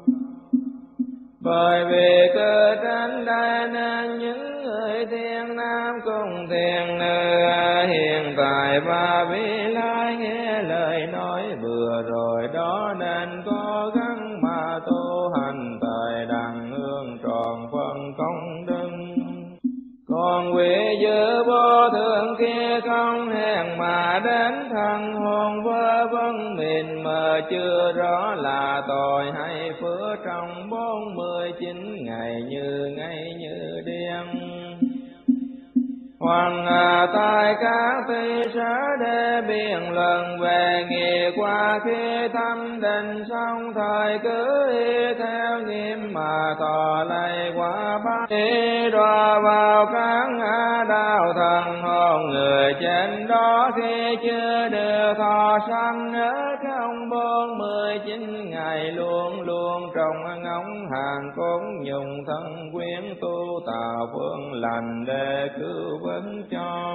Bởi vì cơ tranh đây nên những người thiện nam cùng thiện nữ hiện tại và vị lai nghe lời nói vừa rồi đó, nên cố gắng mà tu hành thời đặng hương tròn phần công đức. Còn quý giữ vô thượng kia không hẹn mà đến thân hồn vơ vân mịn mờ, chưa rõ là tội hay phước trong 49 ngày như đêm. Hoàng tại các ty sở để biện luận về nghiệp qua khi thâm định xong, thời cứ y theo nghiêm mà thọ lạy qua ba đi đọa vào các đạo thần hồn người trên đó, khi chưa được thọ sanh ở trong 49 ngày luôn luôn trong ngóng hàng cúng dùng thân quyến tu tạo phương lành để cứu vớt cho.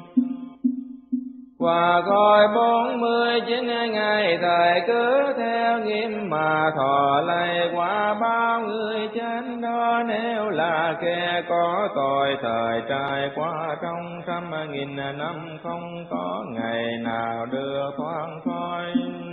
Qua coi 49 ngày thời cứ theo nghiêm mà thọ lạy qua bao người chết đó, nếu là kẻ có tội thời trải qua trong 100.000 năm không có ngày nào được thoát khỏi.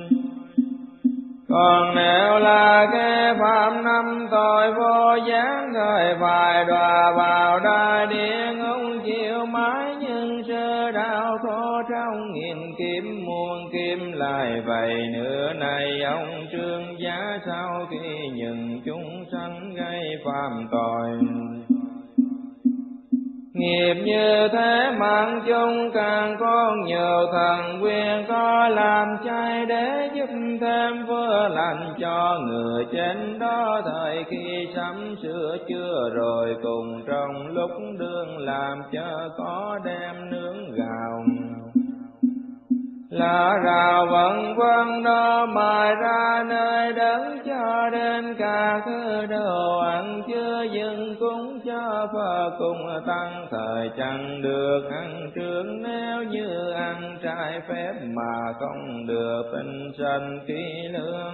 Còn nếu là kẻ phạm năm tội vô gián thời phải đọa vào đại địa ngục chịu mãi nhưng sơ đạo khổ trong nghìn kiếp muôn kiếp lại vậy nữa. Này ông trương giá sau khi những chúng sanh gây phạm tội nghiệp như thế mạng chung càng có nhiều thần quyền có làm chay để giúp thêm phước lành cho người trên đó, thời khi sắm sửa chữa rồi cùng trong lúc đương làm cho có đem nướng gạo. Lá rào vân vân đó mài ra nơi đất, cho đến cả thứ đồ ăn chưa dừng cúng cho Phật cùng tăng. Thời chẳng được ăn trước, nếu như ăn trái phép mà không được tinh sanh kỹ lưỡng.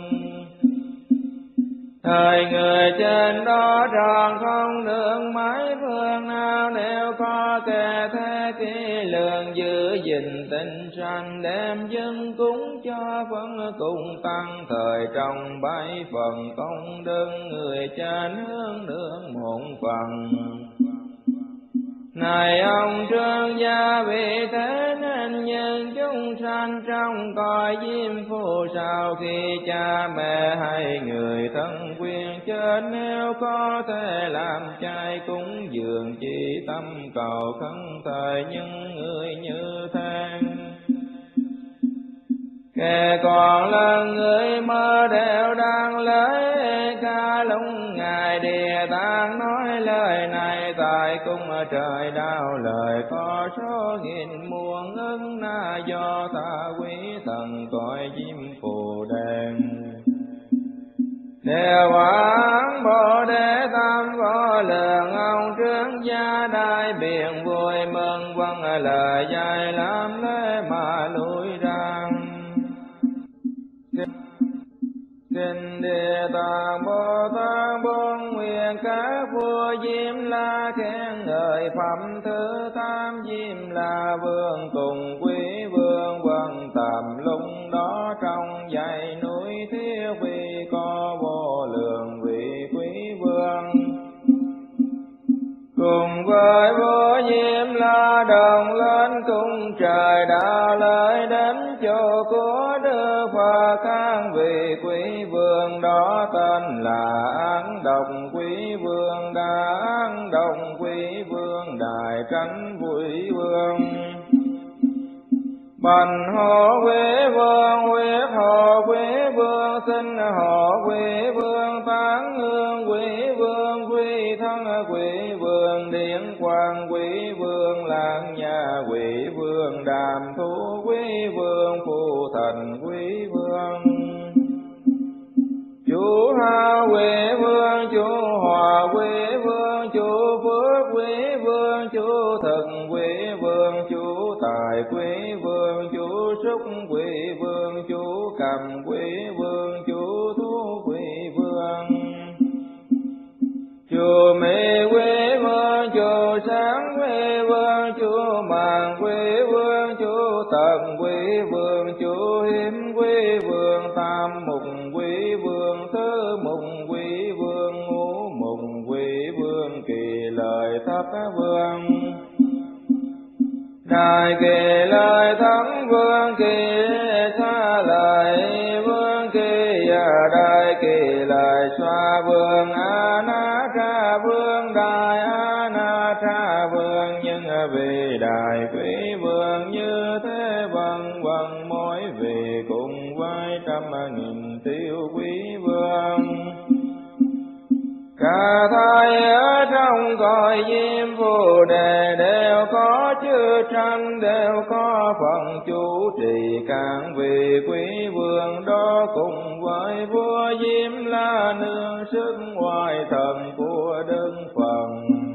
Thời người trên đó tròn không được mấy phương nào, nếu có kẻ thế kỹ lưỡng giữ gìn tinh sanh, đem dân cúng cho Phật cùng tăng. Thời trong bảy phần công đức, người trên hướng được một phần. Này ông trương gia, vì thế nên nhân chúng sanh trong cõi diêm phù, sau khi cha mẹ hay người thân quyến chết, nếu có thể làm chay cúng dường, chỉ tâm cầu khấn thời những người như thế. Kẻ còn là người mơ đều đang lấy ca lung ngài Địa Tạng, nói lời này tại cung trời đau lời có số nghìn muôn ức, na do ta quý thần cõi diêm phù đền. Đều quán Bồ Đề Tam Vô Lượng, ông trương gia đại biện vui mừng, vâng lời dạy làm lễ mà lui ra. Kinh Địa Tạng Bồ Tát bốn nguyện các vua Diêm La, khen ngợi phẩm thứ tam Diêm La Vương cùng quý vương. Vân tầm lúc đó trong dãy núi Thiếu Vi có vô lượng vị quý vương, cùng với vua Diêm La đồng lên cung trời đạo lời đến chỗ của Đức Phật. Các vị quý vương đó tên là An Đồng quý vương, Đa An Đồng quý vương, Đại Tránh quý vương, Bành Hộ quý vương, Huyết Hộ quý vương, Sinh Hộ quý vương, Tán Hương quý vương, Quy Thân quý vương, Điển Quang quý vương, Lạng Nhà quý vương, Đàm Thú quý vương, Phù Thành quý vương, Chủ Hào quý vương, Chủ Hòa quý vương, Chủ Phước quý vương, Chủ Thực quý vương, Chủ Tài quý vương, Chủ Súc quý vương, Chủ Cầm quý vương, Chủ Thú quý vương, Chủ Mỹ quý vương, Chủ Sáng quý vương, Chủ Màng quý vương, Chủ Tận quý vương, Chủ Hiếm quý vương, Tam Mục quý vương, Thứ Mục quý vương, Ngũ Mục quý vương, Kỳ Lợi Thất vương, Đại Kỳ Lợi Thắng vương, Kỳ Xa Lợi vương, Kỳ Đại Kỳ Lợi Xoa vương, A Na Tra vương, Đại A Na Tra vương. Nhưng vì đại quý vương như thế vân vân, mỗi vị cùng với 100.000 tiêu quý vương. Cả thai ở trong cõi diêm phù đề đều có chư tranh, đều có phần chủ trì. Các vị quý vương đó cùng với vua Diêm La nương sức oai thần của Đức Phật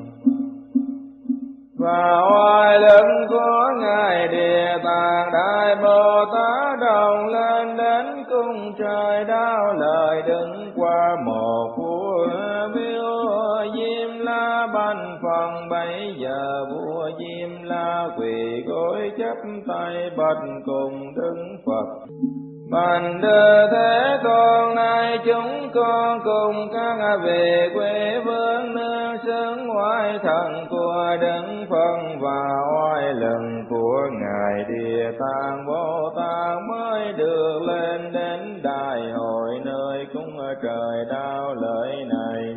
và oai lực của ngài Địa Tạng Đại Bồ Tát đồng lên đến cung trời đau lời đứng qua một vua miếu Diêm La banh phần. Bấy giờ vua Diêm La quỳ gối chắp tay bạch cùng Đức Phật: Bạch Đức Thế Tôn, nay chúng con cùng các vị quý vương nương xứng oai thần của Đức Phật và oai lực của ngài Địa Tạng Bồ Tát mới được lên đến đại hội nơi cung trời đau lợi này.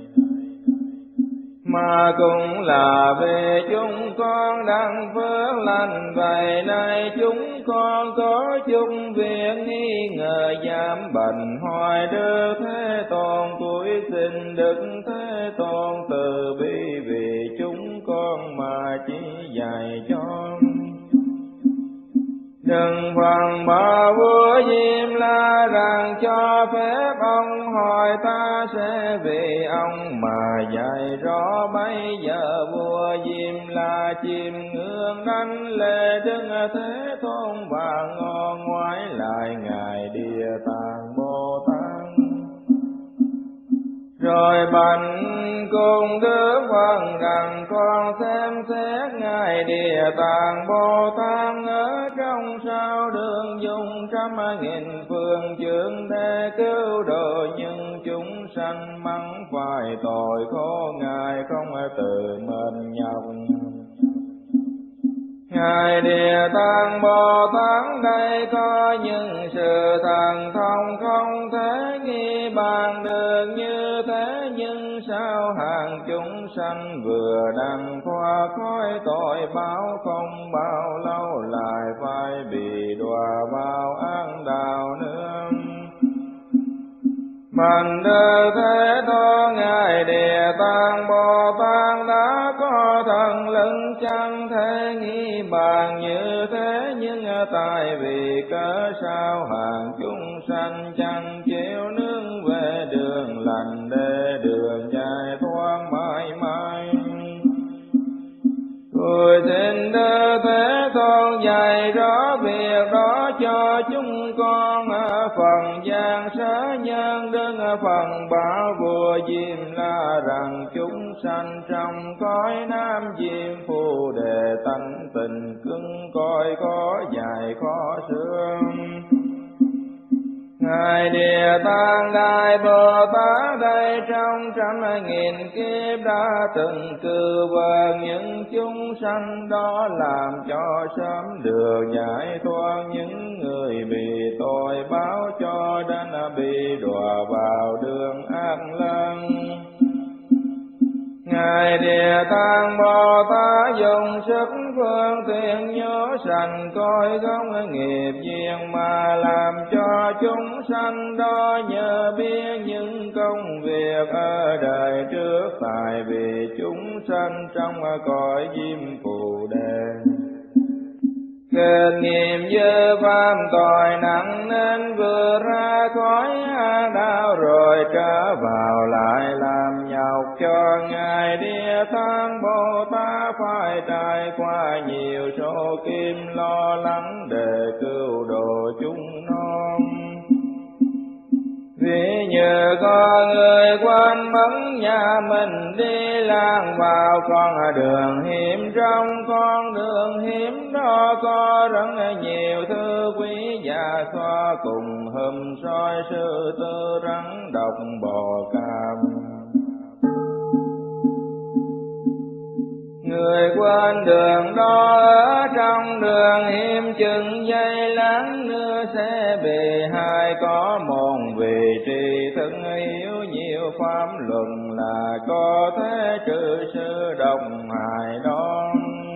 Mà cũng là vì chúng con đặng phước lành, vậy nay chúng con có chung việc nghi ngờ dám bành hoài Đức Thế Tôn. Cuối xin Đức Thế Tôn từ bi vì chúng con mà chỉ dạy cho. Đừng phần bỏ vua Diêm La rằng cho phép ông hỏi ta sẽ vì ông mà dạy rõ. Bây giờ vua Diêm La chim ngưỡng đánh lễ Đức Thế Tôn và ngó ngoái lại ngài Địa Tạng Bồ Tát. Rồi bạch cùng Đức Phật rằng con xem xét ngài Địa Tạng Bồ Tát ở trong sao đường dùng 100.000 phương chướng để cứu độ những chúng sanh mắc phải tội khổ, ngài không tự mình nhọc. Ngài Địa Tạng Bồ Tát đây có những sự thần thông không thể nghi bàn được, như thế nhưng sao hàng chúng sanh vừa đang thoát khỏi tội báo, không bao lâu lại phải bị đọa vào ác đạo nữa. Bằng Đức Thế Tôn ngài Địa Tạng Bồ Tát đã có thần lực chẳng thể nghi bàn như thế, nhưng tại vì cớ sao hàng chúng sanh chẳng chịu nương về đường lành để đường giải thoát mãi mãi. Tôi xin Đức Thế Tôn dạy rõ việc đó cho chúng con. Phần gian sở nhân Đức Phật bảo vua Diêm La rằng chúng sanh trong cõi Nam Diêm Phù Đề tánh tình cứng cỏi có dài khó xương. Ngài Địa Tạng Đại Bồ Tát đây trong 100.000 kiếp đã từng cư vờn những chúng sanh đó, làm cho sớm được giải thoát những người bị tội báo, cho đến bị đọa vào đường ác lăng. Ngài Địa Tạng Bồ Tát dùng sức phương tiện nhớ sanh coi gốc nghiệp duyên mà làm cho chúng sanh đó nhớ biết những công việc ở đời trước, tại vì chúng sanh trong cõi Diêm Phù Đề kết nghiệp dơ phạm tội nặng nên vừa ra khỏi ác đạo, rồi trở vào lại làm nhọc cho ngài Địa Tạng Bồ Tát phải trải qua nhiều số kiếp lo lắng để cứu độ chúng nó. Vì nhờ có người quên mất nhà mình đi lang vào con đường hiểm, trong con đường hiểm đó có rất nhiều thứ quý giá xoa cùng hùm soi sư tử rắn độc bò cam. Người quên đường đó ở trong đường hiểm chừng giây lát nữa sẽ bị hai, có một vị tri thức hiểu nhiều pháp luận là có thể trừ sự độc hại đó,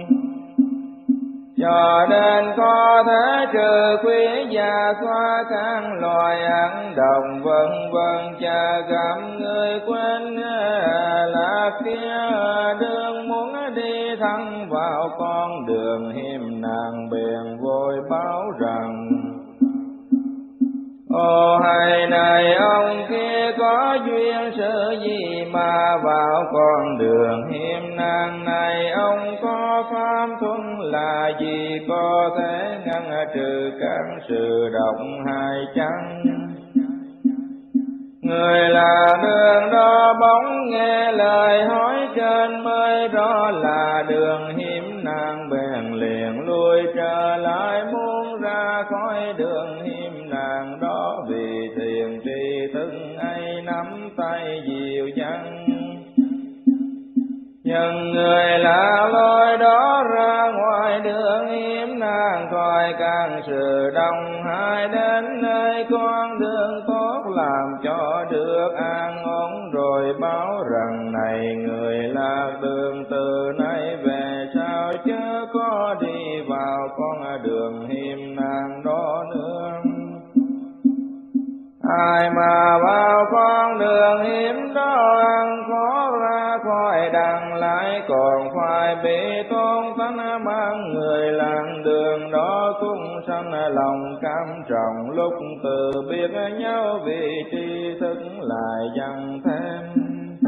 cho nên có thể trừ quý gia xoa các loài ăn đồng vân vân. Cha gặp người quên là kia đường muốn đi thẳng vào con đường hiểm, nàng bèn vội báo rằng: Ồ hay này ông kia có duyên sự gì mà vào con đường hiểm nan này, ông có pháp thuần là gì có thể ngăn trừ các sự độc hại chăng? Người là đường đó bóng nghe lời hỏi trên mới rõ là đường hiểm, nàng bèn liền lui trở lại muốn ra khỏi đường hiểm nàng đó, vì thiền tri thức ấy nắm tay dìu dắt. Nhưng người lạ lối đó ra ngoài đường hiểm, nàng khỏi càng sự đông hại đến nơi con đường tốt, làm cho được an ổn rồi báo rằng: này người lạc đường từ nay về sau chớ có đi vào con đường hiểm nàng đó nữa. Ai mà vào con đường hiểm đó ăn khó ra khỏi lại đằng lại còn phải bị tôn thánh mang người làng đường đó cũng sanh lòng cam trọng lúc từ biết nhau vì tri thức lại dần thêm.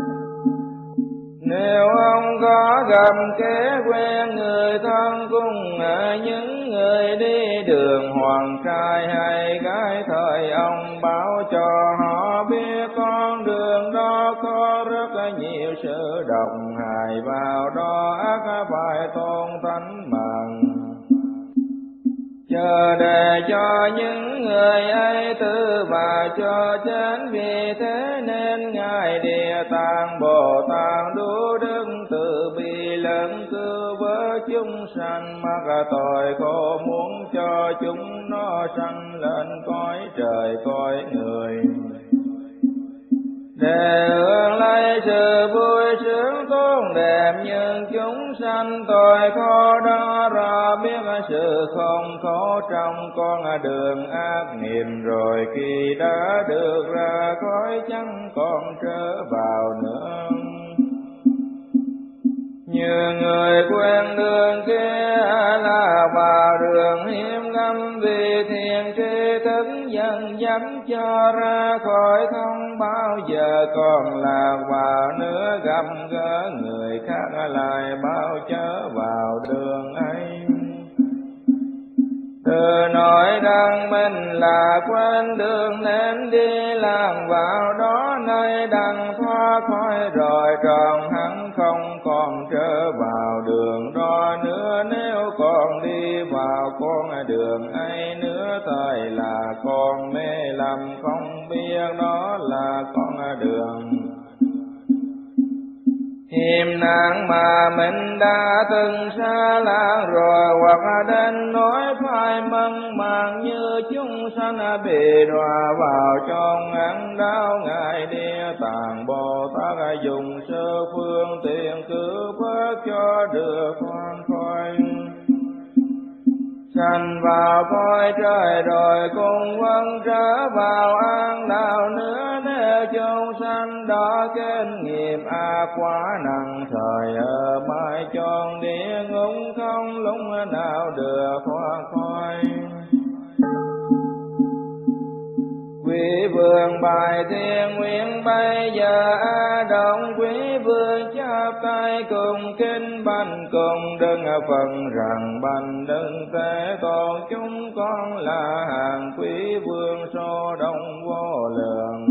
Nếu ông có gặp kế quen người thân cùng những người đi đường hoàng trai hay gái thời ông báo cho họ biết con đường đó có rất nhiều sự động hại vào đó ác phải tôn thánh bằng. Chờ để cho những người ấy tự và cho chết, vì thế nên Ngài Địa Tạng Bồ Tát đủ đức từ bi lớn cứu vớt chúng sanh mắc tội khổ, muốn cho chúng nó sanh lên cõi trời cõi người, để hưởng lấy sự vui sướng tốt đẹp. Nhưng chúng sanh tội khổ đó rõ biết sự không khổ trong con đường ác niệm, rồi khi đã được ra khỏi chẳng còn trở vào nữa. Như người quen đường kia là vào đường hiểm ngắm, vì thiền tri thức dần dắt cho ra khỏi không bao giờ còn lạc vào nữa. Gặp gỡ người khác lại bao chớ vào đường ấy, từ nỗi đăng mình là quên đường nên đi làng vào đó, nay đặng thoát khỏi rồi tròn hẳn không còn trở vào đường đó nữa. Nếu còn đi vào con đường ấy nữa, thời là con mê lầm không biết đó là con đường hiểm nạn mà mình đã từng xa làng rồi, hoặc đến nỗi phải măng màng như chúng sanh bị đọa vào trong ác đau. Ngài Địa Tạng Bồ Tát dùng sơ phương tiện cứu vớt cho được thoát khỏi, sanh vào cõi trời rồi cũng vẫn trở vào an đạo nữa. Nếu chúng sanh đó kinh nghiệm ác quá nặng, thời ở mãi chọn địa ngục không lúc nào được thoát khỏi. Quý vương bài thiên nguyện bây giờ động, quý vương chắp tay cùng kinh bạch cùng đừng phần rằng bạch đừng thế tôn chúng con là hàng quý vương số đông vô lượng.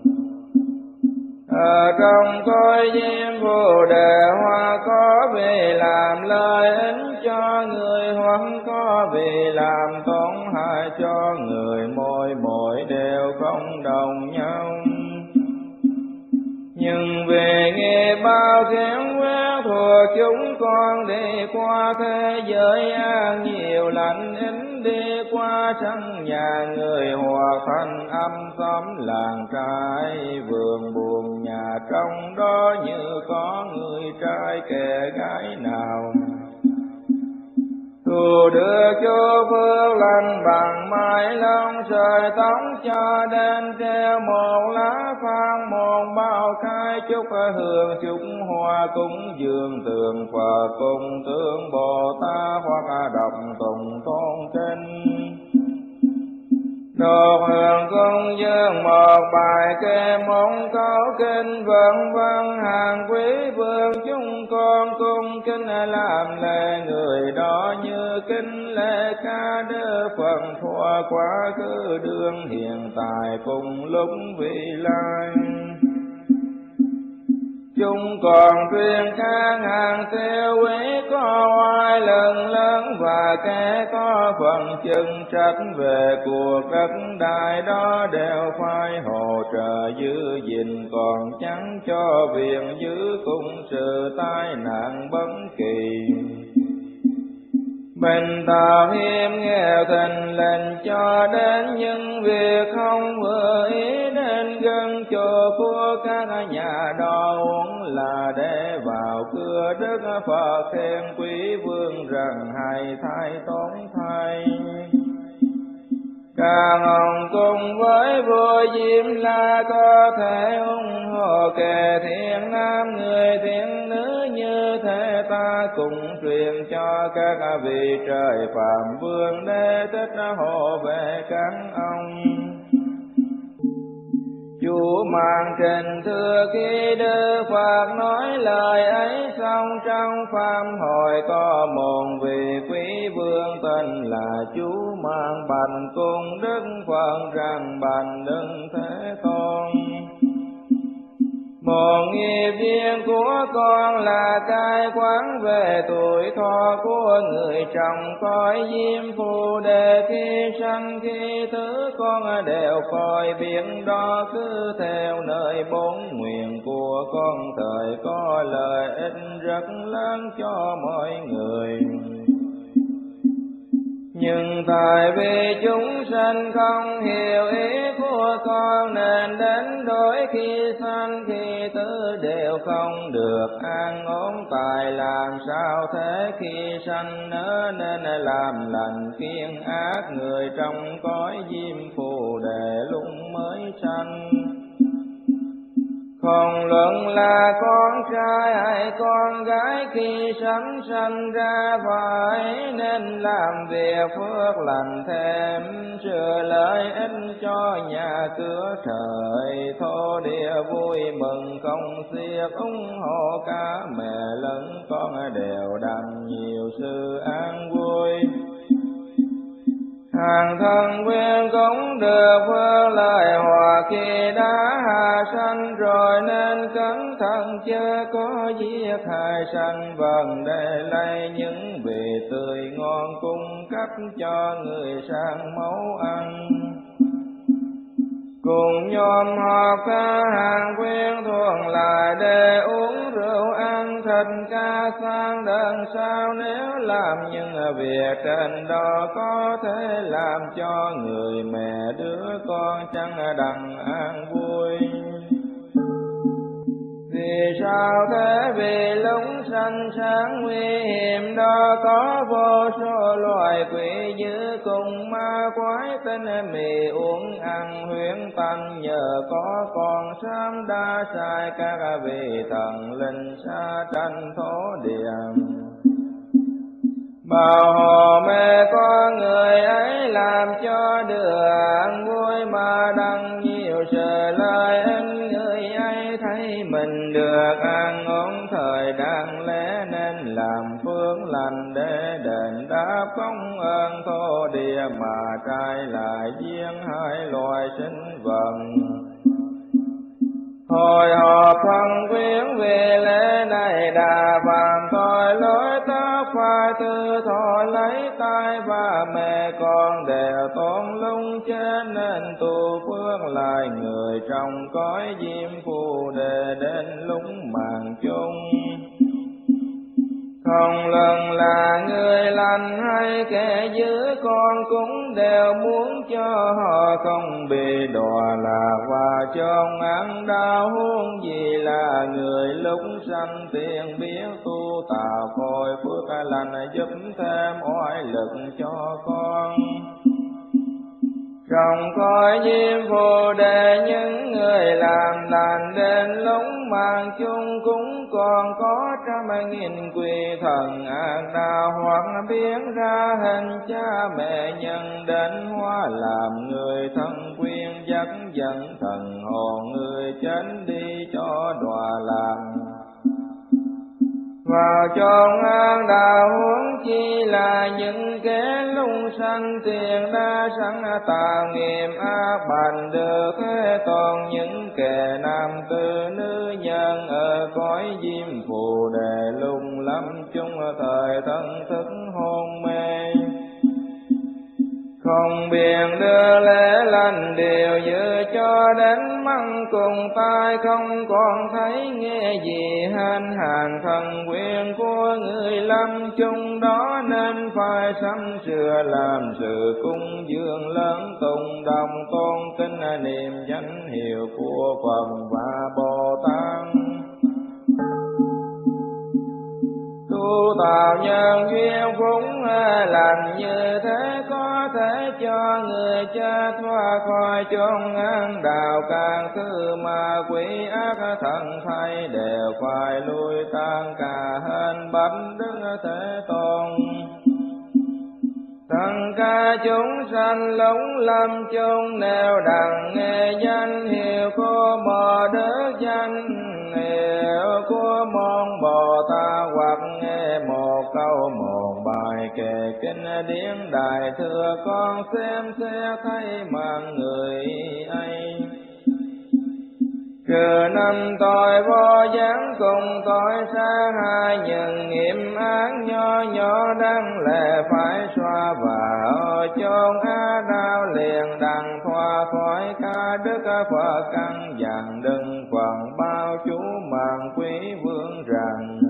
Ở trong cõi diêm phù đề hoa có vì làm lợi ích cho người, hoặc có vì làm tổn hại cho người, mỗi đều không đồng nhau. Nhưng vì nghiệp bao khiến quét thuộc chúng con đi qua thế giới an nhiều lành ính, đi qua sân nhà người hoặc thành âm xóm làng trai vườn buồn nhà trong đó, như có người trai kẻ gái nào thu đưa cho phước lành bằng mái lông trời tóc, cho đến treo một lá phan một bao khai chúc hương chúc hoa cúng dường tường Phật cùng tướng Bồ Tát, hoặc đọc tùng tôn kinh đột hương cung dương một bài kệ mong câu kinh vân vân. Hàng quý vương chúng con cung kính làm lễ người đó, như kính lễ ca đức Phật thuở quá khứ đương hiện tại cùng lúc vị lai. Chúng còn tuyên kháng hàng tiêu quý có oai lần lớn, và kẻ có phần chân trách về cuộc đất đai đó đều phải hỗ trợ giữ gìn, còn chẳng cho viện giữ cùng sự tai nạn bất kỳ. Bình tạo hiểm nghèo thành lệnh cho đến những việc không vừa ý, đến gần chỗ của các nhà đo uống là để vào cửa Đức Phật khen quý vương rằng hay thay tốn thay. Càng hồng cùng với vua Diêm La có thể ủng hộ kẻ thiện nam người thiện nữ, cùng truyền cho các vị trời Phạm Vương để thích hộ vệ các ông. Chúa mang trình thưa khi Đức Phật nói lời ấy xong, trong pháp hội có một vị quý vương tên là Chúa mang bạch cùng Đức Phật rằng: bạch Đức Thế Tôn, một nghiệp duyên của con là cai quản về tuổi thọ của người trong cõi diêm phù đề. Khi sanh khi thứ con đều coi biết đó, cứ theo nơi bốn nguyện của con, thời có lợi ích rất lớn cho mọi người. Nhưng tại vì chúng sanh không hiểu ý của con, nên đến đôi khi sanh khi tử đều không được an ổn. Tại làm sao thế? Khi sanh nỡ nên làm lành kiêng ác, người trong cõi diêm phù đề lúc mới sanh. Không luận là con trai hay con gái, khi sanh sanh ra phải nên làm việc phước lành thêm, sửa lợi ích cho nhà cửa trời thổ địa vui mừng không xiết, ủng hộ cả mẹ lẫn con đều đặng nhiều sự an vui. Hàng thân quyên cũng được phước lợi hòa khi đã hạ sanh rồi, nên cẩn thận chớ có giết hại sanh vần, để lấy những vị tươi ngon cung cấp cho người sang mấu ăn. Cùng nhóm họp ca hàng quyên thuận lại để uống rượu ăn thịt ca sang đơn sao, nếu làm những việc trên đó có thể làm cho người mẹ đứa con chẳng đặng an vui. Vì sao thế? Vì lúc sanh sáng nguy hiểm đó, có vô số loài quỷ dữ cùng ma quái, tên mì uống ăn huyễn tăng. Nhờ có con sám đã sai các vị thần linh xa tranh thổ địa, bảo hộ mẹ con người ấy làm cho được an vui, mà đặng nhiều sự lợi ích. Người ấy thấy mình được an ổn thời đáng lẽ, nên làm phước lành để đền đáp công ơn thổ địa, mà trái lại giết hai loài sinh vật. Hồi họp thân quyến về lễ này đà phạm tội lỗi tác phải tư thọ, lấy tai ba mẹ con đều tôn lung chết, nên tu phước lại người trong cõi diêm phù đề đến lúc mạng chung. Không lần là người lành hay kẻ dữ, con cũng đều muốn cho họ không bị đọa lạc và trong ăn đau. Huống gì là người lúc sanh tiền biết tu tạo khôi phước lành, giúp thêm oai lực cho con. Trong cõi diêm phù đề những người làm lành đến lúc mạng chung, cũng còn có 100.000 quỷ thần ác đạo, hoặc biến ra hình cha mẹ nhân đến hóa làm người thân quyên, dắt dẫn thần hồn người chết đi cho đọa lạc vào chốn an đạo. Huống chi là những kẻ lung sanh tiền đã sẵn tạo nghiệp ác bành được thế toàn, những kẻ nam tư nữ nhân ở cõi diêm phù đề lung lâm chung thời thân thức hôn mê, không biện đưa lễ lành điều dữ cho đến măng cùng tai, không còn thấy nghe gì hên hàng thần quyền của người lâm chung đó, nên phải sắm sửa làm sự cung dường lớn tùng đồng tôn kính niệm danh hiệu của Phật và Bồ Tát. Tu tạo nhân duyên phúc lành như thế có thể cho người chết thoát khỏi chốn ác đạo, càng thứ ma quỷ ác thần thay đều phải lui tan cả hên bạch Đức Thế Tôn. Thần ca chúng sanh lúng lâm chung nẻo đặng nghe danh hiệu của mò đức danh hiệu của môn Bồ Tát, hoặc nghe một câu một bài kệ kinh điển đại thừa, con xem xét thấy mạng người ấy. Trừ năm tội vô gián cùng tội sát hai, nhân nghiệp ác nho nhỏ đáng lẽ phải xóa, và ở chốn á đau liền đặng thoa khỏi ca đức Phật căn dặn đừng phần bao chú mạng quý vương rằng.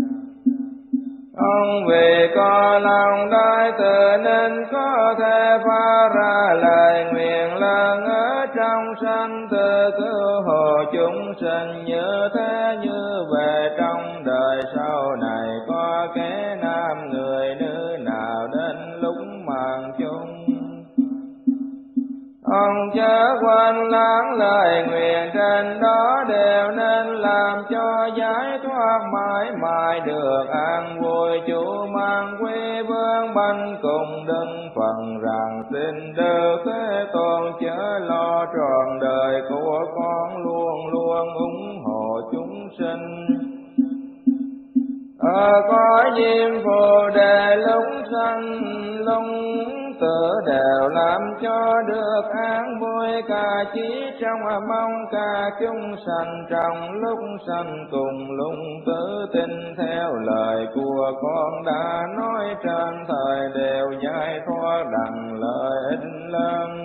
Ông vì có lòng đại từ nên có thể phá ra lời nguyện lớn ở trong sanh tử, cứu hộ chúng sinh như thế như về trong đời sau này. Có kẻ nam người nữ nào đến lúc mạng chung, ông chớ quên lãng lời nguyện trên đó, đều nên làm cho giải thoát mãi mãi được an vui. Chủ mang quý vương banh cùng đừng phần rằng, xin Đức Thế Tôn chớ lo trọn đời của con, luôn luôn ủng hộ chúng sinh. Có diêm phù đề lúc sanh lung tử, đều làm cho được an vui. Cả chí trong mong cả chúng sanh, trong lúc sanh cùng lung tử, tin theo lời của con đã nói trên thời, đều giải thoát đặng lợi ích lớn.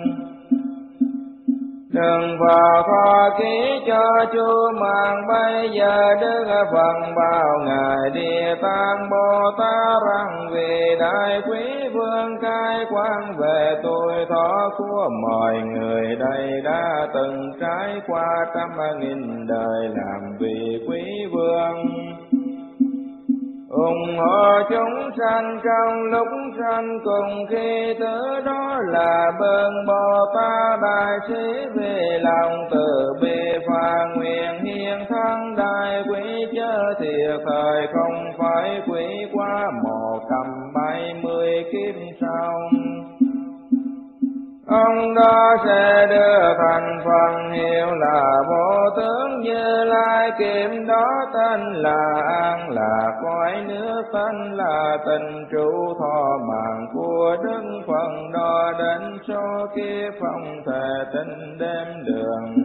Đừng vào kho ký cho chu mạng, bây giờ Đức Phật bảo Ngài Địa Tạng Bồ Tát rằng, vì đại quý vương cai quan về tuổi thọ của mọi người đây, đã từng trải qua 100.000 đời làm vì quý vương. Ủng hộ chúng sanh trong lúc sanh cùng khi tử, đó là bơn Bồ Tát đại sĩ, vì lòng từ bi phà nguyện hiền thân đại quý, chớ thiệt thời không phải quý qua 170 kiếp sau. Ông đó sẽ đưa thành phần hiệu là Vô Tướng Như Lai, kiếm đó tên là an lạc, cõi nước tên là tình trụ, thọ mạng của Đức Phật đo đến số kiếp không thể tính đếm đường.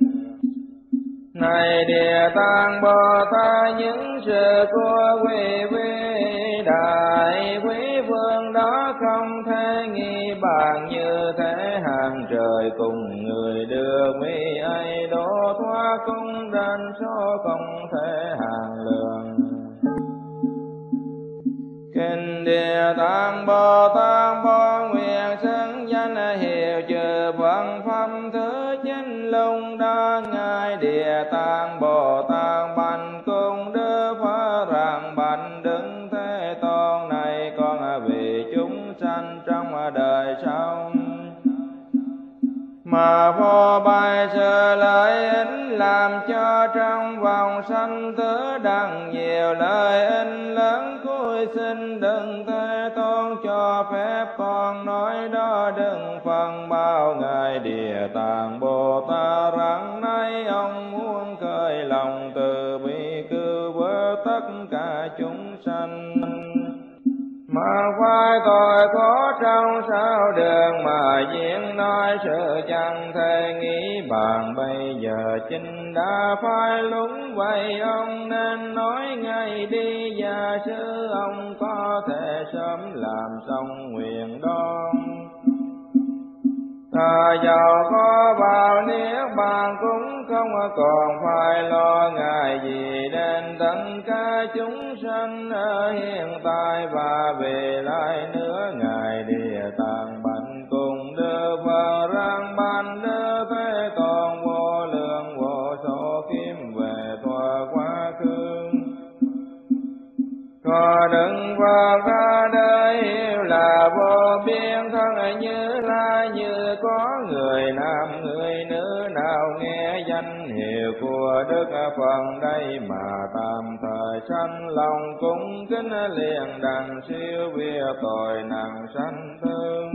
Này Địa Tạng Bồ Tát, những sự của quý vị đại quý vương đó không thể nghi bàn, như thế hàng trời cùng người đưa quý ấy đổ thoát, cũng đến số không thể hàng lượng. Kinh Địa Tạng Bồ Tát bố nguyện xưng danh hiệu trừ vận pháp thứ chính lung đó, Ngài Địa Tạng Bồ Tát bạch cùng Đức Phật rằng, bạch Đức Thế Tôn này con vì chúng sanh trong đời sau, mà vô bài sự lợi ích, làm cho trong vòng sanh tử đặng nhiều lợi ích lớn. Cuối xin đừng Thế Tôn cho phép con nói đó, đừng phần bao Ngài Địa Tạng Bồ Tát rằng, nay ông muốn khơi lòng từ bi cứu vớt tất cả chúng sanh, mà phải tội khổ trong sao đường mà diễn nói sự chẳng thể nghĩ bàn. Bây giờ chính đã phải lúng vậy, ông nên nói ngay đi, và sư ông có thể sớm làm xong nguyện đó. Ta giàu có vào niết bàn cũng không còn phải lo ngại gì đến tất cả chúng sanh ở hiện tại và về lại nữa. Ngài Địa Tạng bạch cùng Đức Phật rằng, ban Đức Thế Tôn vô lượng vô số kiếp về thuở quá khứ, Có Đức Phật ra đời hiểu là vô biên, thân Như Lai như có người nam người nữ nào nghe danh hiệu của Đức Phật đây mà tạm thời sanh lòng cung kính liền đặng siêu việt tội nặng sanh thương.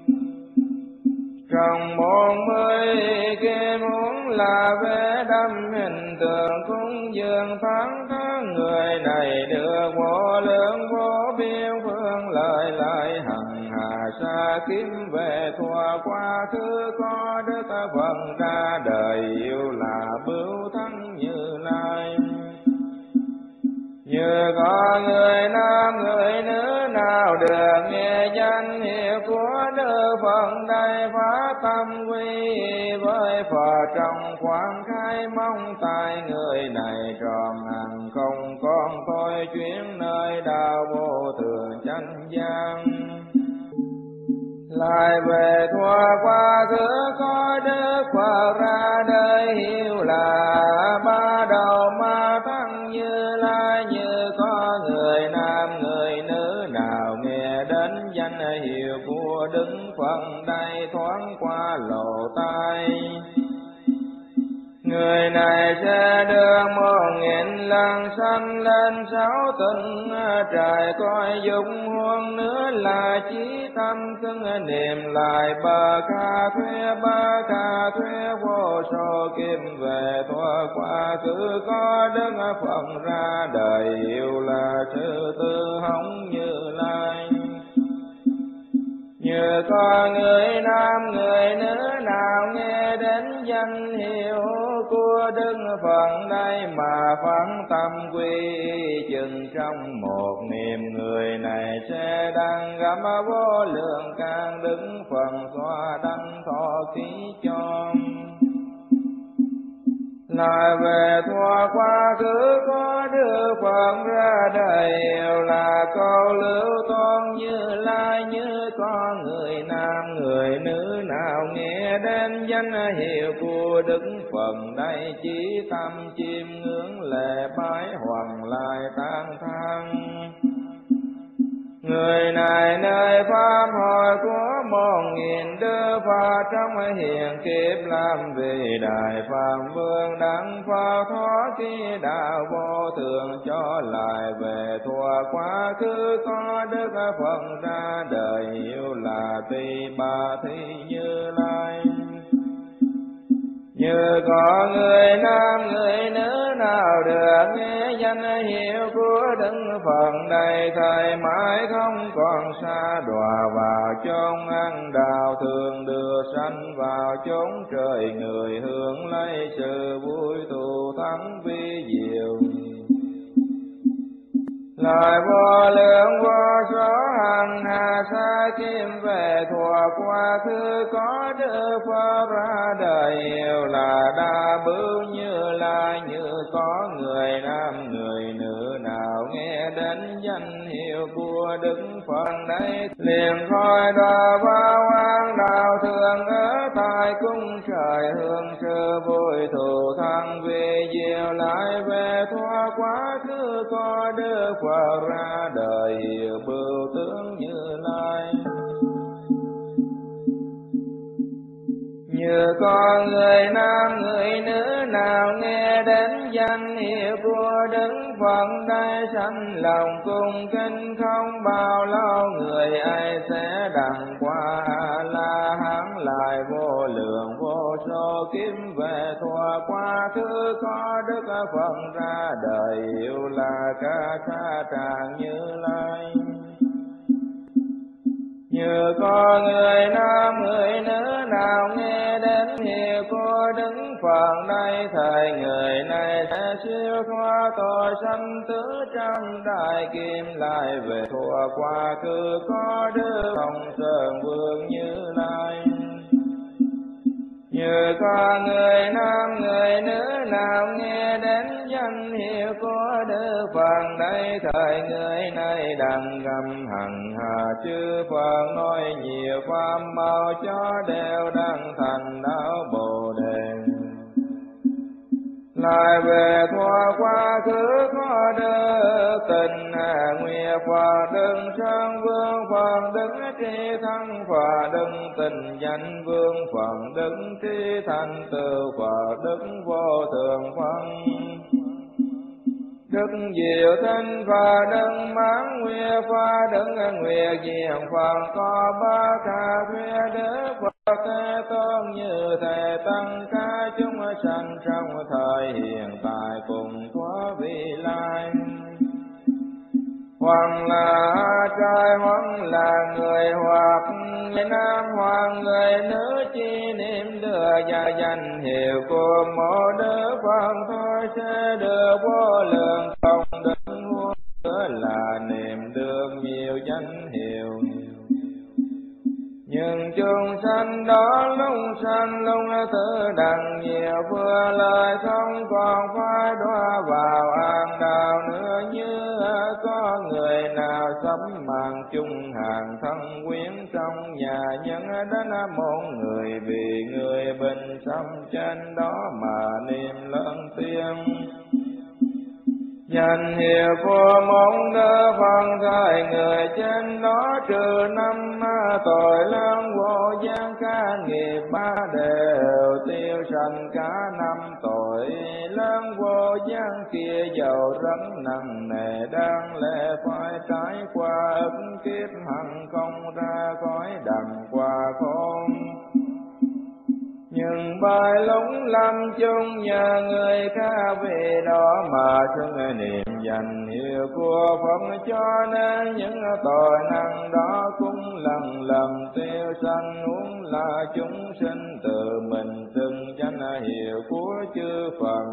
Trong 40 kia muốn là vẽ đâm hình tượng cúng dường tháng tháng, người này được vô lượng vô biên phương lợi lại hằng hà xa kiếm về thua quá khứ có Đức Phật ra đời yêu là Bửu Thắng Như Lai. Như có người nam người nữ nào được nghe danh hiệu của Đức Phật đây phá tâm quy với Phật trong khoảng khai mong tại người này tròn hằng không con thôi chuyến nơi đạo vô thường chánh gian. Lại về thua quá khứ có Đức Phật ra đời hiểu là ba đầu ma Thắng Như Lai như có người nam người nữ nào nghe đến danh hiệu của Đức Phật đây thoáng qua lỗ tai. Người này sẽ được 1000 lần sanh lên 6 tầng trời coi dung huống nữa là chí tâm cưng niệm lại ba ca thuê vô số kim về thua quá khứ có Đức Phật ra đời hiệu là Sư Tử Hống Như Lai. Như có người nam người nữ nào nghe đến danh hiệu của Đức Phật đây mà phấn tâm quy chừng trong một niệm, người này sẽ đăng gấm vô lượng can Đức Phật xoa đăng thọ ký cho. Lại về thua quá khứ có Đức Phật ra đời hiệu là Câu Lưu Tôn Như Lai như có người nam người nữ nào nghe đến danh hiệu của Đức Phật đây chí tâm chiêm ngưỡng lễ bái hoàng lại tán thán. Người này nơi pháp hội của 1000 Đức Phật trong hiện kiếp làm vì Đại Phạm Vương đặng Phật thoát khi đạo vô thường cho lại về thua quá khứ có Đức Phật ra đời hiệu là Tỳ Bà Thi Như Lai. Như có người nam người nữ nào được nghe danh hiệu của Đức Phật đây thời mãi không còn xa đọa vào chốn ăn đạo thường được sanh vào chốn trời người hưởng lấy sự vui thù thắng vi diệu. Lại vô lượng vô số hằng hà sa kim về thua quá khứ có Đức Phật ra đời hiệu là Đa Bửu Như Lai như có người nam người nữ nào nghe đến danh hiệu của Đức Phật đấy liền khỏi đọa vào an đạo thường ở tại cung trời hương sự vui thù thắng vi diệu. Lại về thua quá khứ có Đức Phật ra đời hiệu Bửu Tướng Như Lai. Như có người nam người nữ nào nghe đến danh hiệu của Đức Phật đây sanh lòng cung kính không bao lâu người ấy sẽ đặng qua La Hán lại vô lượng vô số kiếp về thua quá khứ có Đức Phật ra đời hiệu là Ca Sa Tràng Như Lai. Như có người nam người nữ nào nghe đến hiệu của Đức Phật đây thời người này sẽ siêu thoát tội sanh tử trăm đại kim lại về thua quá khứ có Đức Thông Sơn Vương Như Lai. Như có người nam người nữ nào nghe đến danh hiệu của Đức Phật đây thời người này đặng gầm hằng hà chư Phật nói nhiều pháp mau cho đều đặng thành đạo Bồ Đề. lại về thoa quá khứ có đức tình nguyệt Phật đừng sang vương Phật đứng tri thân Phật đứng tình danh vương Phật đứng tri thành tựu Phật đứng vô thượng phân đức diệu tinh Phật đứng mãn nguyệt Phật đứng nguyệt diện Phật có ba ca thuyết đức Phật thế tôn như thể tăng ca chúng sanh trong thời hiện tại cùng có vị lai. Hoặc là trai hoặc là người hoặc người nam hoặc người nữ chi niệm đưa và danh hiệu của một đức Phật thôi sẽ được vô lượng công đức muôn nữa là niệm được nhiều danh hiệu. Nhưng chúng sanh đó lúc sanh lúc tự đặng nhiều vừa lời không còn phải đọa vào an đạo nữa như có người nào sắm màn chung hàng thân quyến trong nhà nhân đến một người vì người bình xăm trên đó mà niệm lớn tiếng. Danh hiệu của mong đỡ phần thời người trên đó trừ năm tội lớn vô gian ca nghiệp ba đều tiêu sanh cả năm tội lớn vô gian kia giàu rất nặng nề đáng lẽ phải trải qua ức kiếp hằng không ra khỏi đằng qua khôn. Nhưng bài lúng lâm chung nhờ người ca vì đó mà xưng niệm danh hiệu của Phật cho nên những tội năng đó cũng lần lần tiêu sanh huống là chúng sinh tự mình xưng danh hiệu của chư Phật.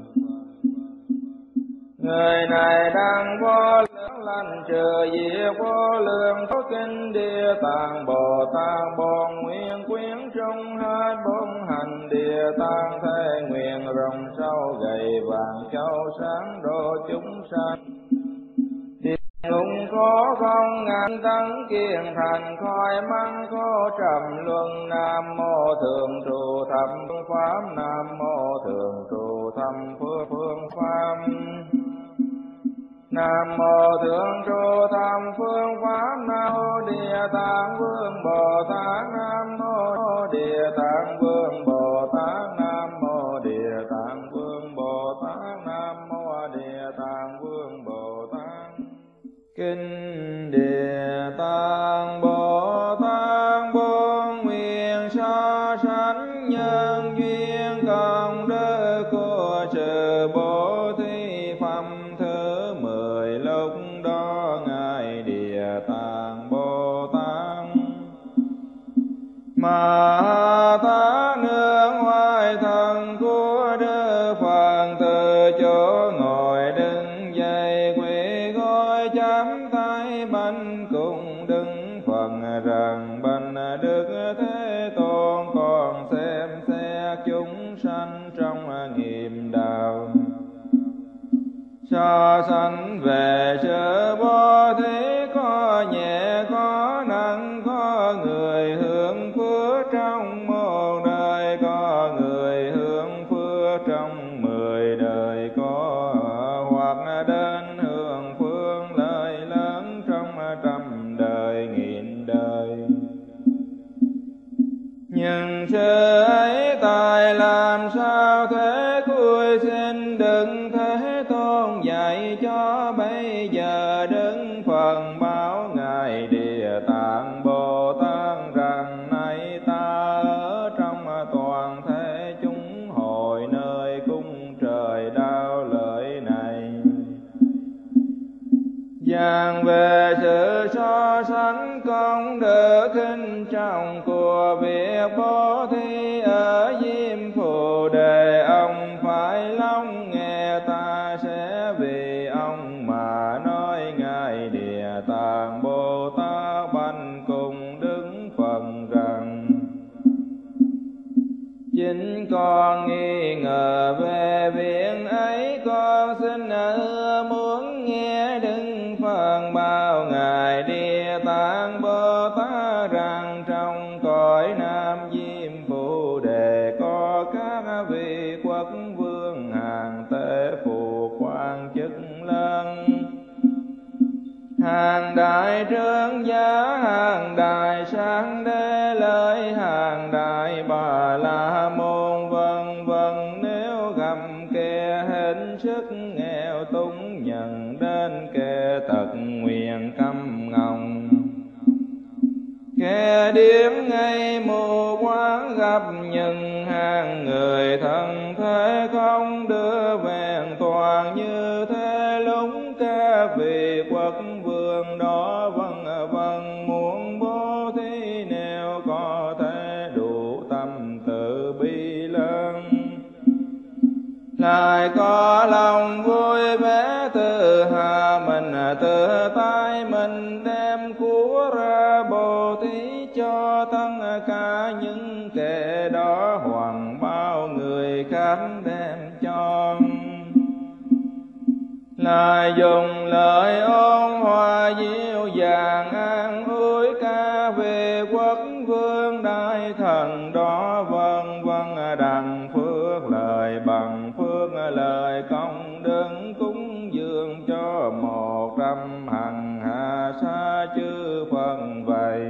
Người này đang vô lượng lành trừ diệt vô lượng có kinh địa tạng Bồ Tát bổn nguyện quyến trong hết bốn hành địa tạng thế nguyện rồng sâu gầy vàng châu sáng độ chúng sanh. Ngùng có không ngàn tấn kiền thành khói măng khô trầm luân. Nam mô thường trụ thập pháp. Nam mô thường trụ thập phương pháp. Nam mô thượng trụ tam phương pháp. Nam mô địa tạng vương Bồ Tát. Nam mô địa tạng vương Bồ Tát. Nam mô địa tạng vương Bồ Tát. Nam mô địa tạng vương Bồ Tát. Kinh Địa Tạng Bồ Tát bốn nguyện so sánh nhân duyên công đức của sự bố thí phẩm thứ 10. Lúc đó ngài Địa Tạng Bồ Tát Ma Tát nương hoài thân của Đức Phật từ chỗ ngồi đứng dậy quỳ gối chắp tay bạch cùng Đức Phật rằng bạch Đức Thế Tôn còn xem xét chúng sanh trong nghiệp đạo so sánh về sự bố thí có nhẹ có nặng, có người hưởng phước trong một đời, có người hưởng phước trong 10 đời, có hoặc đến hưởng phước lợi lớn trong 100 đời 1000 đời. Nhưng sự ấy tài làm sao thế cuối xin đừng Thế Tôn dạy cho bây giờ. Đức Phật bảo ngài Địa Tạng Bồ Tát rằng nay ta ở trong toàn thể chúng hội nơi cung trời đau lợi này. Giảng về sự so sánh công đức khinh trọng của việc bố thí ở Diêm Phù Đề. Ông phải lắng nghe, ta sẽ vì ông mà nói. Ngài Địa Tạng Bồ Tát bạch cùng Đức Phật rằng chính con nghi ngờ về việc ấy, con xin ưa muốn nghe Đức Phật bảo ngài Địa Tạng Bồ Tát rằng trong cõi Nam Diêm Phù Đề có các vị quốc vương hàng Hàng đại trướng giá, hàng đại sáng đế lợi, hàng đại bà la môn vân vân. Nếu gặp kẻ hết sức nghèo túng, nhận đến kẻ tật nguyện câm ngọng. Kẻ điếc ngây mù quáng, gặp những hàng người thân thế không đưa vẹn toàn. Như thế lúc các vị quốc vương đó vân vân muốn bố thí, nếu có thể đủ tâm từ bi lớn, lại có lòng vui vẻ tự hạ mình, tự tay mình đem của ra bố thí cho tất cả những kẻ đó, hoặc bao người khác đem cho. Lại dùng lời ôn hòa dịu dàng an ủi các vị quốc vương đại thần đó vân vân, đặng phước lời bằng phước lời công đức cúng dường cho 100 hằng hạ sa chư Phật vậy.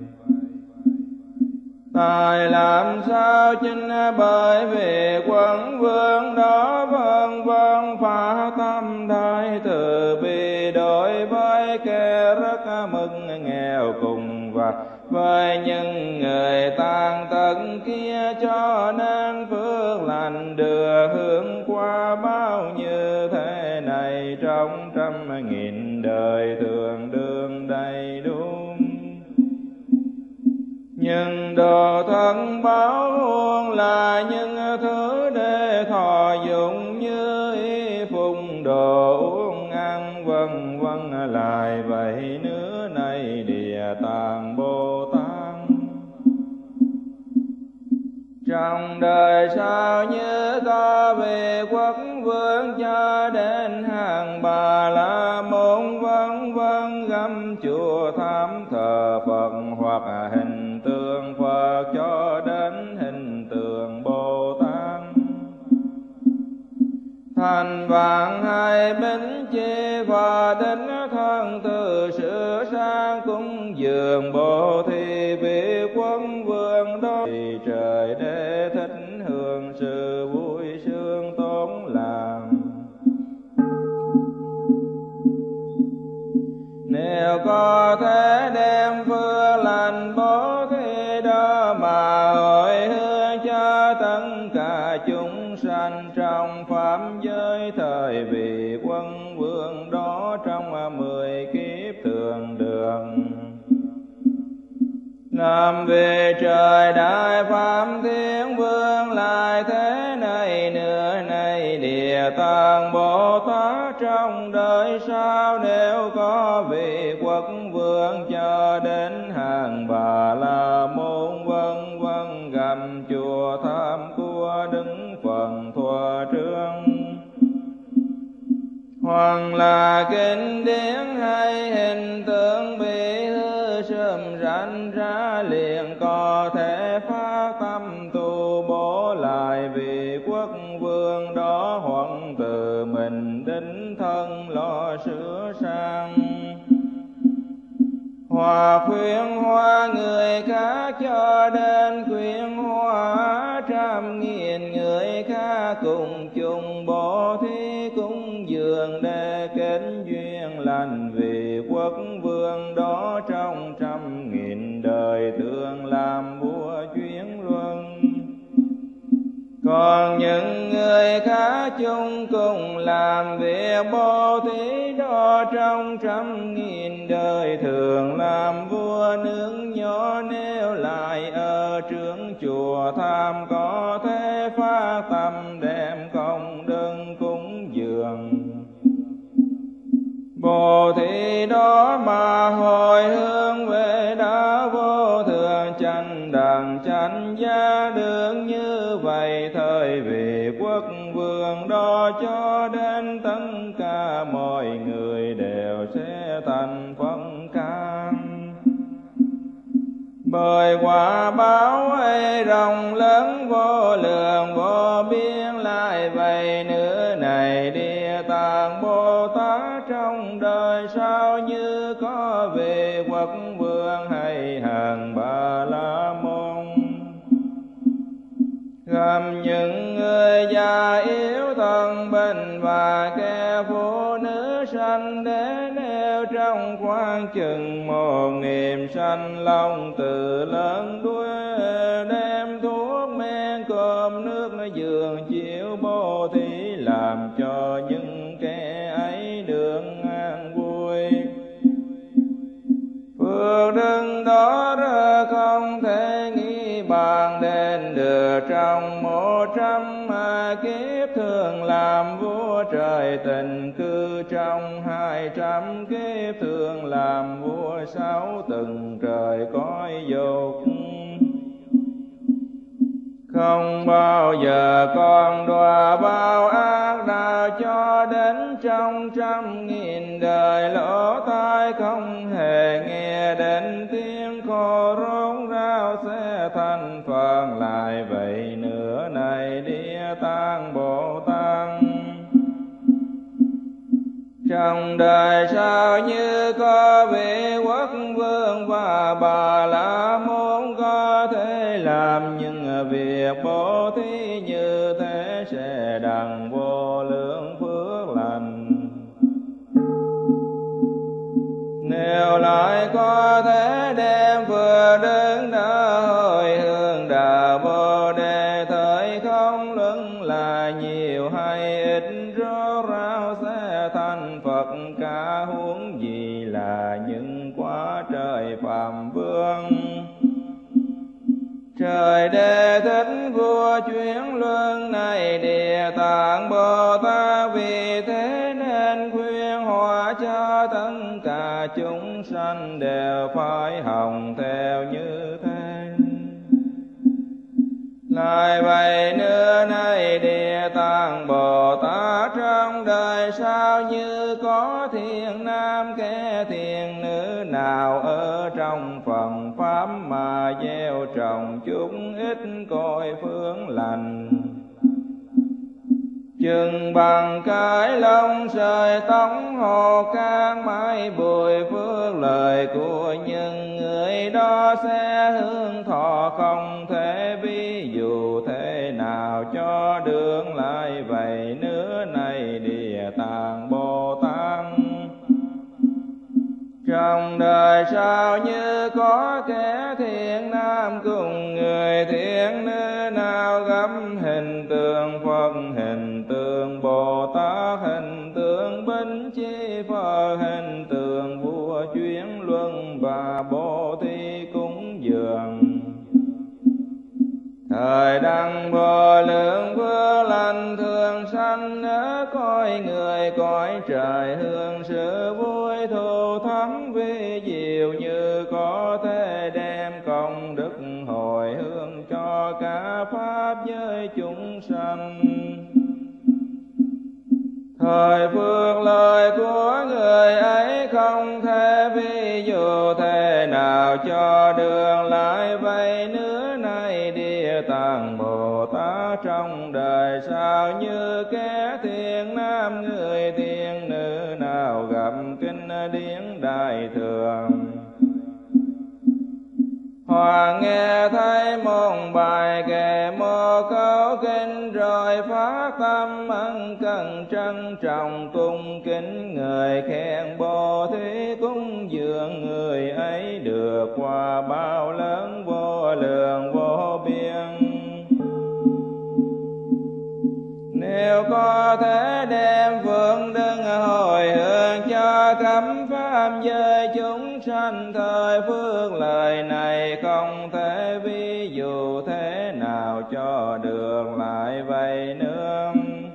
Tại làm sao chính bởi vì quân vương đó vân vân phá tâm đại từ bi, đối với kẻ rất mừng nghèo cùng và với những người tàn tật kia, cho nên phước lành đưa hướng qua bao như thế này, trong 100.000 đời thường đương đầy đủ. Nhưng đồ thân báo huống là những thứ để thọ dụng, như y phục đồ uống ăn vân vân. Lại vậy nữa này Địa Tạng Bồ Tát, trong đời sau như có vị quốc vương cho đến hàng Bà La Môn vân vân, găm chùa thám thờ Phật hoặc hình tượng Phật cho đến hình tượng Bồ Tát. Thành vạn hai bính chi và đến thân từ sửa sang cúng dường bố thí vị quân vương đó, thì trời để thích hưởng sự vui sướng tốn làm. Nếu có thể đem phước lành bố thí đó mà hồi hướng cho tất cả chúng sanh trong pháp giới, thời vị quân vương đó trong 10 kiếp thường đường, làm về trời đại pháp thiên vương. Lại thế này nữa này Địa Tạng Bồ Tát, trong đời sau nếu có vị quốc vương cho đến hàng Bà La Môn vân vân, gặp chùa tham của đứng phần thua trương, hoặc là kinh điển hay hình tượng bị hư sớm rảnh ra, liền có thể phát tâm tu bổ lại vị quốc vương đó, hoặc tự mình đích thân lo sửa sang, hoặc khuyên hóa người khác cho đến khuyên hóa 100.000 người khác, cùng chung bố thí cúng dường để kết duyên lành vì quốc vương đó, trong 100.000 đời thường làm vua chuyến luân. Còn những người khác chung cùng làm việc bố thí đó, trong 100.000 đời thường làm vua nương nhỏ. Nếu lại ở trướng chùa tham có thể phát tâm đem công đức cúng dường bố thí đó, mà hồi hướng về đã vô thường chánh đẳng chánh giác được như vậy, thời vị quốc vương đó cho đến tất cả mọi người đều sẽ thành phân can. Bởi quả báo ấy rộng lớn vô lượng vô biên. Lại vậy nữa này Địa Tạng Bồ Tát, trong đời đời sau như có vị quốc vương hay hàng Bà La Môn. Gặp những người già yếu thân bệnh và kẻ phụ nữ sanh để nêu trong khoang chừng 1000 sanh long từ lớn đuôi, đem thuốc men cơm nước giường chiếu bố thí làm cho những kẻ ấy được an vui. Phước đức đó ra không thể nghĩ bàn đến được trong 100 kiếp thường làm vua trời, tình cư trong 200 kiếp thường làm vua 6 tầng trời cõi dục. Không bao giờ con đọa bao ác đạo cho đến trong 100.000 đời, lỗ tai không hề nghe đến tiếng khô rống rao sẽ thành phần lại vậy nữa này Địa Tạng Bồ Tát. Trong đời sau như có vị quốc vương và Bà La Môn có thể làm những việc bố thí như thế sẽ đặng vô lượng phước lành. Nếu lại có thể đem phước đức đã hồi hướng đạo Bồ Đề, thời không luận là nhiều hay ít, rốt ráo sẽ thành Phật cả, huống gì là những quả trời phàm vương. Trời Đệ Thích vua chuyển luân này Địa Tạng Bồ Tát, vì thế nên khuyên hóa cho tất cả chúng sanh đều phải hồng theo như thế. Lại vậy nữa này Địa Tạng Bồ Tát, trong đời sau như có thiện nam kẻ thiện nữ nào ở trong phần pháp mà gieo trồng chút ít cội phước lành, chừng bằng cái lông sợi tóc hồ can mái bụi phước lời của những người đó sẽ hưởng thọ không thể ví dụ thế nào cho được. Lại vậy nữa này Địa Tạng Bồ Tát, trong đời sau như có kẻ thiện nam cùng người thiện nữ nào gặp hình tượng Phật, hình tượng Bồ Tát, hình tượng Bính Chi Phật, hình tượng vua chuyển luân và bố thí cúng dường, thời đăng vô lượng phước lành thường sanh ở cõi người cõi trời, hương sự vui thu thắng vi diệu như có thể đem công đức hồi hướng cho cả pháp giới chúng sanh. Thời phước lời của người ấy không thể ví dụ thế nào cho đường. Lại vậy nữa này Địa Tạng Bồ Tát, trong đời sau như kẻ thiện nam người thiện nữ nào gặp kinh điển đại thừa, hoặc nghe thấy một bài kệ một câu kinh rồi phát tâm ân cần trân trọng cung kính người khen bố thí cúng dường, người ấy được quả bao lớn vô lượng vô biên. Nếu có thể đem phước đức hồi hướng cho khắp pháp giới chúng sanh, thời phước lời này không thể ví dụ thế nào cho được. Lại vậy nữa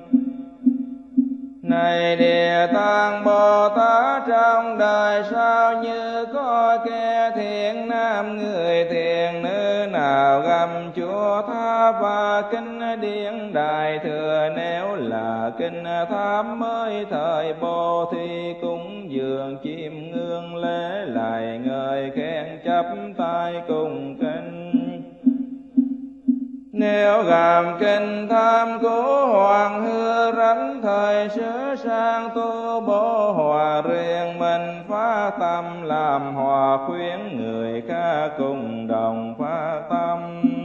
này Địa Tạng Bồ Tát, trong đời sau như có kẻ thiện nam người thiện nữ nào gầm chùa tháp và kinh điển đại thừa, nếu là kinh tháp mới thời bố thí cúng dường chiêm ngưỡng lễ lại ngợi khen chắp tay cùng kính. Nếu gặp kinh tham cố hoàng hư rảnh thời sửa sang tu bổ hòa riêng mình phá tâm làm hòa khuyến người khác cùng đồng phá tâm.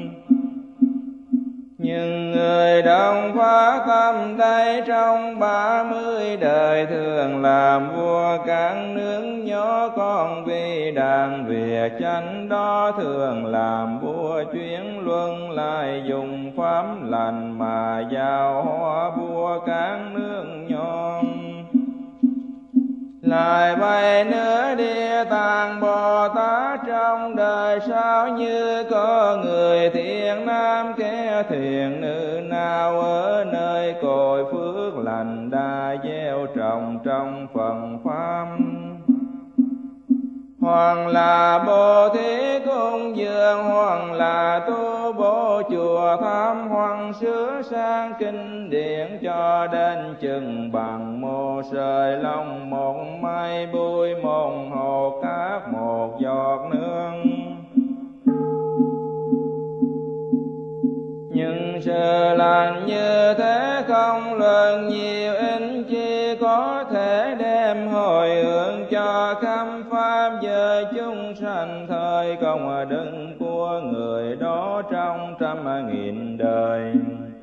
Nhưng người đồng phá tâm đây trong 30 đời thường làm vua các nước nhỏ con vì đàn việc chánh đó thường làm vua chuyến luân lại dùng pháp lành mà giao hóa vua các nước nhỏ. Lại vậy nữa Địa Tạng Bồ Tát trong đời sau như có người thiện nam kẻ thiện nữ nào ở nơi cội phước lành đa gieo trồng trong phần pháp. Hoặc là bố thí cung dường, hoặc là tu bổ chùa tháp, hoặc sửa sang kinh điển cho đến chừng bằng một sợi lông, một mây bụi, một hồ cát, một giọt nước. Nhưng sự lành như thế không luận nhiều ít, chỉ có thể đem hồi hướng cho khắp pháp giới chúng sanh thời công đức của người đó trong 100.000 đời.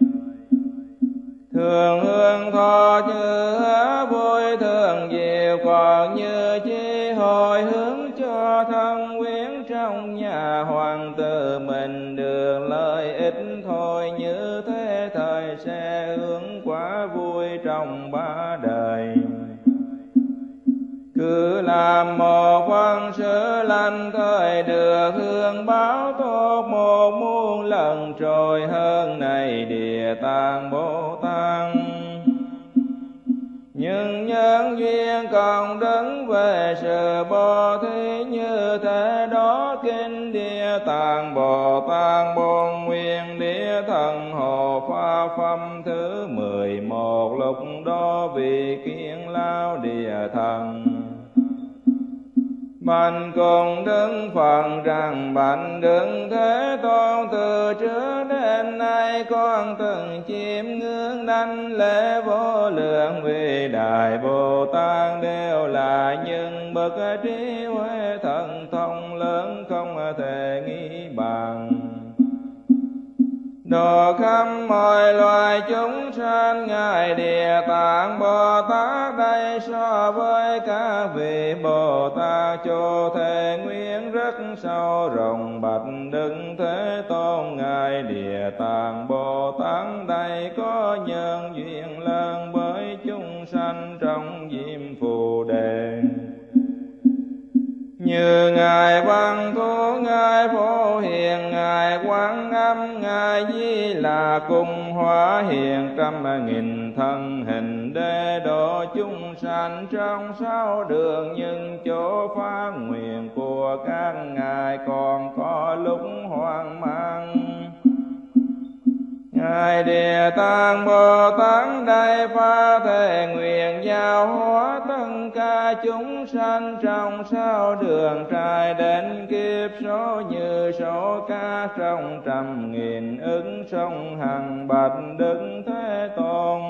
Thường hương thọ như há vui thường diệu, còn như chi hồi hướng cho thân quyến trong nhà hoàng tử mình được lợi ích thôi. Như thế thời sẽ hướng quá vui trong 3 đời. Cứ làm một phân sự lành thời được hương báo tốt 1.000.000 lần trôi hơn này Địa Tạng Bồ Tát. Nhưng nhân duyên còn đứng về sự bố thí như thế đó, kinh Địa Tạng Bồ Tát Bổn Nguyên Địa Thần Hộ Pháp Phẩm thứ 11 lúc đó vì kiến lao địa thần. Bạch cùng đứng phần rằng bạch Đức Thế Tôn từ trước đến nay con từng chiêm ngưỡng đảnh lễ vô lượng vì Đại Bồ Tát đều là những bậc trí huệ thần thông lớn không thể nghĩ bằng. Độ khắp mọi loài chúng sanh ngài Địa Tạng Bồ Tát đây so với các vị Bồ Tát Chô Thế Nguyên rất sâu rộng. Bạch Đức Thế Tôn ngài Địa Tạng Bồ Tát đây có nhân duyên lớn với chúng sanh trong diêm phù đề. Như ngài Văn Thù, ngài Phổ Hiền, ngài Quán Âm, ngài Di Là cùng hóa hiện 100.000 thân hình để độ chúng sanh trong 6 đường. Nhưng chỗ phát nguyện của các ngài còn có lúc hoang mang. Ngài Địa Tạng Bồ Tát đây phá thệ nguyện giáo hóa tất cả chúng sanh trong 6 đường trai đến kiếp số như số cá trong 100.000 ứng sông hằng. Bạch Đức Thế Tôn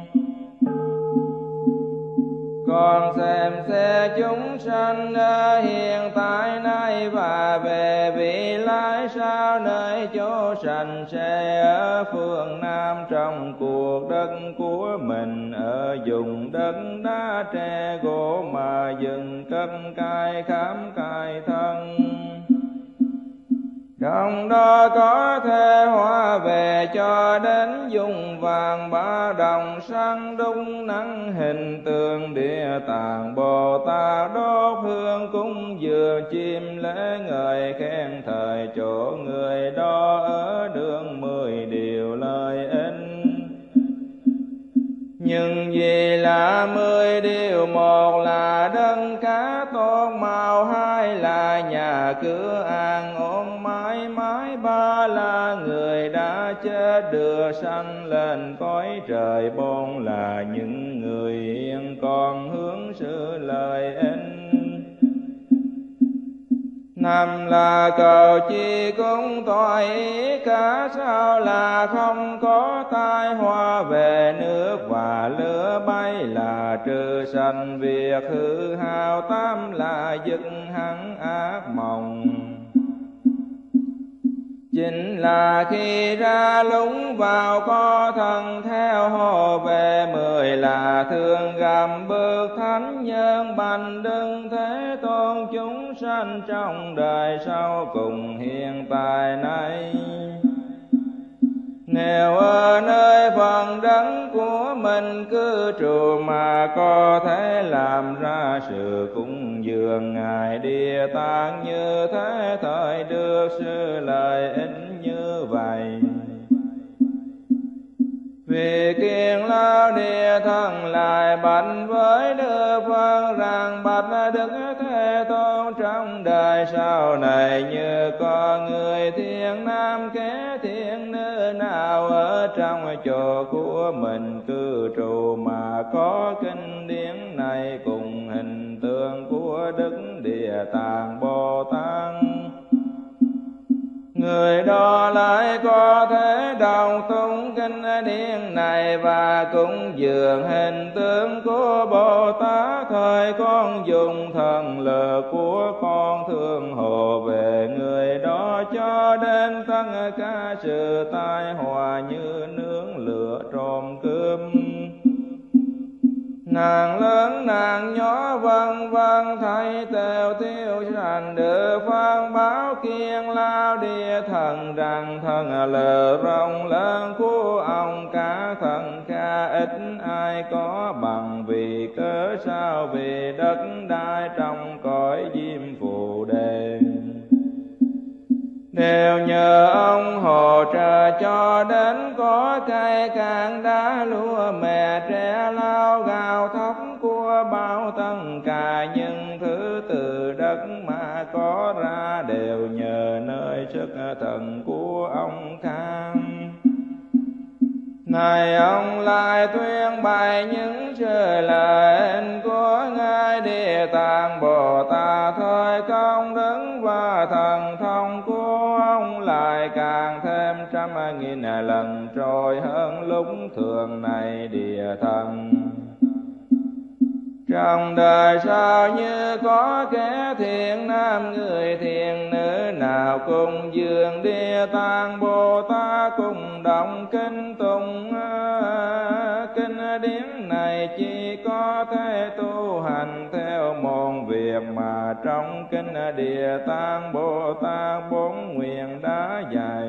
còn xem xét chúng sanh hiện tại nay và về vị lai sau nơi chỗ sanh sẽ ở phương Nam trong cuộc đất của mình, ở vùng đất đá tre gỗ mà dừng cất cai khám cai thân. Trong đó có thể hóa về cho đến dùng vàng ba đồng sáng đúc nắng hình tượng Địa Tạng Bồ Tát đốt hương cúng dường chim lễ ngợi khen thời chỗ người đó ở đường 10 điều lợi ích. Nhưng vì là 10 điều, một là đấng cá tốt màu, hai là nhà cửa an ổn mãi mãi, ba là người đã chết được sanh lên cõi trời, bốn là những người hiện còn hướng sự lợi ích. năm là cầu chi cũng tội ý cả, sao là không có tai họa về nước và lửa bay, là trừ sanh việc hư hao, tám là dứt hẳn ác mộng. Chính là khi ra lúng vào có thân theo hồ về, mười là thương gầm bước thánh nhân bành đừng thế tôn chúng sanh trong đời sau cùng hiện tại này. Nếu ở nơi phần đất của mình cư trụ mà có thể làm ra sự cúng dường Ngài Địa Tạng như thế, thời được sự lợi ích như vậy. Vì kiền lao Địa Thần lại bạch với Đức Phật rằng: bạch Đức Thế Tôn, trong đời sau này như có người thiện nam kế thiện nữ nào ở trong chỗ của mình cư trụ mà có kinh điển này cùng hình tượng của Đức Địa Tạng Bồ Tát, người đó lại có thể đọc tụng kinh điển này và cúng dường hình tướng của Bồ Tát. Thời con dùng thần lực của con thương hộ về người đó, cho đến tất cả sự tai họa như nướng lửa trộm cướp, nàng lớn nàng nhỏ vân vân thấy đều tiêu sanh. Được phán báo kiền lao Địa Thần rằng: thần lờ rộng lớn của ông cả thần kha ít ai có bằng, vì cớ sao vì đất đai trong cõi diêm phù đề đều nhờ ông hỗ trợ, cho đến có cây cạn đá lúa mè tre lau gạo thóc của bao tất cả những thứ từ đất mà có ra đều nhờ nơi sức thần của ông Kham. Này ông lại tuyên bày những sự lợi ích của Ngài Địa Tạng Bồ Tát, thời công đức và thần thông của ông lại càng thêm trăm nghìn lần trôi hơn lúc thường này. Địa Thần trong đời sau như có kẻ thiện nam người thiện nữ nào cùng dường Địa Tạng Bồ Tát, cùng động kinh tụng kinh điển này, chỉ có thể tu hành theo môn việc mà trong kinh Địa Tạng Bồ Tát bốn nguyện đã dạy.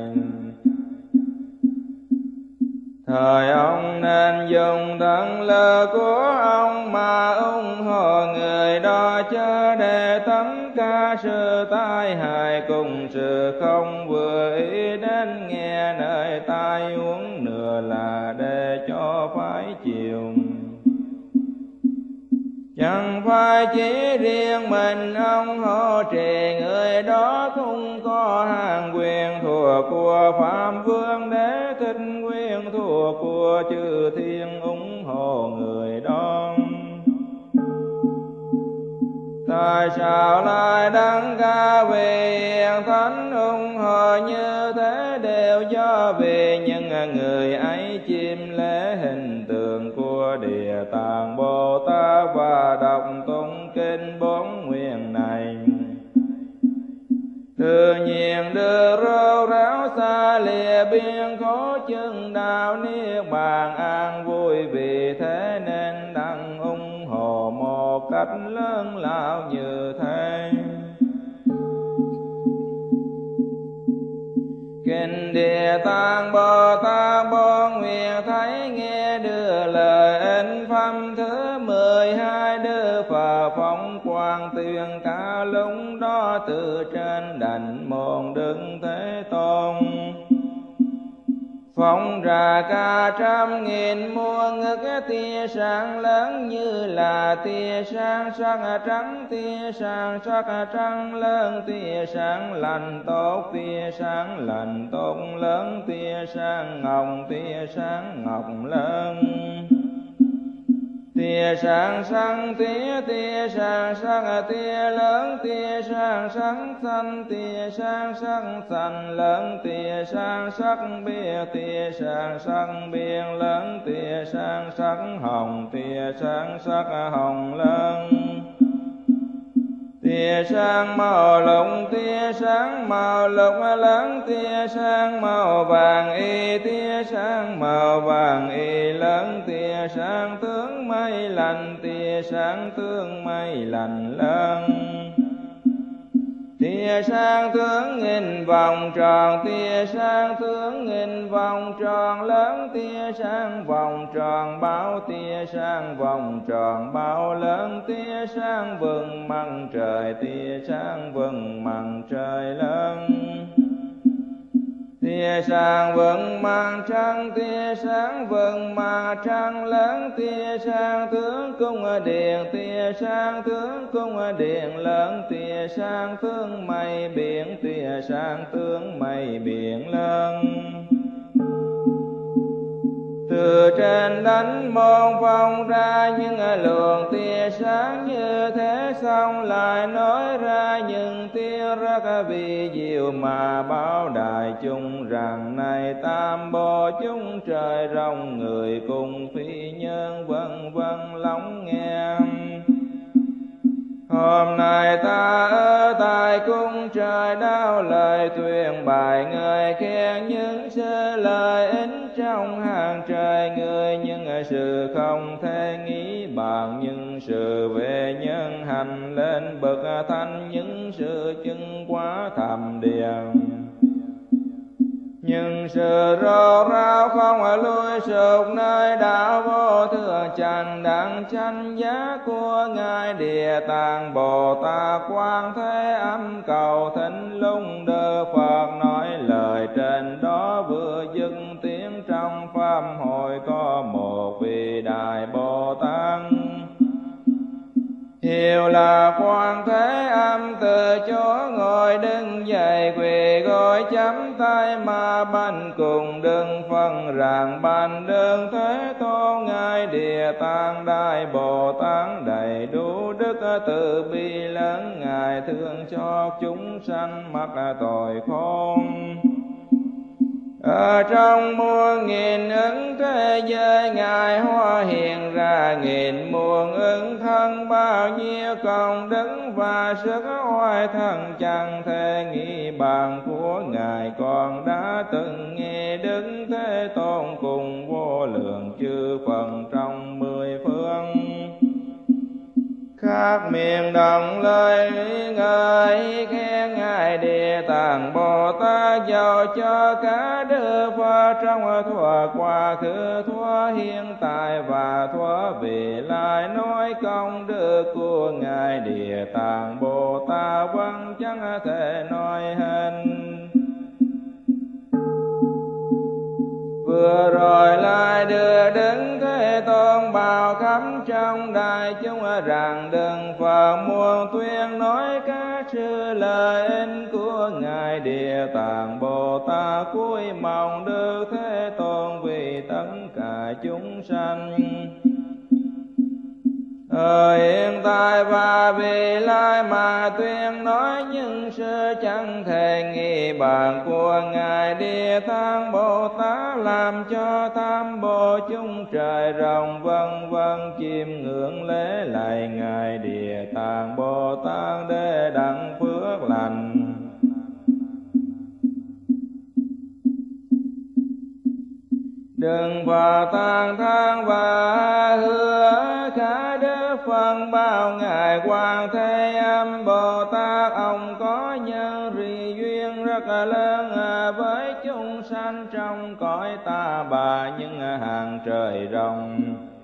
Thời ông nên dùng thân lực của ông mà ủng hộ người đó, chớ để tất cả sự tai hại cùng sự không vừa ý đến nghe nơi tai uống nửa là để cho phải chịu. Chẳng phải chỉ riêng mình ông hỗ trì, người đó cũng có hàng quyền thuộc của Phạm Vương Đế Thích quyền thuộc của chư thiên ủng hộ người đó. Tại sao lại đăng ca vì hiền thánh ủng hộ như thế, đều do vì những người ấy chiêm lễ hình tượng của Địa Tạng Bồ Tát và đọc tụng kinh bốn nguyện này. Tự nhiên đưa rêu ráo xa lìa biên khổ chân đạo niết bàn an vui, vì thế nên đặng ủng hộ một cách lớn lao như thế. Kinh Địa Tạng Bồ Tát bốn nguyện thấy nghe đưa lời ích pháp thứ 12, Đức Phật phóng quang tuyên cả lúc đó từ trên đảnh môn Đức Thế Tôn. Phóng ra cả trăm nghìn muôn ngức tia sáng lớn, như là tia sáng sắc trắng, tia sáng sắc trắng lớn, tia sáng lành tốt, tia sáng lành tốt lớn, tia sáng ngọc, tia sáng ngọc lớn, tia sáng sáng tia sáng sắc tia lớn tia sáng sắc xanh tia sáng sắc xanh lớn tia sáng sắc bia tia sáng sắc biên lớn tia sáng sắc hồng tia sáng sắc hồng lớn tia sáng màu lục tia sáng màu lục lớn tia sáng màu vàng y tia sáng màu vàng y lớn tia sáng tướng mây lành tia sáng tướng mây lành lớn tia sáng tướng nghìn vòng tròn tia sáng tướng nghìn vòng tròn lớn tia sáng vòng tròn báo tia sáng vòng tròn báo lớn tia sáng vầng mặt trời tia sáng vầng mặt trời lớn tia sáng vầng mặt trăng tia sáng vầng mặt trăng lớn tia sáng tướng cung điện tia sáng tướng cung điện lớn tia sáng tướng mây biển tia sáng tướng mây biển lớn từ trên đánh môn phong ra những luồng tia sáng như thế xong lại nói ra những tiếng rất vi diệu mà báo đại chúng rằng này tam bộ chúng trời rồng người cùng phi nhân vân vân lắng nghe. Hôm nay ta ở tại cung trời đao lời tuyên bài người khen những sự lợi ích trong hàng trời người những sự không thể nghĩ bàn những sự về nhân hành lên bậc thanh những sự chứng quá thầm điện nhưng sự rốt ráo không lui sụp nơi đạo vô thượng chánh đẳng chánh giác của ngài Địa Tạng Bồ Tát Quan Thế Âm cầu thỉnh lung đơ Phật nói lời trên đó vừa dứt tiếng trong pháp hội có một vị đại Bồ Tát hiệu là Quan Thế Âm từ chỗ ngồi đứng dậy quỳ gối chắp tay mà bành cùng đừng phân rằng bành đương Thế Tôn ngài Địa Tạng Đại Bồ Tát đầy đủ đức từ bi lớn ngài thương cho chúng sanh mắc tội khôn. Ở trong muôn nghìn ứng thế giới ngài hóa hiện ra nghìn muôn ứng thân bao nhiêu công đức và sức oai thần chẳng thể nghĩ bàn của ngài còn đã từng nghe Đức Thế Tôn cùng vô lượng chư Phật trong mười phương khắp miền đồng lời ngợi khen ngài Địa Tạng Bồ Tát giàu cho cả đức Phật trong thuở quá khứ thuở hiện tại và thuở vị lai nói công đức của ngài Địa Tạng Bồ Tát vẫn chẳng thể nói hết. Vừa rồi lại đưa Đức Thế Tôn bảo khắp trong đại chúng rằng đừng Phật muôn tuyên nói các sự lợi ích của ngài Địa Tạng Bồ Tát cuối mong Đức Thế Tôn vì tất cả chúng sanh. Ở hiện tại và vị lai mà tuyên nói những sự chẳng thể nghĩ bàn của ngài Địa Tạng Bồ Tát làm cho tam bộ chúng trời rồng vân vân chiêm ngưỡng lễ lạy ngài Địa Tạng Bồ Tát để đặng phước lành. Đừng vào tàn thang và hứa khả đức phân bao ngài Quan Thế Âm Bồ Tát ông có nhân rì duyên rất lớn với chúng sanh trong cõi ta bà những hàng trời rồng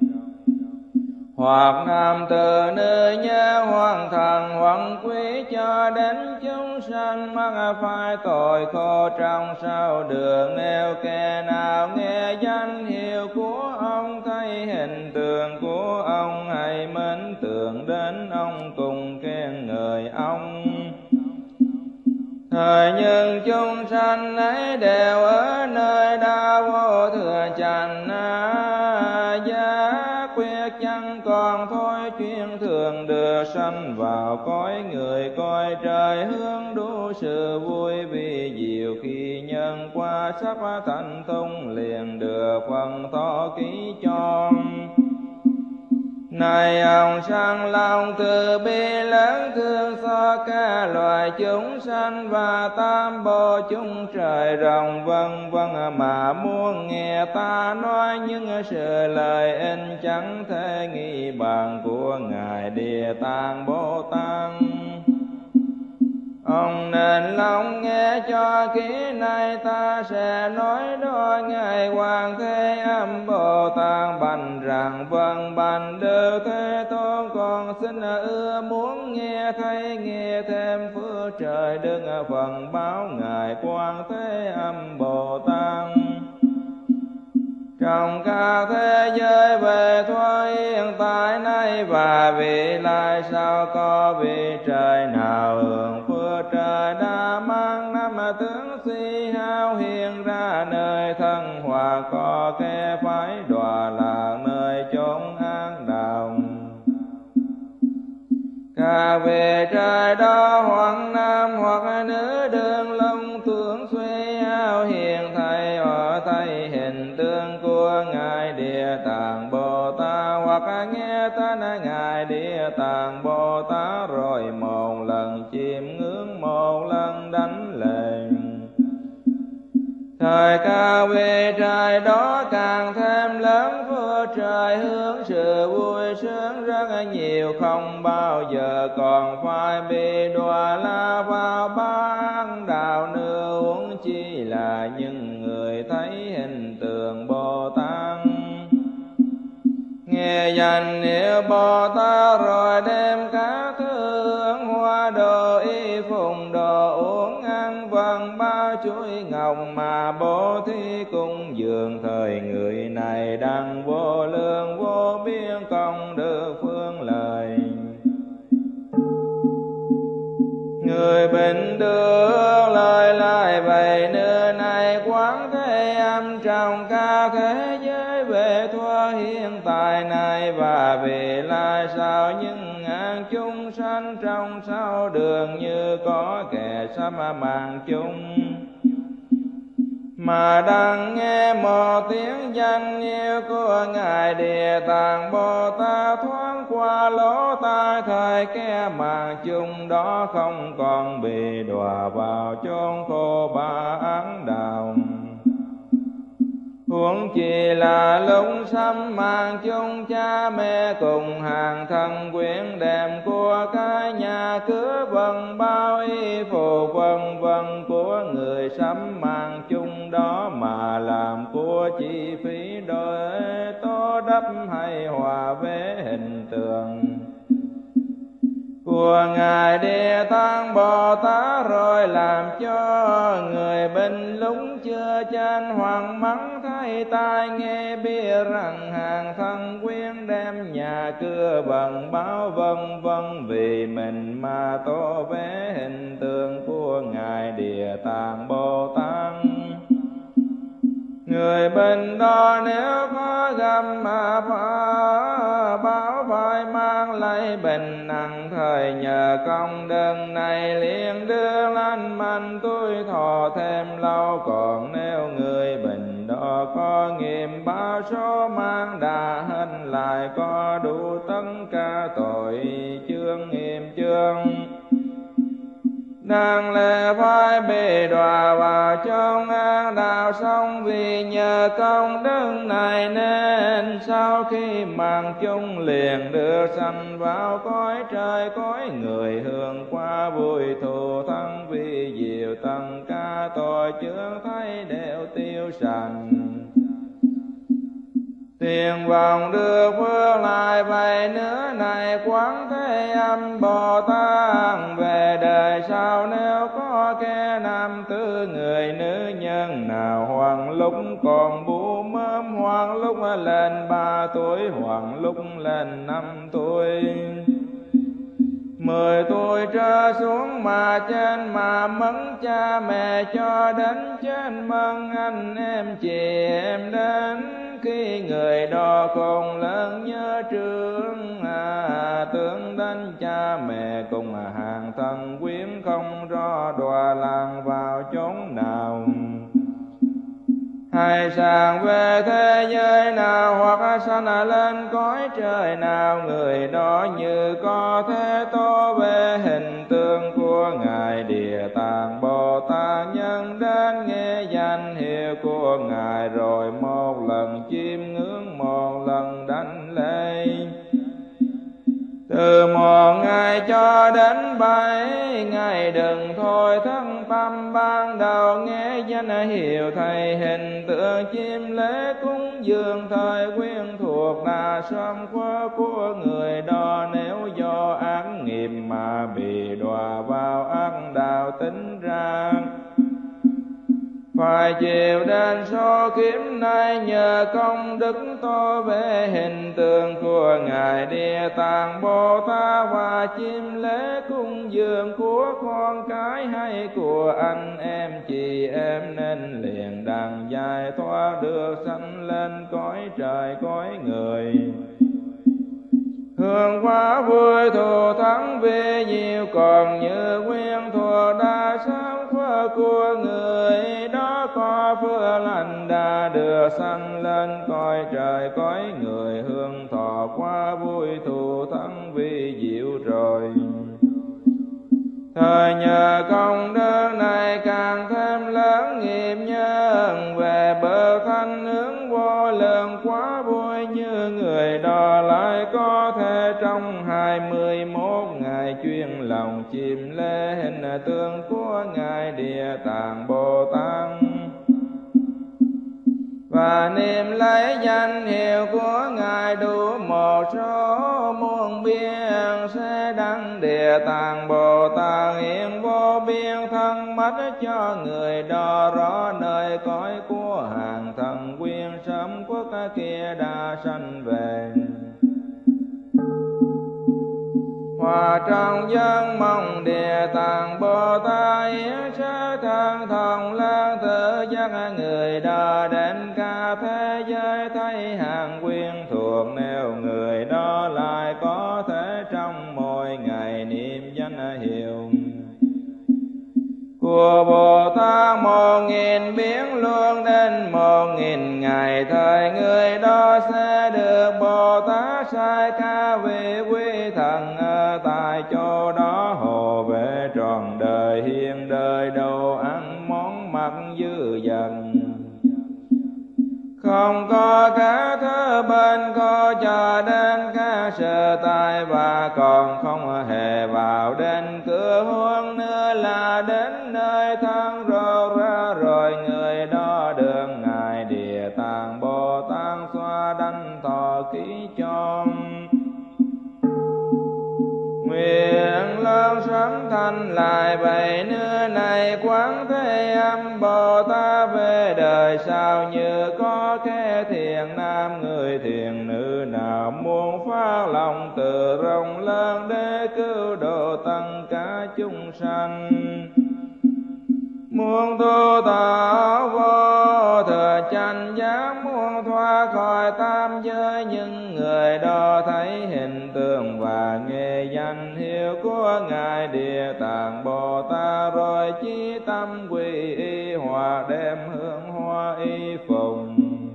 hoặc nam tử nữ nhân hoặc thần hoặc quý cho đến chúng sanh mắc phải tội khổ trong sao đường nếu kẻ nào nghe danh hiệu của ông thấy hình tượng của ông hãy mến tưởng đến ông cùng khen ngợi ông. Thời nhưng chúng sanh ấy đều ở nơi đạo vô thượng chánh giác quyết chẳng có sanh vào cõi người, coi trời hướng đủ sự vui vi diệu. Khi nhân qua sắp thành thông, liền được phần thọ ký cho. Này ông sanh lòng từ bi lớn, thương xót cả loài chúng sanh và tam bộ chúng trời rồng, vân vân. Mà muốn nghe ta nói những sự lời in, chẳng thể nghĩ bàn của Ngài Địa Tạng Bồ Tát. Ông nên lòng nghe cho kỹ, này ta sẽ nói đôi. Ngài Hoàng Thế Âm Bồ Tát bạch rằng: vâng bạch Đức Thế Tôn, con xin ưa muốn nghe thấy, nghe thêm phước trời đức phần báo Ngài Quan Thế Âm Bồ Tát. Trong các thế giới về thoại hiện tại nay và vị lai sau, có vị trời nào hưởng phước trời đã mang năm tướng si hao hiện ra nơi thân, hoặc có kẻ phải đọa lạc nơi chốn an đạo. Các vị trời đó hoặc nam hoặc nữ, đương long tướng suy hao hiện thầy ở thầy hình tướng của Ngài Địa Tạng Bồ Tát, hoặc nghe tên Ngài Địa Tạng Bồ Tát rồi một lần chiêm ngưỡng, một lần đánh lễ. Thời các vị trời đó càng thêm lớn phước trời, hướng sự vui sướng rất nhiều, không bao giờ còn phải bị đọa la vào ba ác đạo nữa, huống chi là những người thấy hình tượng Bồ Tát. Nghe danh hiệu Bồ Tát rồi đem các thứ hương hoa đồ y phụng đồ uống ăn vân bao chuỗi ngọc mà bố thí cung dường. Thời người này đăng vô lượng vô biên công đức phương lợi. Người bình được lời lại vậy nữa, này Quán Thế Âm trong các thế giới về thoa hiện tại này và về lai sau, những ngàn chúng sanh trong sáu đường như có kẻ sắp mạng chúng. Mà đang nghe một tiếng danh hiệu của Ngài Địa Tạng Bồ Tát thoáng qua lỗ tai, thời kẻ mạng chung đó không còn bị đọa vào chốn khổ ba ác đạo. Huống chi là lúc sanh mạng chung, cha mẹ cùng hàng thân quyến đem của cái nhà cửa vân bao y phục vân vân của người sanh mạng chung đó, mà làm của chi phí đổi tô đắp hay hòa vẽ hình tượng của Ngài Địa Tạng Bồ Tát, rồi làm cho người bên lúc chưa chan hoàng mắng thay tai nghe, biết rằng hàng thân quyến đem nhà cửa bằng báo vân vân vì mình mà tô vẽ hình tượng của Ngài Địa Tạng Bồ Tát. Người bên đó nếu có gặp mà báo phải mang lấy bình nặng, thời nhờ công đức này liền đưa lanh mạnh tuổi thọ thêm lâu. Còn nếu người bình đó có nghiệm báo số mang đã hình lại, có đủ tất cả tội chương nghiệm chương, đang lẽ phải bị đọa vào trong ác đạo sống. Vì nhờ công đức này nên sau khi mạng chung liền được sanh vào cõi trời cõi người, hưởng qua vui thù thân vi diệu, tất cả tội chướng thấy đều tiêu sạch. Tiền vọng được phước lại vậy nữa, này Quán Thế Âm Bồ Tát, về đời sau nếu có kẻ nam tử người nữ nhân nào, hoặc lúc còn bú mớm, hoặc lúc lên 3 tuổi, hoặc lúc lên 5 tuổi, 10 tuổi trở xuống mà trên mà mẫn cha mẹ cho đến trên mân anh em chị em đến khi người đó khôn lớn nhớ trương, tướng đánh cha mẹ cùng hàng thân quyến, không rõ đọa lạc vào chốn nào. Hay sang về thế giới nào, hoặc sanh lên cõi trời nào, người đó như có thế tố về hình tượng của Ngài Địa Tạng Bồ Tát, nhân đến nghe danh hiệu của Ngài, rồi một lần chiêm ngưỡng, một lần đảnh lễ. Từ một ngày cho đến 7 ngày, đừng thôi thất tâm ban đầu, nghe danh hiệu thầy hình tượng chiêm lễ cúng dường, thời quyên thuộc là sớm khóa của người đó. Nếu do ác nghiệp mà bị đọa vào ác đạo tính ra, phải chịu đến số kiếp này, nhờ công đức to về hình tượng của Ngài Địa Tạng Bồ Tát, và chiêm lễ cúng dường của con cái hay của anh em chị em, nên liền đặng giải thoát được sanh lên cõi trời cõi người. Hương quá vui thù thắng vì nhiều, còn như nguyên thuộc đa sáng khóa của người đó, có phước lành đã được sanh lên cõi trời cõi người. Hương thọ quá vui thù thắng vì diệu rồi, thời nhờ công đức này càng thêm lớn nghiệp nhân, về bờ thanh hướng vô lượng quá vui, như người đó lại có thể trong 21 ngày chuyên lòng chiêm lễ hình tượng của Ngài Địa Tạng Bồ Tát, và niệm lấy danh hiệu của Ngài đủ một số muôn biên, sẽ đăng Địa Tạng Bồ Tát hiện vô biên thân mắt cho người đó rõ nơi cõi của hàng thần quyên, sớm quốc kia đã sanh về. Hòa trong dân mong Địa Tạng Bồ Tát yến sẽ thân thông lang tự giác, người đó đến cả thế giới thấy hàng quyên thuộc, nếu người đó lại có thể trong mỗi ngày niệm danh hiệu của Bồ Tát 1000 biến luôn đến 1000 ngày, thời người đó sẽ được Bồ Tát sai ca vị quý thần ở tại chỗ đó, hộ về trọn đời hiền đời đồ ăn món mặc dư dần, không có cả thứ bên khó cho đến các sở tại, và còn không hề vào đến cửa huống nữa, là đến nơi thân rô ra rồi. Người đó được Ngài Địa Tạng Bồ Tát xoa đảnh thọ ký cho, nguyện lớn sớm thành lại vậy nữa này. Quán Thế Âm Bồ Tát về đời sau, như có kẻ thiện nam người thiện nữ nào, muốn phát lòng từ rộng lớn để cứu độ tất cả chúng sanh, muốn tu tạo vô thừa chánh giác, muốn thoát khỏi tam giới. Nhưng người đó thấy hình tượng và nghe danh hiệu của Ngài Địa Tạng Bồ Tát, rồi chí tâm quy y, hòa đem hương hoa y phụng,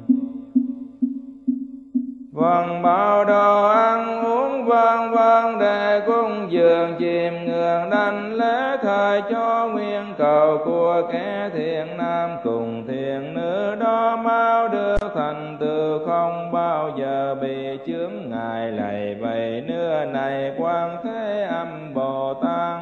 vâng bao đồ ăn uống vâng vâng, để cúng dường chiêm ngưỡng đảnh lễ, thời cho nguyên cầu của kẻ thiện nam cùng thiện nữ đó mau được thành tựu, không bao giờ bị chướng ngại lầy vậy nữa này. Quán Thế Âm Bồ Tát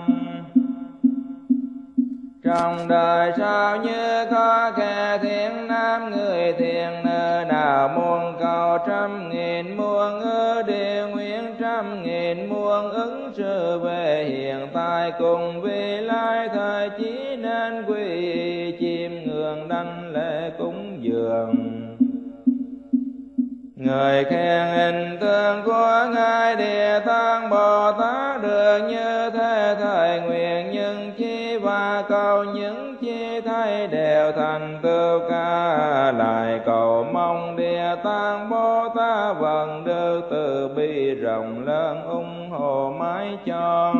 trong đời sau, như có kẻ thiện nam người thiện nữ nào, muốn cầu 100.000 muôn ư địa nguyện 100.000 muôn ứng sự về hiện tại, cùng vì lai thời chỉ nên quy chiêm ngưỡng đảnh lễ cúng dường. Người khen hình tượng của Ngài Địa Tạng Bồ Tát được như thế thời nguyện những chi và cầu những chi thay đều thành tựu cả lại cầu mong Địa Tạng Bồ Tát vẫn được từ bi rộng lớn ủng hộ mãi cho.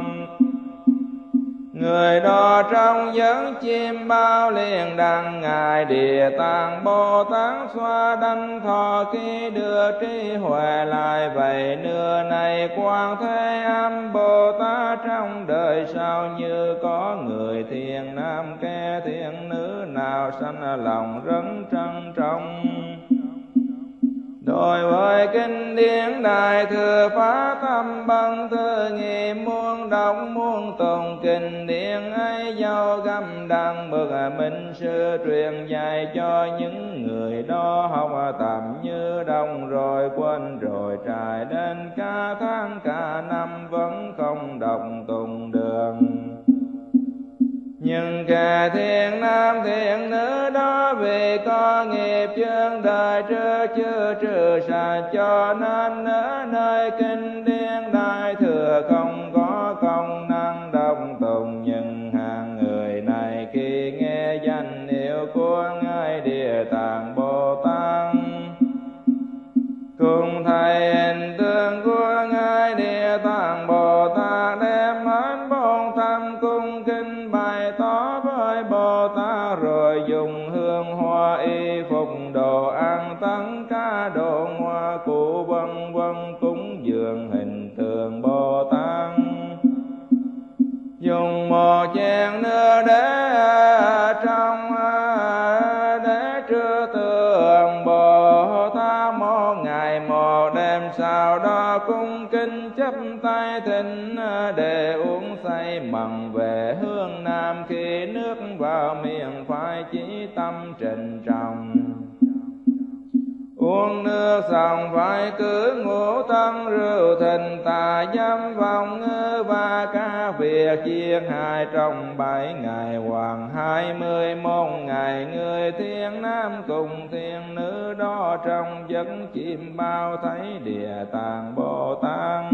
Người đó trong giấc chim bao liền đặng Ngài Địa Tạng Bồ Tát xoa đảnh thọ ký đưa trí huệ lại vậy nửa này Quan Thế Âm Bồ Tát trong đời sau như có người thiện nam kẻ thiện nữ nào sanh lòng rất trân trọng. Đối với kinh điển Đại Thừa Phá Tâm Bằng Thư Nghị muôn đọc muôn tụng kinh điển ấy do găm đăng bậc minh sư truyền dạy cho những người đó học tập như đông rồi quên rồi trải đến cả tháng cả năm vẫn không đọc tụng được. Nhưng kẻ thiện nam thiện nữ đó vì có nghiệp chướng đời trước chưa trừ sạch cho nên ở nơi kinh điển Đại Thừa không có công năng đọc tụng. Nhưng hàng người này khi nghe danh hiệu của Ngài Địa Tạng Bồ Tát cùng thầy hình tượng của Ngài Địa Tạng Bồ Tát đem hết bổn tâm cung kính bày tỏ với Bồ Tát rồi dùng hương hoa y phục đồ ăn tất cả đồ hoa cụ vân vân cúng dường hình tượng Bồ Tát. Dùng một chén nước để trong để trưa tượng Bồ Tát một ngày một đêm, sau đó cung kính chắp tay thỉnh để uống say mặn về hướng nam. Khi nước vào miệng phải chí tâm trịnh trọng, uống nước xong phải cứ ngũ tân rượu thịnh tà dâm vọng ngữ và các việc chiên hai trong 7 ngày hoặc 21 ngày. Người thiên nam cùng thiên nữ đó trong giấc chim bao thấy Địa Tạng Bồ Tát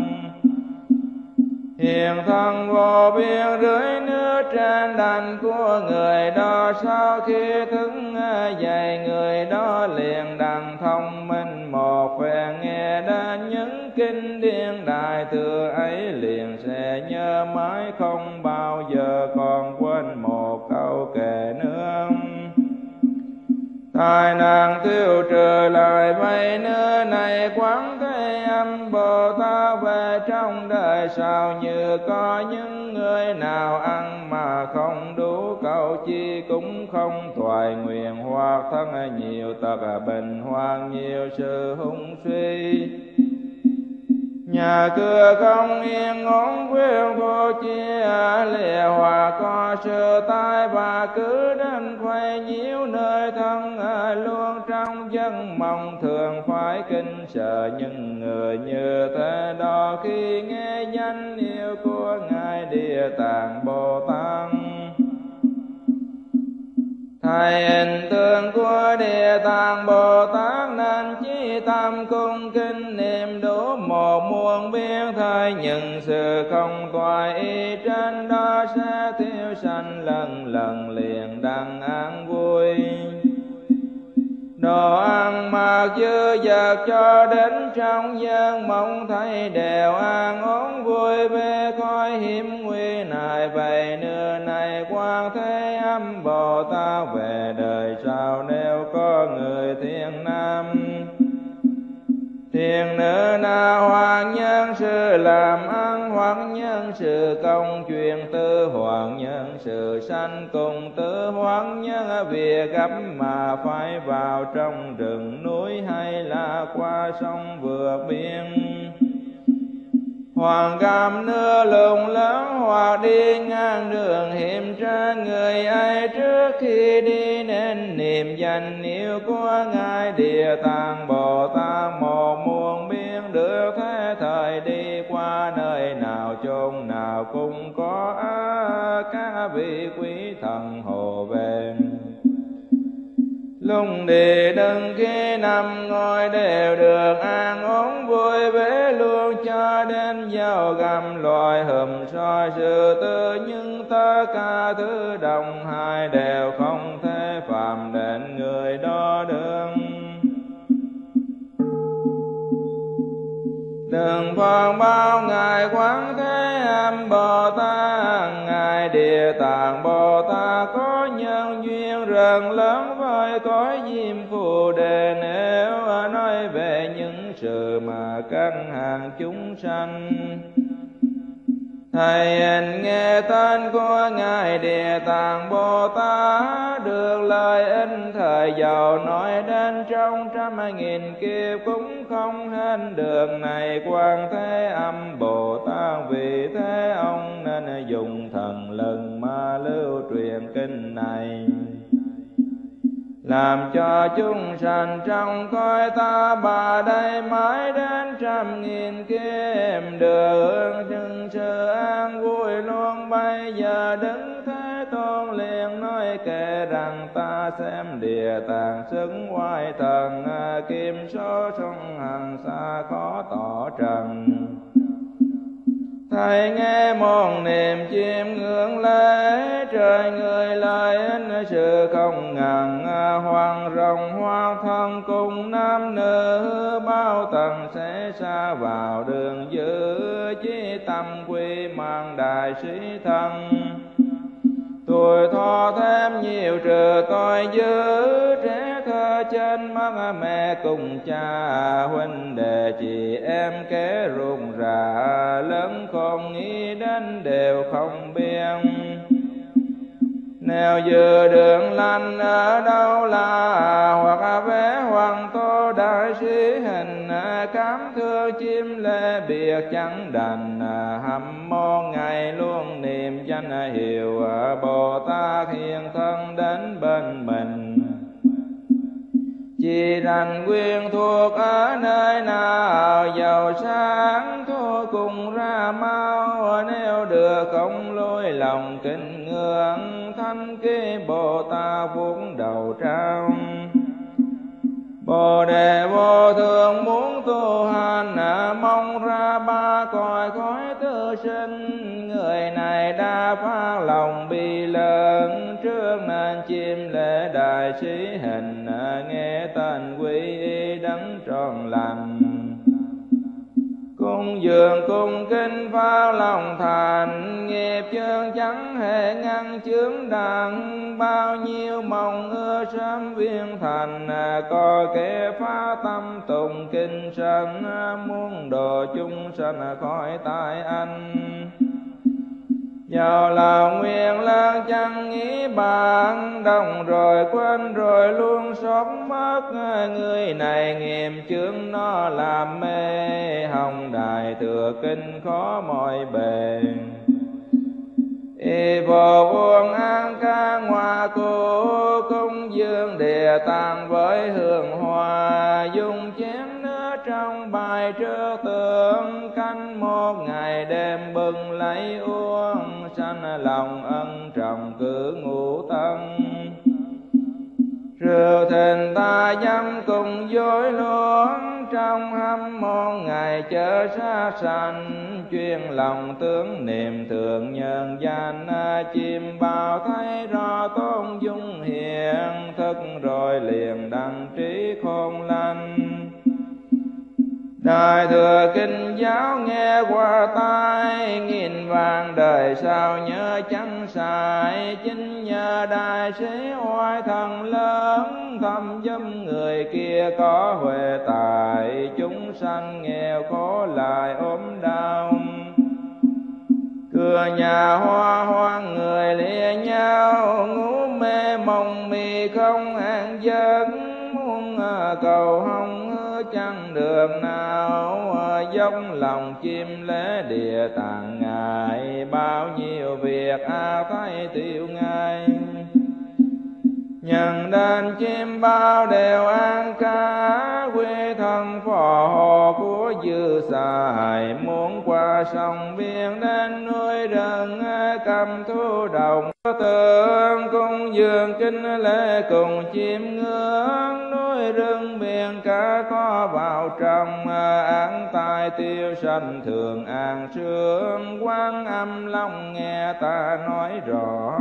hiện thân vô biên rưới nước trên đành của người đó. Sau khi thức dậy người đó liền đặng thông minh một phen, nghe đến những kinh điển Đại Thừa ấy liền sẽ nhớ mãi không bao giờ còn quên một câu kệ nữa. Tai nạn tiêu trừ lại vậy nữa này Quán Thế Âm Bồ Tát về trong đời sau, như có những người nào ăn mà không đủ cầu chi cũng không thoại nguyện, hoặc thân nhiều tật bệnh hoặc nhiều sự hung suy, nhà cửa không yên ổn quyến thuộc chia lìa, hoặc có sự tai và cứ đến quay nhiễu nơi thân luôn trong giấc mộng thường phải kinh sợ. những người như thế đó khi nghe danh hiệu của Ngài Địa Tạng Bồ Tát, thầy hình tượng của Địa Tạng Bồ Tát nên chí tâm cung kính niệm đủ một muôn biên thời. những sự không toại ý trên đó sẽ tiêu sanh lần lần liền đặng an vui. Đồ ăn mặc dư dật cho đến trong giấc mộng thấy đều an ổn vui về khỏi hiểm nguy này. Vậy nửa này Quan Thế Âm Bồ Tát về đời sau nếu có người thiện nam thiện nữ nào, hoặc nhân sự làm ăn, hoặc nhân sự công truyền tư, hoặc nhân sự sanh cùng tử, hoặc nhân việc gấp mà phải vào trong rừng núi, hay là qua sông vượt biển, hoặc gặp nước lùng lớn, hoặc đi ngang đường hiểm trở. người ấy trước khi đi nên niệm danh hiệu của Ngài Địa Tạng Bồ Tát một muôn biên, được thế thời đi qua nơi nào chốn nào cũng có các vị quý thần hộ về. lung địa đừng khi nằm ngồi đều được an ổn vui vẻ luôn cho đến giao găm loài hùm soi sự tư, nhưng tất cả thứ đồng hai đều không thể phạm đến người đó đương. Đừng phong bao ngài Quán Thế Âm Bồ Tát, ngài Địa Tạng Bồ Tát có nhân duyên rất lớn với cõi Diêm Phù Đề. Nếu nói về những sự mà các hàng chúng sanh, thầy nghe tên của ngài Địa Tạng Bồ Tát, được lời ích thời giàu nói đến trong 100.000 kiếp cũng không hết được. Này Quan Thế Âm Bồ Tát, vì thế ông nên dùng thần lực mà lưu truyền kinh này, làm cho chúng sanh trong cõi ta bà đây mãi đến 100.000 kiếp được hưởng sự an vui luôn. Bây giờ Đức Thế Tôn liền nói kể rằng ta xem Địa Tạng xứng oai thần, kim số song hành xa khó tỏ trần. Thầy nghe một niềm chiêm ngưỡng lễ, trời người lời ích sự không ngần, hoàng rồng hoa thân cùng nam nữ bao tầng sẽ xa vào đường giữ, chí tâm quy mang đại sĩ thân. Tuổi thọ thêm nhiều trừ tội dữ, trẻ thơ trên mắt mẹ cùng cha, huynh đệ chị em kế ruột rà, lớn không nghĩ đến đều không biết. Nếu vừa đường lành ở đâu là, hoặc vẽ hoàng tô đại sĩ hình, cảm thương chim lê biệt chẳng đành, hâm mộ ngày luôn niệm danh hiệu Bồ Tát hiện thân đến bên mình. Chỉ rằng quyền thuộc ở nơi nào, giàu sáng thôi cùng ra mau, nếu được không lôi lòng kính ngưỡng, thanh ký Bồ Tát vuốt đầu trao. Bồ Đề vô thường muốn tu hành, mong ra ba cõi khói tư sinh, người này đã phá lòng bi lớn, trước nên chim lễ đại sĩ hình, nghe tên quy y đấng tròn lành. Cung dường cung kinh phá lòng thành, nghiệp chướng chẳng hề ngăn chướng đặng, bao nhiêu mong ưa sớm viên thành, có kẻ phá tâm tụng kinh sanh, muốn độ chúng sanh khỏi tai anh. Giàu là nguyện lang chẳng nghĩ bạn, đồng rồi quên rồi luôn xót mất, người này nghiệm chướng nó làm mê, hồng đài thừa kinh khó mọi bề. Y vô vuông an ca ngoa cô, cung dương Địa Tạng với hương hoa, dùng chén nước trong bài trước tượng, canh một ngày đêm bừng lấy uống, sanh lòng ân trọng cứ ngủ tân. Rượu thịnh ta dâm cùng dối luôn, trong hâm môn ngày chớ xa sanh, chuyên lòng tướng niệm thượng nhân danh, chim bao thấy rõ tôn dung hiện, thức rồi liền đăng trí khôn lanh. Đại thừa kinh giáo nghe qua tai, nghìn vàng đời sao nhớ chẳng sai, chính nhờ đại sĩ oai thần lớn, thâm giúp người kia có huệ tài, chúng sanh nghèo khó lại ốm đau. Cửa nhà hoa hoang người lìa nhau, ngủ mê mộng mì không an giấc, muốn cầu hồng chẳng được nào, dốc lòng chim lễ Địa Tạng ngài, bao nhiêu việc thấy tiêu ngay. Nhân đàn chim bao đều an ca, quy thân phò hộ của dư xài. Muốn qua sông biển đến núi rừng, cầm thu đồng tượng cung dường kinh lễ cùng chim ngưỡng. Núi rừng biển cả có vào trong, án tai tiêu sanh thường an sướng. Quán âm long nghe ta nói rõ,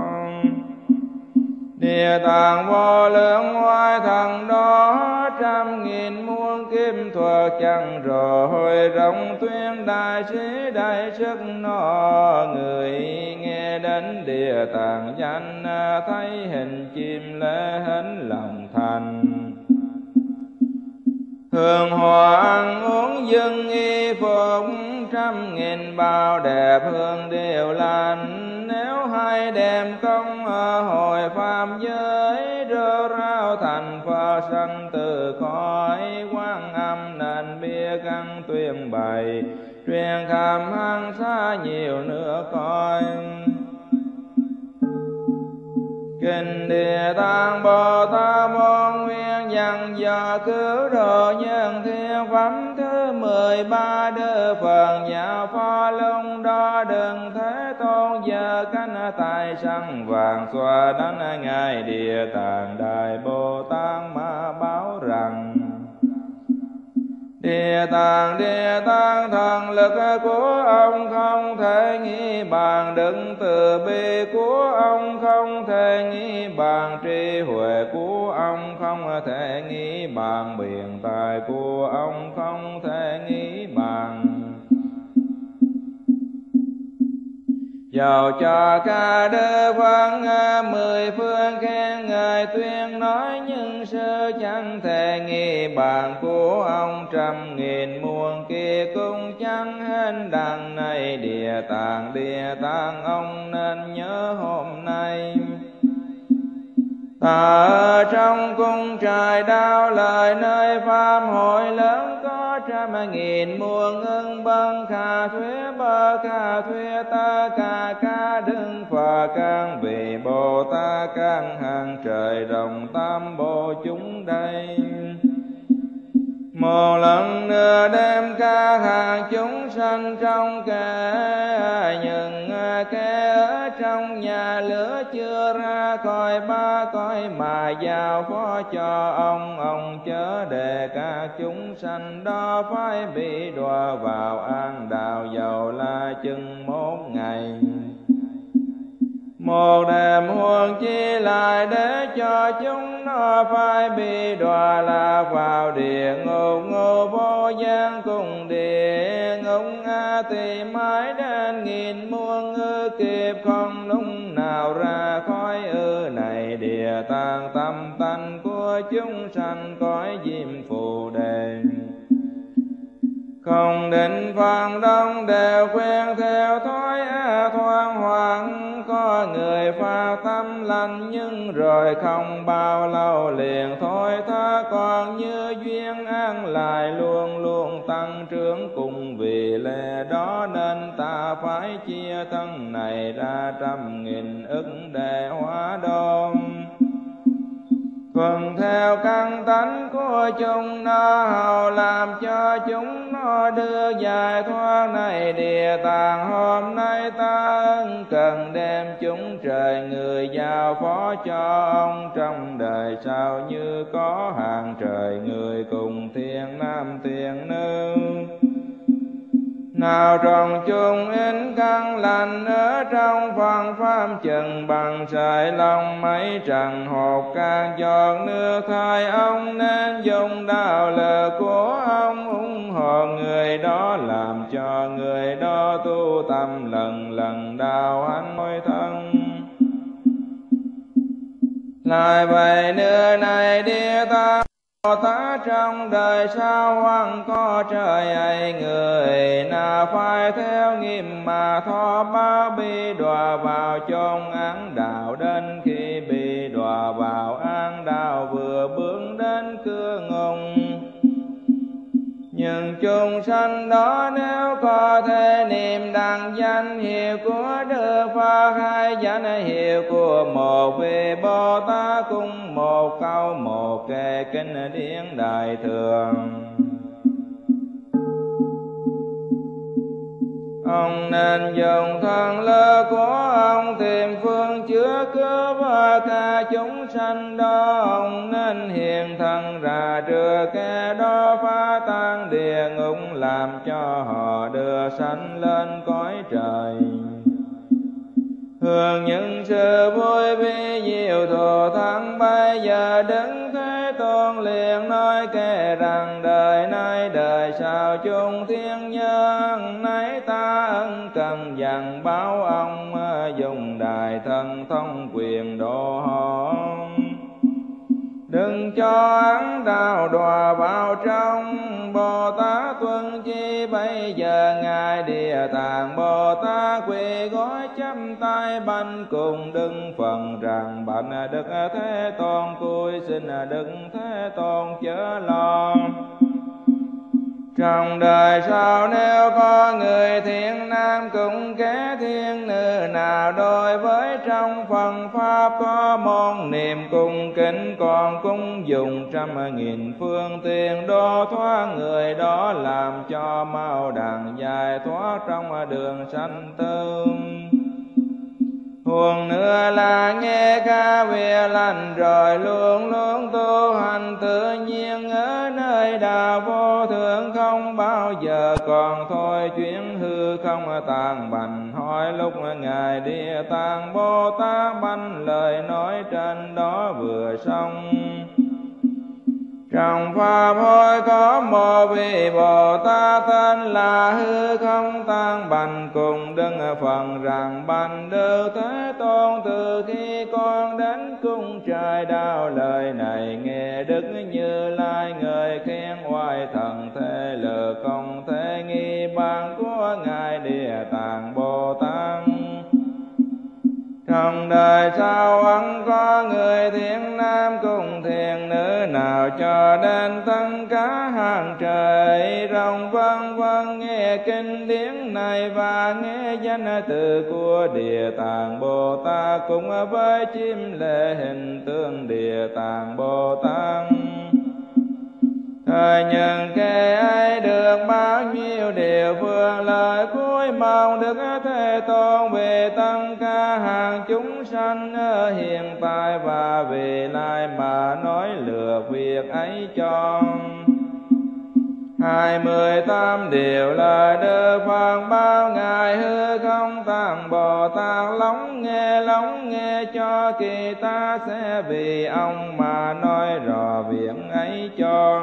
Địa Tạng vô lượng oai thần đó, trăm nghìn muôn kim thuật chẳng rồi. Rộng tuyên đại sĩ đại sức nó, người nghe đến Địa Tạng danh, thấy hình chim lễ hết lòng thành. Hương hoa ăn uống dân y phục, trăm nghìn bao đẹp hương đều lành. Nếu hai đem công hồi pháp giới, rơ rao thành Phật sanh từ cõi. Quan âm nền bia căn tuyên bày, truyền khắp hằng xa nhiều nước cõi. Kinh Địa Tạng Bồ Tát Môn Nguyên dặn dò cứu độ nhân thiên phẩm thứ 13. Đức Phật giáo Phó Lung đó đừng thế tôn giờ cánh tài săn vàng xoa đánh ngài Địa Tạng Đại Bồ Tát mà báo rằng: Địa Tạng thần lực của ông không thể nghĩ bàn, đấng từ bi của ông không thể nghĩ bàn, trí huệ của ông không thể nghĩ bàn, biện tài của ông không thể nghĩ bàn. Dầu cho ca Đức Phật 10 phương khen ngợi tuyên nói, nhưng sư chẳng thể nghĩ bàn của ông. Trăm nghìn muôn kia cũng chẳng hết đằng này. Địa Tạng ông nên nhớ hôm nay. Ta ở trong cung trời đau lời, nơi pháp hội lớn có trăm nghìn muôn ưng bân khả thuế bơ khả thuế ta ca đừng Phật can vì Bồ Tát can hàng trời rộng tam bộ chúng đây. Một lần nữa đem ca hàng chúng sanh trong kẻ, nhưng kẻ ở trong nhà lửa chưa ra khỏi ba cõi mà giao phó cho ông chớ để các chúng sanh đó phải bị đọa vào an đạo dầu là chừng 1 ngày. Một đêm huống chi lại để cho chúng nó phải bị đọa lạc vào địa ngục. Ngục vô gian cùng địa ngục thì mãi đến nghìn muôn kiếp không lúc nào ra khỏi này. Địa Tạng tâm tánh của chúng sanh cõi diêm phù đề, không định phần đông đều khuyên theo thói thoáng hoàng. Có người pha tâm lành nhưng rồi không bao lâu liền thôi tha, còn như duyên an lại luôn luôn tăng trưởng. Cùng vì lẽ đó nên ta phải chia thân này ra trăm nghìn ức để hóa đôn. Phần theo căn tánh của chúng nó hầu làm cho chúng nó đưa giải thoát này. Địa Tạng hôm nay ta ân cần đem chúng trời người giao phó cho ông. Trong đời sau như có hàng trời người cùng thiên nam thiên nữ, nào tròn chung in căn lành ở trong phần pháp chừng bằng sợi lông mấy trần hột can giọt nước thai. Ông nên dùng đạo lực của ông ủng hộ người đó, làm cho người đó tu tâm lần lần đạo hạnh mỗi thân. Lại vậy nữa này Địa Tạng Bồ Tát trong đời sau hoằng có trời ấy, người nào phải theo nghiêm mà thọ ba bị đọa vào chốn án đạo. Đến khi bị đọa vào án đạo vừa bước đến cửa ngục, nhưng chúng sanh đó nếu có thể niệm đặng danh hiệu của Đức Phật hay danh hiệu của một vị Bồ Tát cùng một câu một kệ kinh điển đại thừa. Ông nên dùng thần lực của ông tìm phương chữa cứu và cả chúng sanh đó. Ông nên hiện thân ra trước kẻ đó phá tan địa ngục, làm cho họ đưa sanh lên cõi trời. Hưởng những sự vui vi diệu thù thắng, bây giờ Đức Thế Tôn liền nói kể rằng đời nay đời sau chung thiên nhân, nay ta ân cần dặn báo ông dùng đại thần thông quyền độ họ. Đừng cho hắn đào đọa vào trong. Bồ Tát tuân chi bây giờ ngài Địa Tạng Bồ Tát quỳ gối chắp tay bạch cùng Đức Phật rằng bạch Đức Thế Tôn, cúi xin Đức Thế Tôn chớ lo. Trong đời sau nếu có người thiện nam cũng kẻ thiên nữ nào đối với trong phần pháp có môn niệm cung kính, còn cung dùng 100.000 phương tiện độ thoát người đó, làm cho mau đặng giải thoát trong đường sanh tử. Huống nữa là nghe ca về lành rồi luôn luôn tu hành tự nhiên ở nơi đạo vô thượng, không bao giờ còn thôi chuyển hư không tàn bành. Hỏi lúc ngài Địa Tạng Bồ Tát banh lời nói trên đó vừa xong. Trong pháp hội có một vị Bồ Tát tên là hư không tan bành cùng Đức Phật rằng bành Đức Thế Tôn, từ khi con đến cung trời đạo lời này nghe Đức Như Lai người khen oai thần thế lực không thể nghi bằng của ngài Địa Tạng Bồ Tát. Trong đời sau vẫn có người thiện nam cùng thiện nữ nào cho đến tất cả hàng trời rồng vân vân nghe kinh điển này và nghe danh từ của Địa Tạng Bồ Tát cùng với chim lễ hình tượng Địa Tạng Bồ Tát. Thời nhân kẻ ấy được bao nhiêu điều phương lời cuối mong Đức Thế Tôn về tất cả hàng chúng sanh ở hiện tại và về lai mà nói lược việc ấy cho. 28 điều là Đức Phật bao ngài hư không tạng Bồ Tát lắng nghe cho kỳ ta sẽ vì ông mà nói rõ việc ấy cho.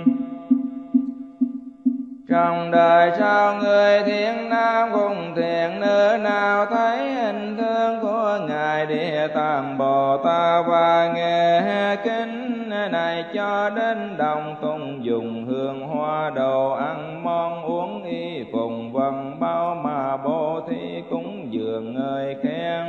Trong đời sau người thiện nam cùng thiện nữ nào thấy hình tượng của ngài Địa Tạng Bồ Tát và nghe kinh này cho đến đồng tùng dùng hương hoa đồ ăn món uống y phùng vân bao mà bố thí cúng dường người khen.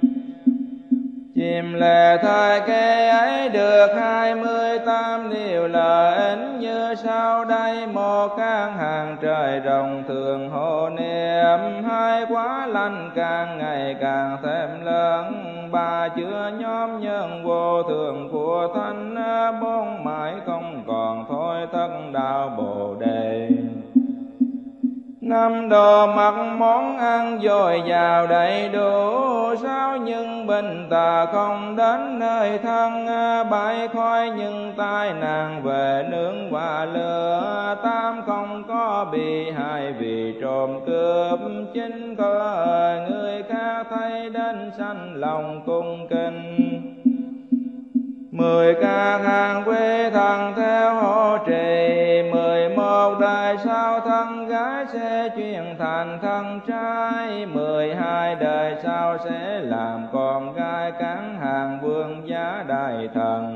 Chim lệ thời kế ấy được 28 điều lợi ích như sau đây: một căn hàng trời rộng thường hộ niệm, hai quá lành càng ngày càng thêm lớn, ba chứa nhóm nhân vô thường của thánh, bốn mãi không còn thôi thất đạo Bồ Đề. Năm đồ mặc món ăn dồi dào đầy đủ, sáu nhưng bình tà không đến nơi thân, bảy khói nhưng tai nạn về nướng và lửa, tám không có bị hại vì trộm cướp, chín có người khác thấy đến sanh lòng cung kính. 10 các hàng quý thần theo hộ trì, 11 đời sau thân gái sẽ chuyển thành thân trai, 12 đời sau sẽ làm con gái cán hàng vương giá đại thần.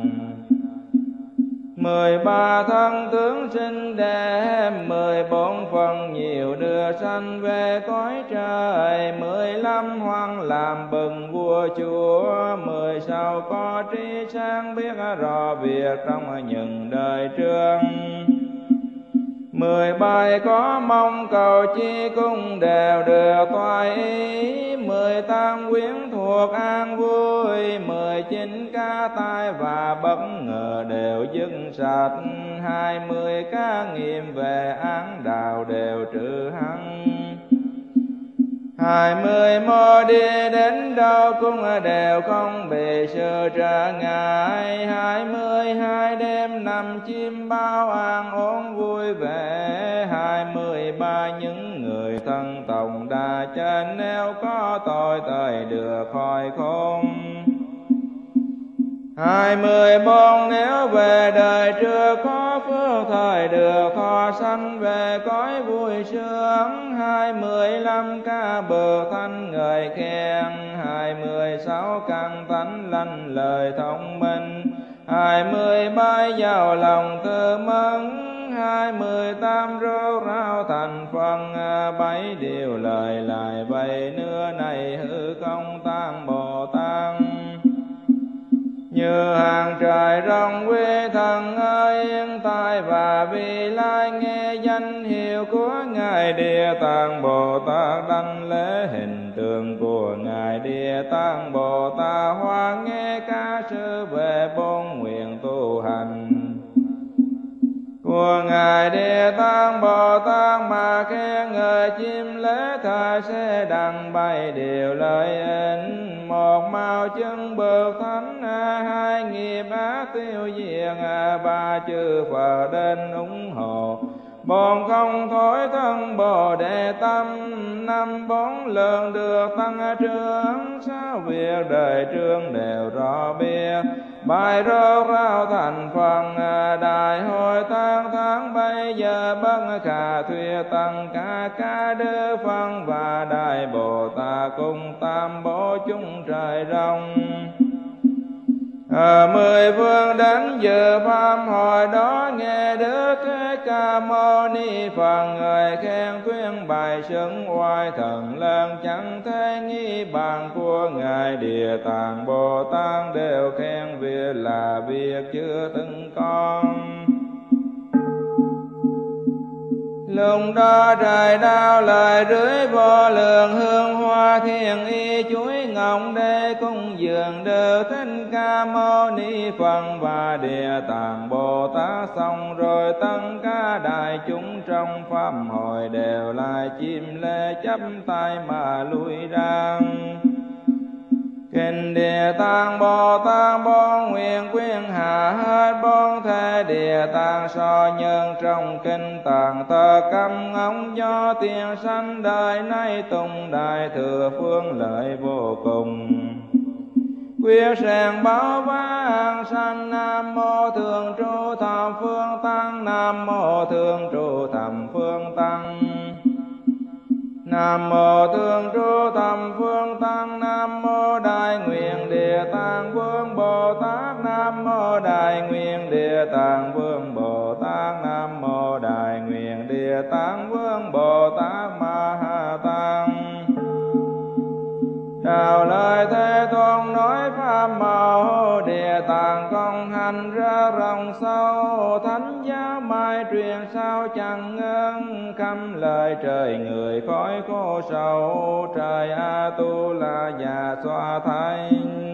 13 thân tướng sinh đem, 14 phần nhiều đưa sanh về cõi trời, 15 hoang làm bừng vua chúa, 16 có trí sáng biết rõ việc trong những đời trước, 10 bài có mong cầu chi cung đều được thoái ý. 18 quyến thuộc an vui. 19 ca tai và bất ngờ đều dứt sạch. 20 ca nghiệm về án đạo đều trừ hăng. 20 mô đi đến đâu cũng đều không bị sự trở ngại. 22 đêm nằm chim bao an ổn vui vẻ. 23 những người thân tòng đà trên nếu có tội thời được khỏi khôn. 24 nếu về đời trước có phước thời được thọ sanh về cõi vui sướng. 25 ca bậc thanh người khen. 26 căn tánh lanh lời thông minh. 27 giàu lòng tư mẫn. 28 rốt ráo thành phần. 7 điều lời lại vậy nữa này hư không tam Bồ Tát. Như hàng trời rong quy thần ơi yên tai và vì lai nghe danh hiệu của Ngài Địa Tạng Bồ Tát. Đảnh lễ hình tượng của Ngài Địa Tạng Bồ Tát. Hoa nghe ca sư về bốn nguyện tu hành của Ngài Địa Tạng Bồ Tát mà khen ngợi chim lễ thời sẽ đặng bày điều lợi ích. 1 màu chân bậc thánh. 2 nghiệp ác tiêu diệt. 3 chư Phật đến ủng hộ. 4 không thối thân Bồ Đề tâm. 5 4 lượng được tăng trưởng. 6 việc đời trương đều rõ biết. Bài rốt ráo thành phần. Đại hội tháng tháng bây giờ bất khả thuyết tăng ca đức phân và Đại Bồ Tát cùng tam bổ chúng trời rong. 10 phương đến dự pháp hội đó nghe Đức Thế Ca Mâu Ni Phật người khen tuyên bài xứng oai thần lớn chẳng thể nghi bằng của Ngài Địa Tạng Bồ Tát đều khen việc là việc chưa từng có. Lúc đó trời đau lời rưới vô lượng hương hoa thiền y chuối ngọc đế cung dường đều Thích Ca Mâu Ni Phật và Địa Tạng Bồ Tát. Xong rồi tất cả đại chúng trong pháp hội đều lại chim lễ chắp tay mà lui ra. Kinh Địa Tạng Bồ Tát bốn nguyện quyên hạ hết bốn thế Địa Tạng so nhân trong kinh tạng tờ câm ngóng do tiền sanh đời nay tùng đại thừa phương lợi vô cùng. Quyết sàng báo vá an sanh. Nam mô thường trụ thập phương tăng. Nam mô thường trụ thập phương tăng. Nam mô thường trụ thập phương tăng. Nam mô đại nguyện Địa Tạng Vương Bồ Tát. Nam mô đại nguyện Địa Tạng Vương Bồ Tát. Nam mô đại nguyện Địa Tạng Vương Bồ Tát Ma Ha Tát. Đạo lời Thế Tôn nói pháp màu Địa Tạng công hành ra rộng sâu. Thánh giáo mai truyền sao chẳng ngưng. Khâm lời trời người khói khô sầu. Trời A Tu La già xoa thanh.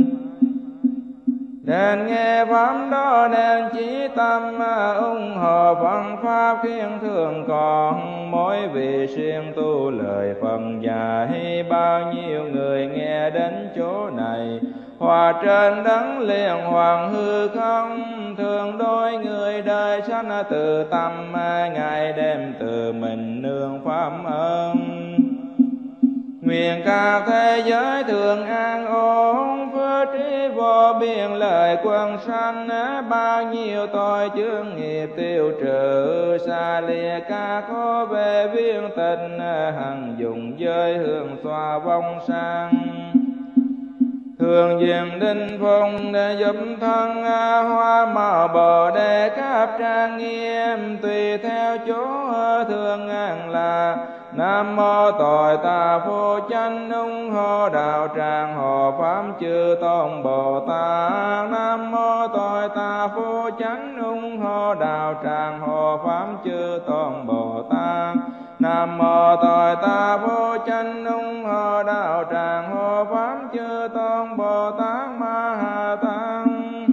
Nên nghe pháp đó nên chí tâm ủng hộ phần pháp khiên thường còn. Mỗi vị siêng tu lời Phật dạy. Bao nhiêu người nghe đến chỗ này. Hòa trên đấng liền hoàng hư không. Thường đôi người đời sanh từ tâm. Ngày đêm từ mình nương pháp ơn. Nguyện cả thế giới thường an ổn. Phước trí vô biên lời quần sanh. Bao nhiêu tội chướng nghiệp tiêu trừ. Xa lìa ca khó về viên tình. Hằng dùng giới hương xoa vong sang. Thường diện đinh phong để giúp thân. Hoa màu Bồ Đề cáp trang nghiêm. Tùy theo chỗ thường an là. Nam mô Tội Ta Vô Chánh Ung Hô Đạo Tràng Hộ Pháp Chư Tôn Bồ Tát. Nam mô Tội Ta Vô Chánh Ung Hô Đạo Tràng Hộ Pháp Chư Tôn Bồ Tát. Nam mô Tội Ta Vô Chánh Ung Hô Đạo Tràng Hộ Pháp Chư Tôn Bồ Tát Ma Ha Tát.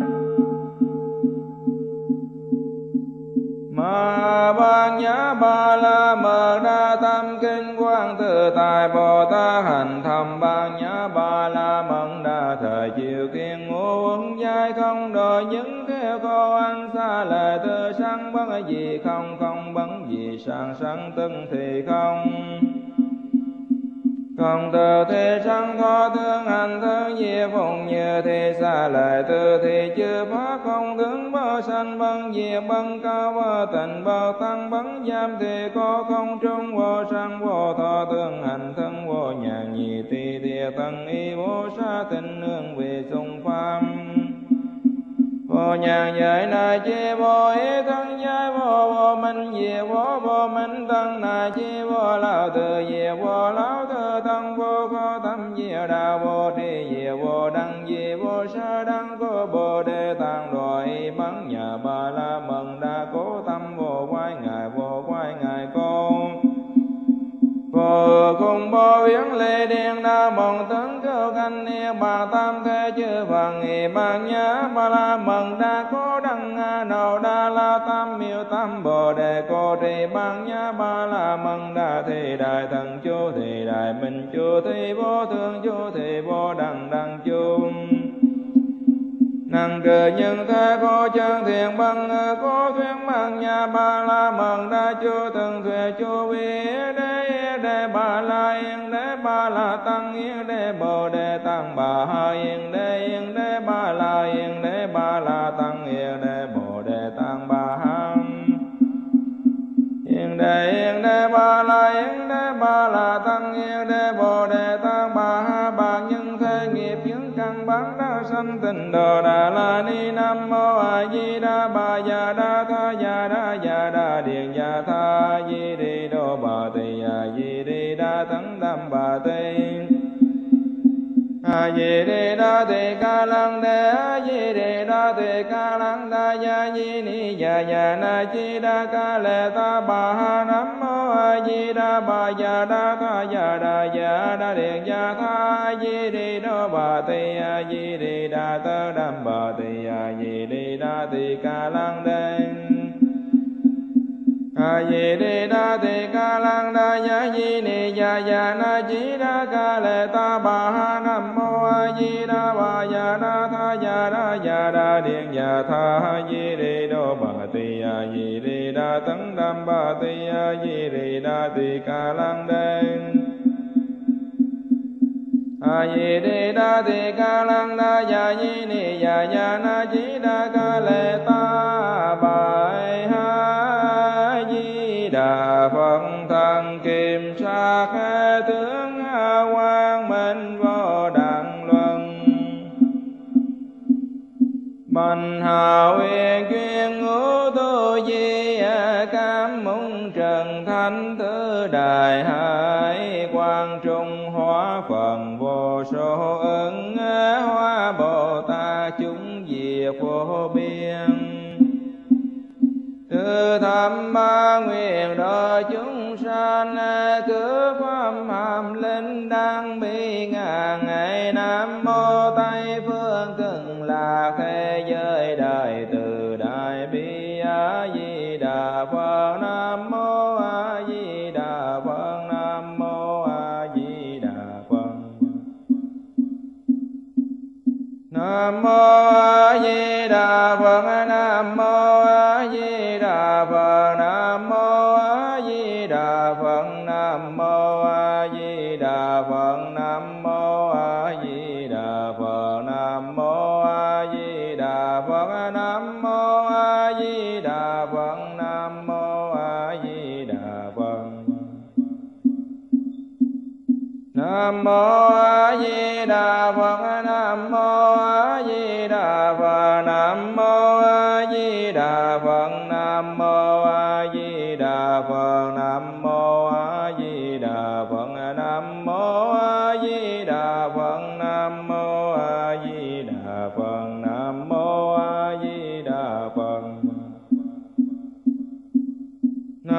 Ma Ban Nhã Ba La Mật Đa Tâm Kinh Quang Tự Tại Bồ Tát Hành Thầm Ban Nhã Ba La Mật Đa Thời Chiều Kiên Ngũ Uẩn Giai Không Đổi Những Theo Cô Anh Xa Lời Tư Sanh Bấn Gì Không Không Bấn Gì Sang Sanh Từng Thì Không Không từ thì sanh thọ tương hành thân diệt phụng như thì xa lời từ thì chư pháp không tướng bao sanh bấn diệt bấn cao vô tình bao tăng bấn giam thì có không trung vô sanh vô thọ tương hành thân vô nhàn nhị tỳ địa tân y vô sa tình nương vì sung pháp vô nhàn giới này chi vô ý thân giới vô minh diệt vô minh thân này chi vô lão tự diệt vô lão tự thân vô khó tâm diệt đạo vô tri diệt vô đăng diệt vô sa đăng có bồ đề tạng đội bắn nhà Ba La Mật Đa cố tâm vô quái ngài cô vô cùng vô biến lệ điện đa mộng tấn câu canh niệm bà tam thế chư Phật nghị Ban Nhã Ba La Mật Đa cố đăng đầu đa la tam miêu tam bồ đề cô trì Ban Nhã Ba La Mật Đa thì đại thần chú thì đại minh chú thì vô thương chú thì vô đăng chú năng cử nhân thế có chân thiện bằng có thuyết Ban Nhã Ba La Mật Đa chú từng thuyết chú vi đế Ba La yên đế Ba La tăng yên đế bồ đề tăng bà ha yên đế Ba La yên đế Ba La tăng yên đế bồ đề tăng bà ha yên đế Ba La yên đế Ba La tăng yên đế bồ đề tăng bà ha bạc nhân thế nghiệp chứng căn bản đa sanh tịnh độ Đà La Ni. Nam mô A Di Đà Bà Già Đa Tha Già Đa Điện Già Tha Di Đi Đô Bà Tỳ A Di Đi Đa Tấn Đam Bà Tỳ A Di Đi Đa Tỳ Ca Lăng Đê A Di Đi Đa Tỳ Ca Lăng Đa Ya Di Ni Ya Na Chi Đa Ca Lệ Ta Bà Ha. Nam mô A Di Đà Bà Già Đa Tha Già Đa Điện Già Tha A Di Đi Đô Bà Tỳ A Di Đi Đa Tơ Đam Bà Tỳ A Di Đi Đa Tỳ Ca Lăng Đê A Di Đi Đa Tỳ Ca Lăng Đa Ya Di Ni Ya Na Chi Đa Ca Lệ Ta Bà Ha. Nam mô A Di Đà Bà Già Đa Tha Già Đa Điện Già Tha A Di Đi Đô Bà Tỳ A Di Đi Đa Tấn Đam Bà Tỳ A Di Đi Đa Tỳ Ca Lăng Đê A Di Đi Đa Tỳ Ca Lăng Đa Ya Di Ni Ya Na Chi Đa Ca Lệ Ta Bài Ha Di Đà Phật Thân Kim Sa Khe Tướng Quang Minh Vô Đẳng Luân Bành Hào Uyên Chuyên Ngũ Tu Di Cam Mung Trần Thánh Thứ Đại Hải Quang Trung Hóa Phần Vô Số Ứng Hóa Bồ Tát chúng diệt vô biên Từ thăm ba nguyện độ chúng sanh cứ pháp hàm linh đang bi ngàn ngày. Nam mô Tây Phương Cực Lạc Thế Giới Đại Từ Đại Bi A Di Đà Phật. Nam mô A Di Đà Phật. Nam mô A Di Đà Phật. Nam mô A Di Đà Phật. Nam mô A Di Đà Phật. Nam mô A Di Đà Phật. Nam mô A Di Đà Phật. Nam mô A Di Đà Phật. Nam mô A Di Đà Phật. Nam mô A Di Đà Phật. Nam mô A Di Đà Phật. Nam mô A Di Đà Phật. Nam mô A Di Đà Phật. Nam mô A Di Đà Phật. Nam mô A Di Đà Phật. Nam mô A Di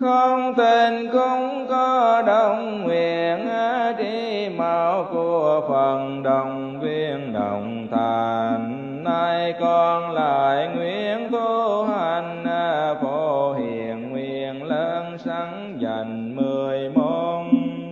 không tình cũng có đồng nguyện, tri mạo của phần đồng viên đồng thành. Nay con lại nguyện tu hành, phổ hiền nguyện lớn sẵn dành 10 môn.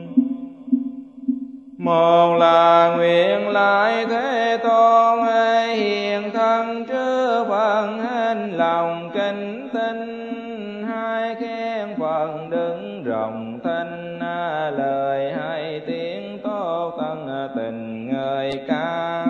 Một là nguyện lại Thế Tôn, hiện thân trước Phật hết lòng kính tinh. Hai khen Phật đứng rộng thanh, lời hay tiếng tốt tân tình ngợi ca.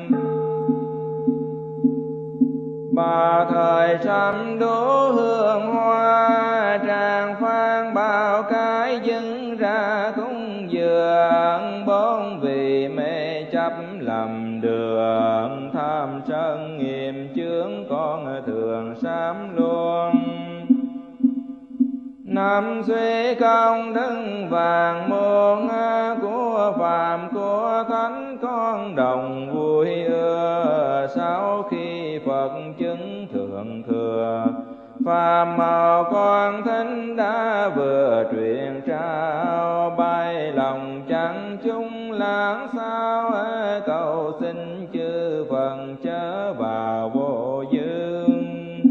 Ba thời sắm đố hương hoa, tràng phan bao cái dâng ra cúng dường. Bốn vị mê chấp lầm đường, tham sân nghiệp chướng con thường sám luôn. Năm suy công đức vàng muôn, của phàm của thánh con đồng vui ưa. Sau khi Phật chứng thượng thừa, phàm màu con thánh đã vừa truyền trao. Bay lòng chẳng chung lãng sao, cầu xin chư Phật chớ vào vô dương.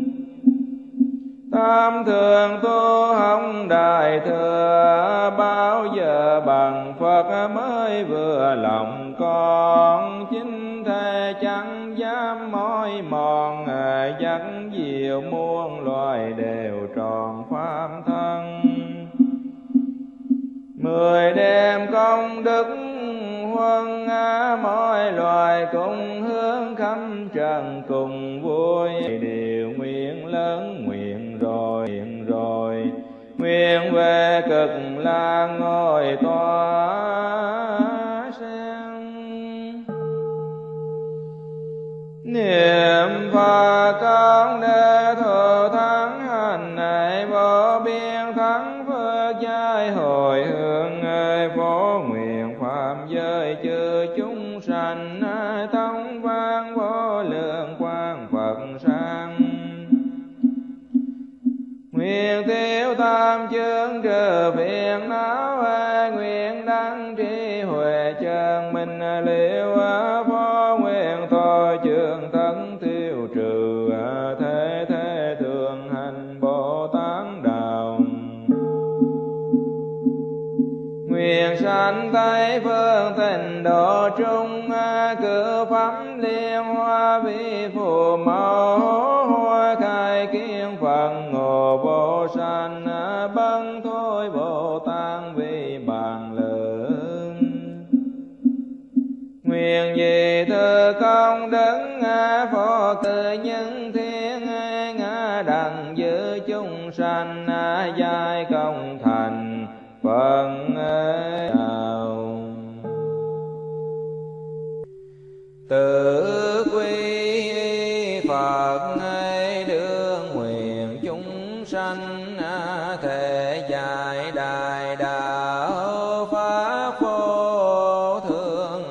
Tam thường tu hồng đại thừa, bao giờ bằng Phật mới vừa lòng con. Chính thể chẳng dám mỏi mòn, dắt diệu muôn loài đều tròn pháp thân. 10 đêm công đức huân, mọi loài cùng hướng khắp trần cùng vui. Điều nguyện lớn nguyện rồi, nguyện về cực lạc ngồi tòa sen. Niệm Phật con để thọ thắng hành này, vô biên thắng phước giai hồi hướng. Phổ nguyện phạm giới chư chúng sanh, thông vang vô lượng quang Phật sang. Nguyện tiêu tam chướng trừ phiền não, nguyện đăng trí huệ chân minh liễu. Phó nguyện thôi trường tấn tiêu trừ, thế thế thường hành Bồ Tát đạo. Nguyện sanh Tây phương tịnh độ trung, cử pháp liên hoa vi phù mẫu. Hoa khai kiến Phật ngộ vô sanh, bấn thôi Bồ Tát vì bàn lượng. Nguyện gì thư công đức, phổ tự nhân thiên. Đặng giữ chúng sanh, giai công thành Phật đạo. Tự quy Phật đương nguyện chúng sanh, thể dạy đại đạo pháp vô thượng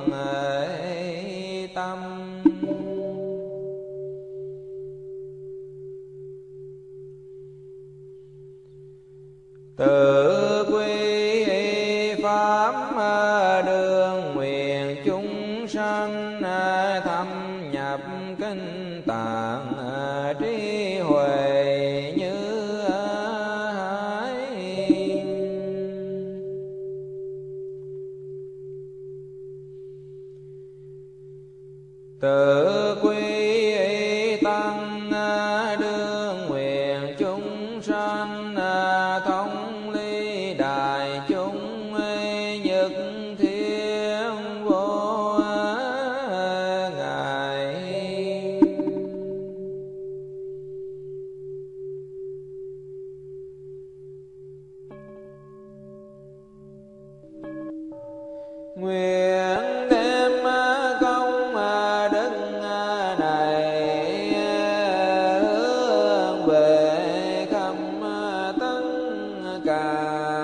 tâm. Tự quy pháp đương nguyện chúng sanh, thâm nhập kinh tạng trí huệ như hải. Tự quy tăng đương nguyện chúng sanh, thông ly đại chúng nhất thiên vô ngại. Nguyện đem công đức này hướng về khắp tất cả